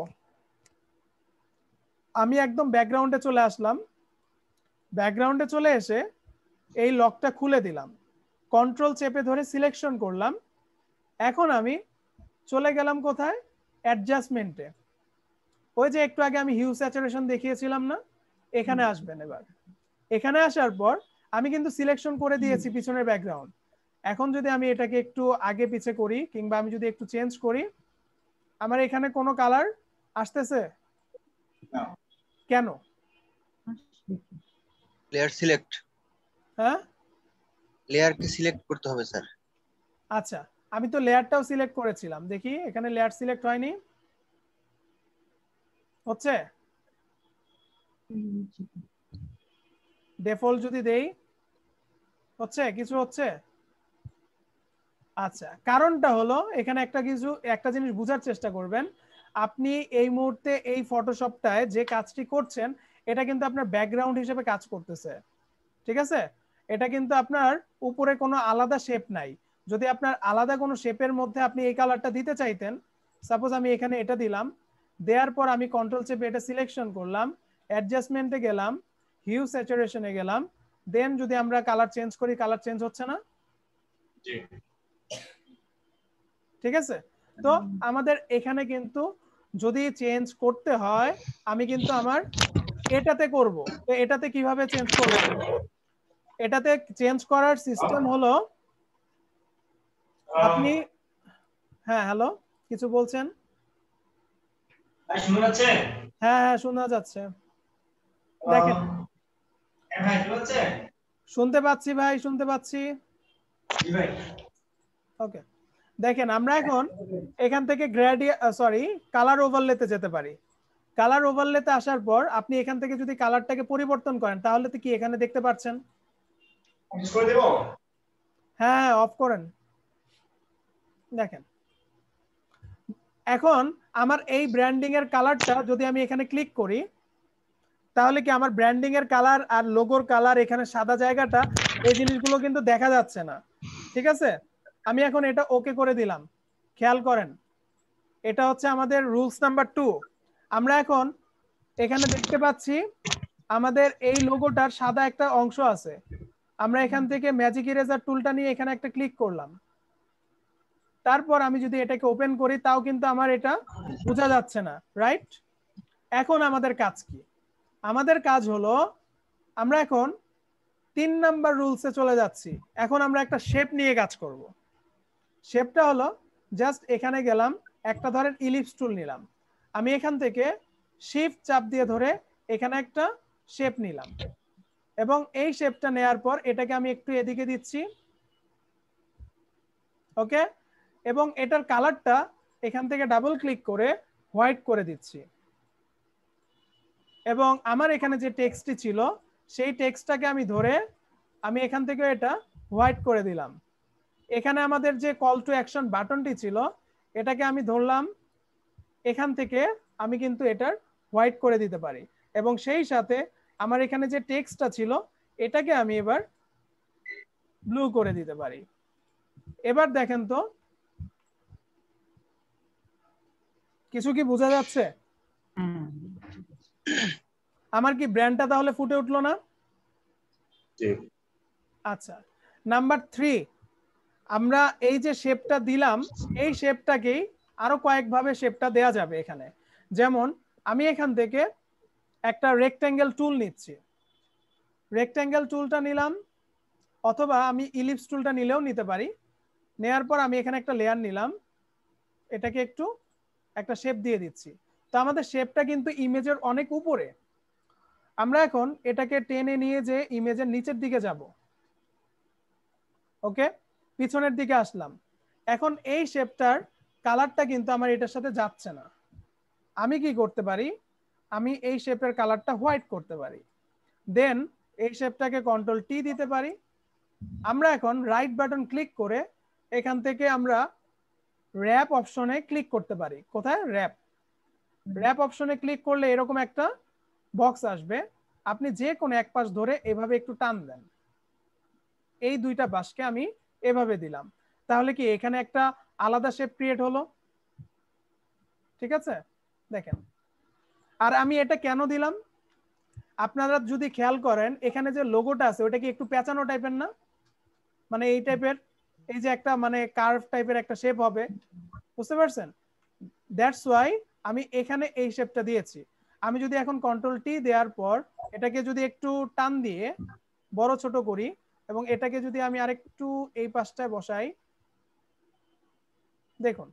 Speaker 3: আমি একদম ব্যাকগ্রাউন্ডে চলে আসলাম, ব্যাকগ্রাউন্ডে চলে এসে এই লকটা খুলে দিলাম, কন্ট্রোল চেপে ধরে সিলেকশন করলাম। এখন আমি চলে গেলাম কোথায়, অ্যাডজাস্টমেন্টে। ওই যে একটু আগে আমি হিউ স্যাচুরেশন দেখিয়েছিলাম না, এখানে আসবেন। এবার এখানে আসার পর আমি কিন্তু সিলেকশন করে দিয়েছি পিছনের ব্যাকগ্রাউন্ড। এখন যদি আমি এটাকে একটু আগে পিছে করি কিংবা আমি যদি একটু চেঞ্জ করি, আমার এখানে কোনো কালার আসতেছে
Speaker 4: না।
Speaker 3: কেন?
Speaker 6: লেয়ার সিলেক্ট,
Speaker 3: হ্যাঁ
Speaker 6: লেয়ারকে সিলেক্ট করতে হবে স্যার।
Speaker 3: আচ্ছা, আমি তো লেয়ারটাও সিলেক্ট করেছিলাম, দেখি এখানে লেয়ার সিলেক্ট হয়নি, হচ্ছে ডিফল্ট যদি দেই হচ্ছে কিছু হচ্ছে। আচ্ছা, কারণটা হলো এখানে একটা কিছু একটা জিনিস বোঝার চেষ্টা করবেন। আপনি এই মুহূর্তে এই ফটোশপটায় যে কাজটি করছেন এটা কিন্তু আপনার ব্যাকগ্রাউন্ড হিসেবে কাজ করতেছে, ঠিক আছে? এটা কিন্তু আপনার উপরে কোনো আলাদা শেপ নাই। যদি আপনার আলাদা কোনো শেপের মধ্যে আপনি এই কালারটা দিতে চাইতেন, সাপোজ আমি এখানে এটা দিলাম, দেওয়ার পর আমি কন্ট্রোল চেপে এটা সিলেকশন করলাম, অ্যাডজাস্টমেন্টে গেলাম, হিউ স্যাচুরেশনে গেলাম, দেন যদি আমরা কালার চেঞ্জ করি কালার চেঞ্জ হচ্ছে না?
Speaker 4: জি,
Speaker 3: ঠিক আছে। তো আমাদের এখানে কিন্তু যদি চেঞ্জ করতে হয় আমি কিন্তু আমার এটাতে করব। তো এটাতে কিভাবে চেঞ্জ করব? এটাতে চেঞ্জ করার সিস্টেম হলো আপনি, হ্যাঁ হ্যালো কিছু বলছেন?
Speaker 13: শোনা যাচ্ছে?
Speaker 3: হ্যাঁ হ্যাঁ শোনা যাচ্ছে। দেখেন
Speaker 13: ভাই শোনা যাচ্ছে?
Speaker 3: শুনতে পাচ্ছি ভাই, শুনতে পাচ্ছি।
Speaker 13: জি ভাই।
Speaker 3: ওকে, দেখেন আমরা এখন এখান থেকে গ্রেডিয়েন্ট সরি কালার ওভারলেতে যেতে পারি। কালার ওভারলেতে আসার পর আপনি এখান থেকে যদি কালারটাকে পরিবর্তন করেন তাহলে তো কি এখানে দেখতে পাচ্ছেন
Speaker 13: করে দেব
Speaker 3: হ্যাঁ অফ করেন দেখেন এখন আমার এই ব্র্যান্ডিং এর কালারটা যদি আমি এখানে ক্লিক করি তাহলে কি আমার ব্র্যান্ডিং এর কালার আর লোগোর কালার এখানে সাদা জায়গাটা এই জিনিসগুলো কিন্তু দেখা যাচ্ছে না ঠিক আছে আমি এখন এটা ওকে করে দিলাম খেয়াল করেন এটা হচ্ছে আমাদের রুলস নাম্বার টু আমরা এখন এখানে দেখতে পাচ্ছি আমাদের এই লোগোটার সাদা একটা অংশ আছে আমরা এখান থেকে ম্যাজিক ইরেজার টুলটা নিয়ে এখানে একটা ক্লিক করলাম তারপর আমি যদি এটাকে ওপেন করি তাও কিন্তু আমার এটা বোঝা যাচ্ছে না রাইট এখন আমাদের কাজ কি আমাদের কাজ হলো আমরা এখন তিন নাম্বার রুলসে চলে যাচ্ছি এখন আমরা একটা শেপ নিয়ে কাজ করব শেপটা হলো জাস্ট এখানে গেলাম একটা ধরেন ইলিপস টুল নিলাম আমি এখান থেকে শিফট চাপ দিয়ে ধরে এখানে একটা শেপ নিলাম এবং এই শেপটা নেয়ার পর এটাকে আমি একটু এদিকে দিচ্ছি ওকে এবং এটার কালারটা এখান থেকে ডাবল ক্লিক করে হোয়াইট করে দিচ্ছি এবং আমার এখানে যে টেক্সটটি ছিল সেই টেক্সটটাকে আমি ধরে আমি এখান থেকে এটা হোয়াইট করে দিলাম এখানে আমাদের যে কল টু অ্যাকশন বাটনটি ছিল এটাকে আমি ধরলাম এখান থেকে আমি কিন্তু এটার হোয়াইট করে দিতে পারি এবং সেই সাথে আমার এখানে যে টেক্সটটা ছিল এটাকে আমি এবার ব্লু করে দিতে পারি এবার দেখেন তো কিছু কি বোঝা যাচ্ছে আমার কি ব্র্যান্ডটা তাহলে ফুটে উঠলো না আচ্ছা নাম্বার থ্রি আমরা এই যে শেপটা দিলাম এই শেপটাকেই আরো কয়েকভাবে শেপটা দেয়া যাবে এখানে যেমন আমি এখান থেকে একটা রেক্ট্যাঙ্গেল টুল নিচ্ছি রেক্ট্যাঙ্গেল টুলটা নিলাম অথবা আমি ইলিপস টুলটা নিলেও নিতে পারি নেয়ার পর আমি এখানে একটা লেয়ার নিলাম এটাকে একটু একটা শেপ দিয়ে দিচ্ছি তো আমাদের শেপটা কিন্তু ইমেজের অনেক উপরে আমরা এখন এটাকে টেনে নিয়ে যে ইমেজের নিচের দিকে যাব ওকে পিছনের দিকে আসলাম এখন এই শেপটার কালারটা কিন্তু আমার এটার সাথে যাচ্ছে না আমি কি করতে পারি আমি এই শেপের কালারটা হোয়াইট করতে পারি দেন এই শেপটাকে কন্ট্রোল টি দিতে পারি আমরা এখন রাইট বাটন ক্লিক করে এখান থেকে আমরা র‍্যাপ অপশনে ক্লিক করতে পারি কোথায় র‍্যাপ র‍্যাপ অপশনে ক্লিক করলে এরকম একটা বক্স আসবে আপনি যে কোনো এক পাশ ধরে এভাবে একটু টান দেন এই দুইটা পাশকে আমি এভাবে দিলাম তাহলে কি এখানে একটা আলাদা শেপ ক্রিয়েট হলো ঠিক আছে দেখেন আর আমি এটা কেন দিলাম আপনারা যদি খেয়াল করেন এখানে যে লোগোটা আছে ওটা কি একটু পেঁচানো টাইপের না মানে এই টাইপের এই যে একটা মানে কার্ভ টাইপের একটা শেপ হবে বুঝতে পারছেন দ্যাটস ওয়াই আমি এখানে এই শেপটা দিয়েছি আমি যদি এখন কন্ট্রোল টি দেওয়ার পর এটাকে যদি একটু টান দিয়ে বড় ছোট করি এবং এটাকে যদি আমি আরেকটু এই পাশটায় বসাই দেখুন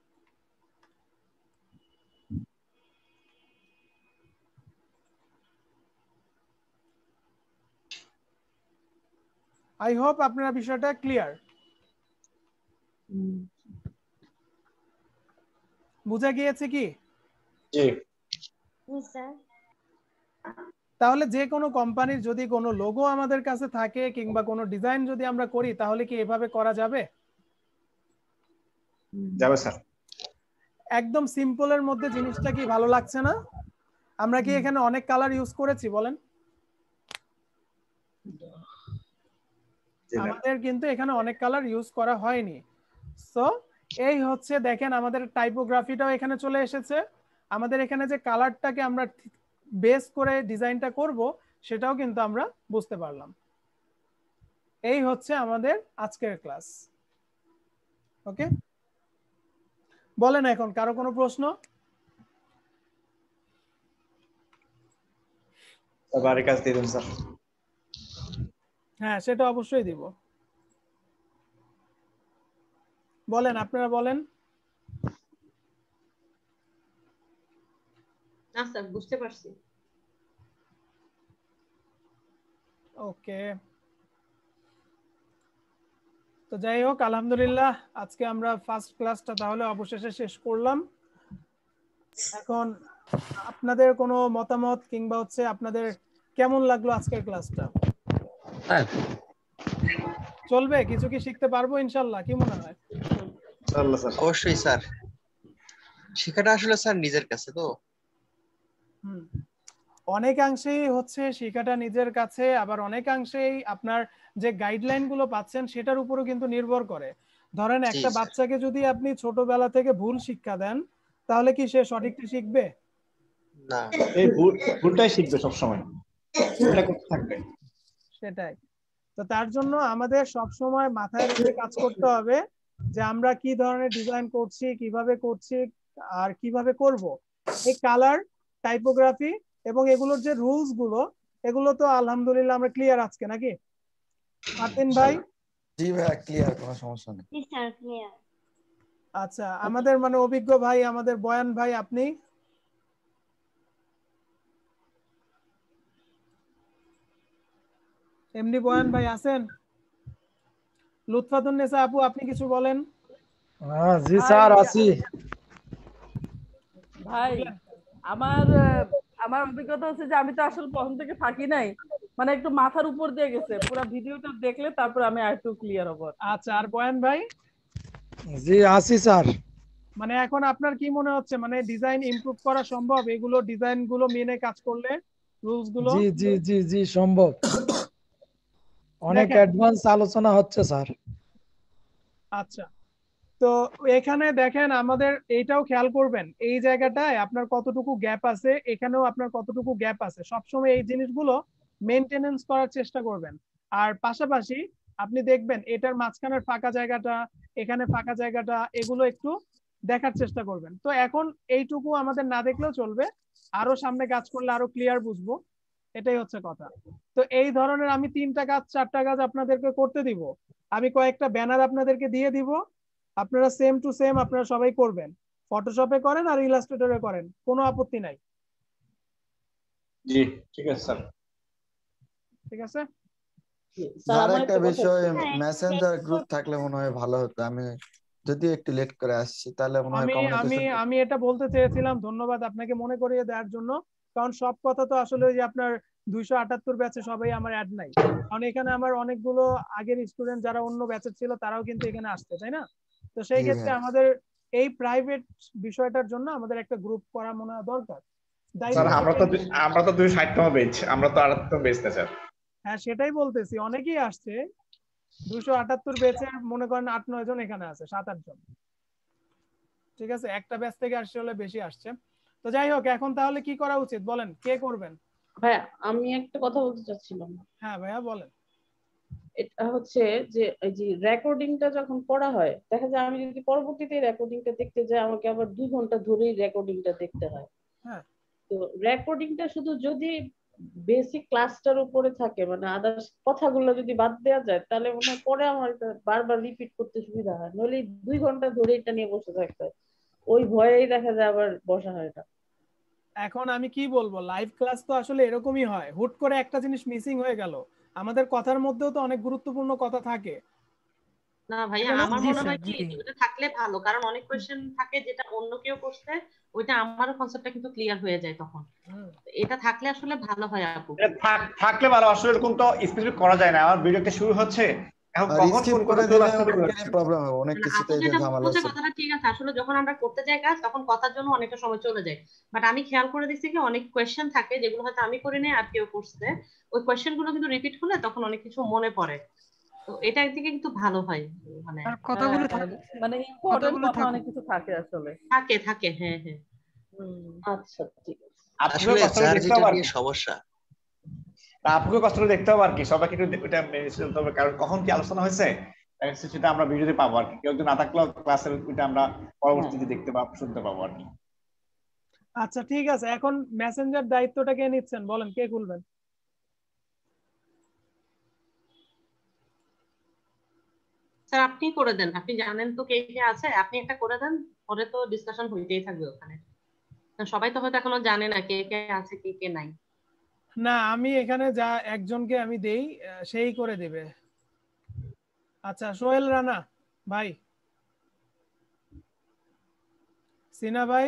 Speaker 3: আই হোপ আপনারা বিষয়টা ক্লিয়ার বুঝা গিয়েছে কি
Speaker 4: জি
Speaker 9: স্যার
Speaker 3: তাহলে যে কোনো কোম্পানির যদি কোনো লোগো আমাদের কাছে থাকে কিংবা কোনো ডিজাইন যদি আমরা করি তাহলে কি এভাবে করা যাবে
Speaker 4: যাবে স্যার
Speaker 3: একদম সিম্পলের মধ্যে জিনিসটা কি ভালো লাগছে না আমরা কি এখানে অনেক কালার ইউজ করেছি বলেন আমাদের কিন্তু এখানে অনেক কালার ইউজ করা হয়নি সো এই হচ্ছে দেখেন আমাদের টাইপোগ্রাফিটাও এখানে চলে এসেছে আমাদের এখানে যে কালারটাকে আমরা বেস করে ডিজাইনটা করব সেটাও কিন্তু আমরা বুঝতে পারলাম এই হচ্ছে আমাদের আজকের ক্লাস ওকে বলেন এখন কারো কোনো প্রশ্ন
Speaker 4: সবার কাছে দিয়ে দিন স্যার
Speaker 3: হ্যাঁ সেটা অবশ্যই দিব বলেন আপনারা বলেন
Speaker 2: না স্যার বুঝতে পারছি
Speaker 3: ওকে তো যাই হোক আলহামদুলিল্লাহ আজকে আমরা ফার্স্ট ক্লাসটা তাহলে অবশেষে শেষ করলাম এখন আপনাদের কোনো মতামত কিংবা হচ্ছে আপনাদের কেমন লাগলো আজকের ক্লাসটা
Speaker 14: স্যার
Speaker 3: চলবে? কিছু কি শিখতে পারবো ইনশাআল্লাহ? কি মনে হয়?
Speaker 6: অবশ্যই স্যার, শেখাটা আসলে স্যার নিজের কাছে তো।
Speaker 3: হুম, অনেকাংশেই হচ্ছে শেখাটা নিজের কাছে, আবার অনেকাংশেই আপনার যে গাইডলাইন গুলো পাচ্ছেন সেটার উপরও কিন্তু নির্ভর করে। ধরেন একটা বাচ্চাকে যদি আপনি ছোটবেলা থেকে ভুল শিক্ষা দেন, তাহলে কি সে সঠিকটা শিখবে?
Speaker 6: না,
Speaker 4: এই ভুলটাই শিখবে সব সময়, ভুলটা করতে থাকবে।
Speaker 3: সেটাই। তো তার জন্য আমাদের সব সময় মাথায় রেখে কাজ করতে হবে যে আমরা কি ধরনের ডিজাইন করছি, কিভাবে করছি আর কিভাবে করব। এই কালার, টাইপোগ্রাফি এবং এগুলোর যে রুলস গুলো, এগুলো তো আলহামদুলিল্লাহ আমরা ক্লিয়ার আজকে, নাকি মার্তিন ভাই?
Speaker 1: জি ভাই ক্লিয়ার, কোনো সমস্যা নেই।
Speaker 9: জি স্যার ক্লিয়ার।
Speaker 3: আচ্ছা, আমাদের মানে অভিজ্ঞ ভাই, আমাদের বয়ান ভাই, আপনি এমডি বয়ান ভাই আছেন? লুৎফাতুন্নেসা আপু আপনি কিছু বলেন।
Speaker 14: হ্যাঁ জি স্যার আছি।
Speaker 10: ভাই আমার আমার অভিজ্ঞতা হচ্ছে যে আমি তো আসলে প্রথম থেকে থাকি নাই, মানে একটু মাথার উপর দিয়ে গেছে, পুরো ভিডিওটা দেখলে তারপর আমি আরেকটু ক্লিয়ার হব।
Speaker 3: আচ্ছা, আর বয়ান ভাই?
Speaker 14: জি আছি স্যার।
Speaker 3: মানে এখন আপনার কি মনে হচ্ছে, মানে ডিজাইন ইমপ্রুভ করা সম্ভব এগুলো ডিজাইন গুলো মেনে কাজ করলে, রুলস গুলো?
Speaker 14: জি জি জি জি সম্ভব, অনেক অ্যাডভান্স আলোচনা হচ্ছে স্যার।
Speaker 3: আচ্ছা, তো এখানে দেখেন আমাদের এইটাও খেয়াল করবেন, এই জায়গাটায় আপনার কতটুকু গ্যাপ আছে, এখানেও আপনার কতটুকু গ্যাপ আছে, সবসময় এই জিনিসগুলো মেনটেনেন্স করার চেষ্টা করবেন। আর পাশাপাশি আপনি দেখবেন এটার মাঝখানের ফাঁকা জায়গাটা, এখানে ফাঁকা জায়গাটা, এগুলো একটু দেখার চেষ্টা করবেন। তো এখন এইটুকু আমাদের না দেখলেও চলবে, আরো সামনে কাজ করলে আরো ক্লিয়ার বুঝবো, এটাই হচ্ছে কথা। তো এই ধরনের আমি তিনটা কাজ চারটা কাজ আপনাদেরকে করতে দিব, আমি কয়েকটা ব্যানার আপনাদেরকে দিয়ে দিব, আপনারা সেম টু সেম আপনারা সবাই করবেন, ফটোশপে করেন আর ইলাস্ট্রেটরে করেন, কোনো আপত্তি নাই।
Speaker 4: জি ঠিক আছে স্যার।
Speaker 3: ঠিক আছে
Speaker 1: স্যার একটা বিষয়, মেসেঞ্জার গ্রুপ থাকলে মনে হয় ভালো হতো। আমি যদি একটু লেট করে আসছি তাহলে মনে হয়
Speaker 3: আমি আমি
Speaker 1: কমিউনিকেশন।
Speaker 3: আমি এটা বলতে চেয়েছিলাম, ধন্যবাদ আপনাকে মনে করিয়ে দেওয়ার জন্য, কারণ সব কথা তো আসলে ওই যে আপনার দুইশো আটাত্তর ব্যাচে সবাই আমার অ্যাড নাই, কারণ এখানে আমার অনেকগুলো আগের স্টুডেন্ট যারা অন্য ব্যাচের ছিল তারাও কিন্তু এখানে আসছে, তাই না? তো সেই ক্ষেত্রে আমাদের এই প্রাইভেট বিষয়টার জন্য আমাদের একটা গ্রুপ করা মনে হয় দরকার।
Speaker 4: স্যার আমরা তো আমরা তো দুইশো ষাট তম বেচ, আমরা তো আটাত্তর বেচ না স্যার।
Speaker 3: হ্যাঁ সেটাই বলতেছি, অনেকেই আসছে, দুইশো আটাত্তর বেচের মনে করেন আট নয় জন এখানে আছে, সাত আট জন, ঠিক আছে, একটা ব্যাচ থেকে আসছে হলে বেশি আসছে। তো যাই হোক, এখন তাহলে কি করা উচিত বলেন, কে করবেন?
Speaker 8: ভাইয়া আমি একটা কথা বলতে চাচ্ছিলাম।
Speaker 3: হ্যাঁ ভাইয়া বলেন।
Speaker 8: এটা হচ্ছে যে এই যে রেকর্ডিংটা যখন করা হয়, দেখা যায় আমি যদি পরবর্তীতে রেকর্ডিংটা দেখতে যাই আমাকে আবার দুই ঘন্টা ধরেই রেকর্ডিংটা দেখতে হয়।
Speaker 3: হ্যাঁ,
Speaker 8: তো রেকর্ডিংটা শুধু যদি বেসিক ক্লাসটার উপরে থাকে, মানে আদার্স কথাগুলো যদি বাদ দেওয়া যায়, তাহলে মনে হয় পরে আমার এটা বারবার রিপিট করতে সুবিধা হয়, নইলে দুই ঘন্টা ধরে এটা নিয়ে বসে থাকতে হয়, ওই ভয়েই দেখা যায় আবার বসা হয় এটা।
Speaker 3: এখন আমি কি বলবো, লাইভ ক্লাস তো আসলে এরকমই হয়, হুট করে একটা জিনিস মিসিং হয়ে গেল, আমাদের কথার মধ্যেও তো অনেক গুরুত্বপূর্ণ কথা থাকে।
Speaker 2: না ভাইয়া আমার মনে হয় কি ওটা থাকলে ভালো, কারণ অনেক কোশ্চেন থাকে যেটা অন্য কেউ করছে, ওইটা আমারও কনসেপ্টটা কিন্তু ক্লিয়ার হয়ে যায় তখন, এটা থাকলে আসলে ভালো হয় আপু।
Speaker 4: থাকলে ভালো, আসলে এরকম তো স্পেসিফিক করা যায় না, আমার ভিডিওটা শুরু হচ্ছে এখন কখন কোন কোন চলে আসছে
Speaker 1: প্রবলেম হবে, অনেক কিছুতে এই যে ঝামেলা আছে।
Speaker 2: কথাটা ঠিক আছে, আসলে যখন আমরা করতে যাই কাজ তখন কথার জন্য অনেকটা সময় চলে যায়, বাট আমি খেয়াল করে দেখছি কি অনেক কোশ্চেন থাকে যেগুলো হয়তো আমি করি নাই আর কেউ করছে, ওই কোশ্চেন গুলো কিন্তু রিপিট হলে তখন অনেক কিছু মনে পড়ে, তো এটা একদিকে কিন্তু ভালো হয়, মানে
Speaker 10: কথাগুলো মানে ইম্পর্টেন্ট কথা অনেক কিছু থাকে আসলে,
Speaker 2: থাকে থাকে হ্যাঁ হ্যাঁ।
Speaker 8: আচ্ছা ঠিক আছে,
Speaker 6: আসলে যার যেটা নিয়ে সমস্যা
Speaker 4: আপনাকে কষ্ট করে দেখতে হবে আর কি, সবাইকে একটু এটা মেনে চলতে হবে, কারণ কখন কি আলোচনা হয়েছে সেটা আমরা ভিডিওতে পাবো আর কি, কেউ যদি না থাকলেও ক্লাসের ওইটা আমরা পরবর্তীতে দেখতে পাবো, শুনতে পাবো আর কি।
Speaker 3: আচ্ছা ঠিক আছে, এখন মেসেঞ্জার দায়িত্বটা কে নিচ্ছেন বলেন, কে খুলবেন?
Speaker 2: স্যার আপনি করে দেন, আপনি জানেন তো কে কে আছে, আপনি একটা করে দেন, পরে তো ডিসকাশন হইতেই থাকবে ওখানে, সবাই তো হয়তো এখনো জানে না কে কে আছে কে কে নাই।
Speaker 3: না আমি এখানে যা একজনকে আমি দেই সেই করে দিবে। আচ্ছা সোহেল রানা ভাই, সিনা ভাই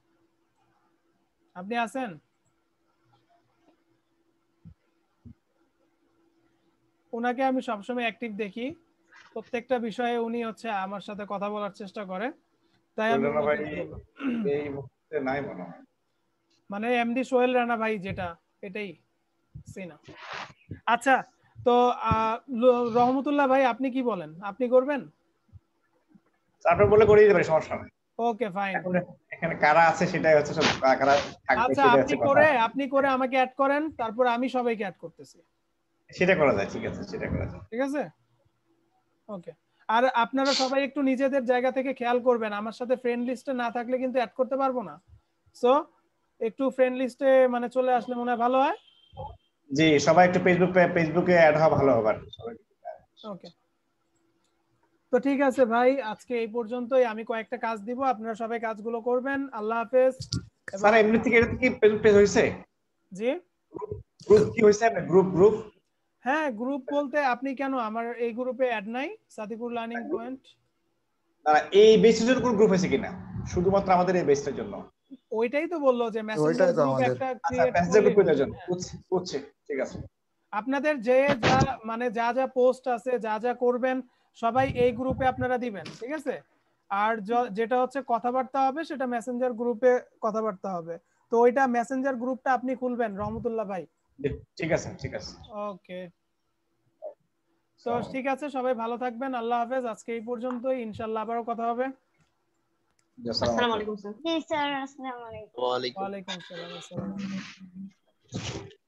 Speaker 3: আপনি আছেন? ওনাকে আমি সবসময় অ্যাক্টিভ দেখি, প্রত্যেকটা বিষয়ে উনি হচ্ছে আমার সাথে কথা বলার চেষ্টা করে, তাই আমি
Speaker 4: সোহেল রানা ভাই
Speaker 3: ওনাকে বললাম।
Speaker 4: এই মুহূর্তে নাই মনে হয়।
Speaker 3: মানে এমডি সোহেল রানা ভাই যেটা, এটাই সিনা। আচ্ছা, তো আহ, ল- রহমতুল্লাহ ভাই আপনি কি বলেন, আপনি করবেন?
Speaker 4: তারপর বলে করে দিতে পারি, সমস্যা নাই।
Speaker 3: Okay fine.
Speaker 4: এখন এখানে কারা আছে সেটাই হচ্ছে সব, কারা থাকবে
Speaker 3: আচ্ছা,
Speaker 4: সেটাই
Speaker 3: আপনি
Speaker 4: হচ্ছে কথা।
Speaker 3: করে আপনি করে আমাকে অ্যাড করেন, তারপর আমি সবাইকে অ্যাড করতেছি,
Speaker 4: সেটা করা যায়, ঠিক আছে, সেটা করা যায়।
Speaker 3: ঠিক আছে? ওকে। আর আপনারা সবাই একটু নিজেদের জায়গা থেকে খেয়াল করবেন, আমার সাথে ফ্রেন্ড লিস্টে না থাকলে কিন্তু অ্যাড করতে পারবো না, সো একটু ফ্রেন্ড লিস্টে মানে চলে আসলে মনে হয় ভালো হয়।
Speaker 4: জি, সবাই একটু ফেসবুক ফেসবুকে অ্যাড হওয়া ভালো হবে।
Speaker 3: ওকে, তো ঠিক আছে ভাই, আজকে এই পর্যন্তই। আমি কয়েকটা কাজ দিব, আপনারা সবাই কাজগুলো করবেন। আল্লাহ হাফেজ।
Speaker 4: স্যার এমনি থেকে এটা কি ফেসবুক পেজ হইছে?
Speaker 3: জি,
Speaker 4: গ্রুপ কি হইছে আপনার? গ্রুপ গ্রুপ
Speaker 3: হ্যাঁ, গ্রুপ বলতে আপনি কেন আমার এই গ্রুপে অ্যাড নাই? সাদিকুর লার্নিং পয়েন্ট,
Speaker 4: না এই বেসের জন্য কোন গ্রুপ হয়েছে কিনা? শুধুমাত্র আমাদের এই বেসটার জন্য?
Speaker 3: ওইটাই তো বললো যে মেসেঞ্জার
Speaker 1: ওইটাই তো
Speaker 3: গ্রুপ
Speaker 1: আমাদের।
Speaker 3: একটা
Speaker 4: আচ্ছা,
Speaker 3: ক্রিয়েট
Speaker 4: মেসেঞ্জার
Speaker 3: করলে
Speaker 4: গ্রুপের জন্য বুঝছি বুঝছি, ঠিক আছে।
Speaker 3: আপনাদের যে যা মানে যা যা পোস্ট আছে, যা যা করবেন সবাই এই গ্রুপে আপনারা দিবেন, ঠিক আছে? আর য- যেটা হচ্ছে কথাবার্তা হবে সেটা মেসেঞ্জার গ্রুপে কথাবার্তা হবে। তো ওইটা মেসেঞ্জার গ্রুপটা আপনি খুলবেন রহমতুল্লাহ ভাই।
Speaker 4: ঠিক আছে, ঠিক আছে।
Speaker 3: ওকে, তো ঠিক আছে, সবাই ভালো থাকবেন, আল্লাহ হাফেজ। আজকে এই পর্যন্তই, ইনশাআল্লাহ আবারও কথা হবে।
Speaker 2: আসসালামু আলাইকুম স্যার।
Speaker 9: জি স্যার, আসসালামু আলাইকুম।
Speaker 6: ওয়ালাইকুম
Speaker 3: ওয়ালাইকুম আসসালাম। আসসালামু আলাইকুম।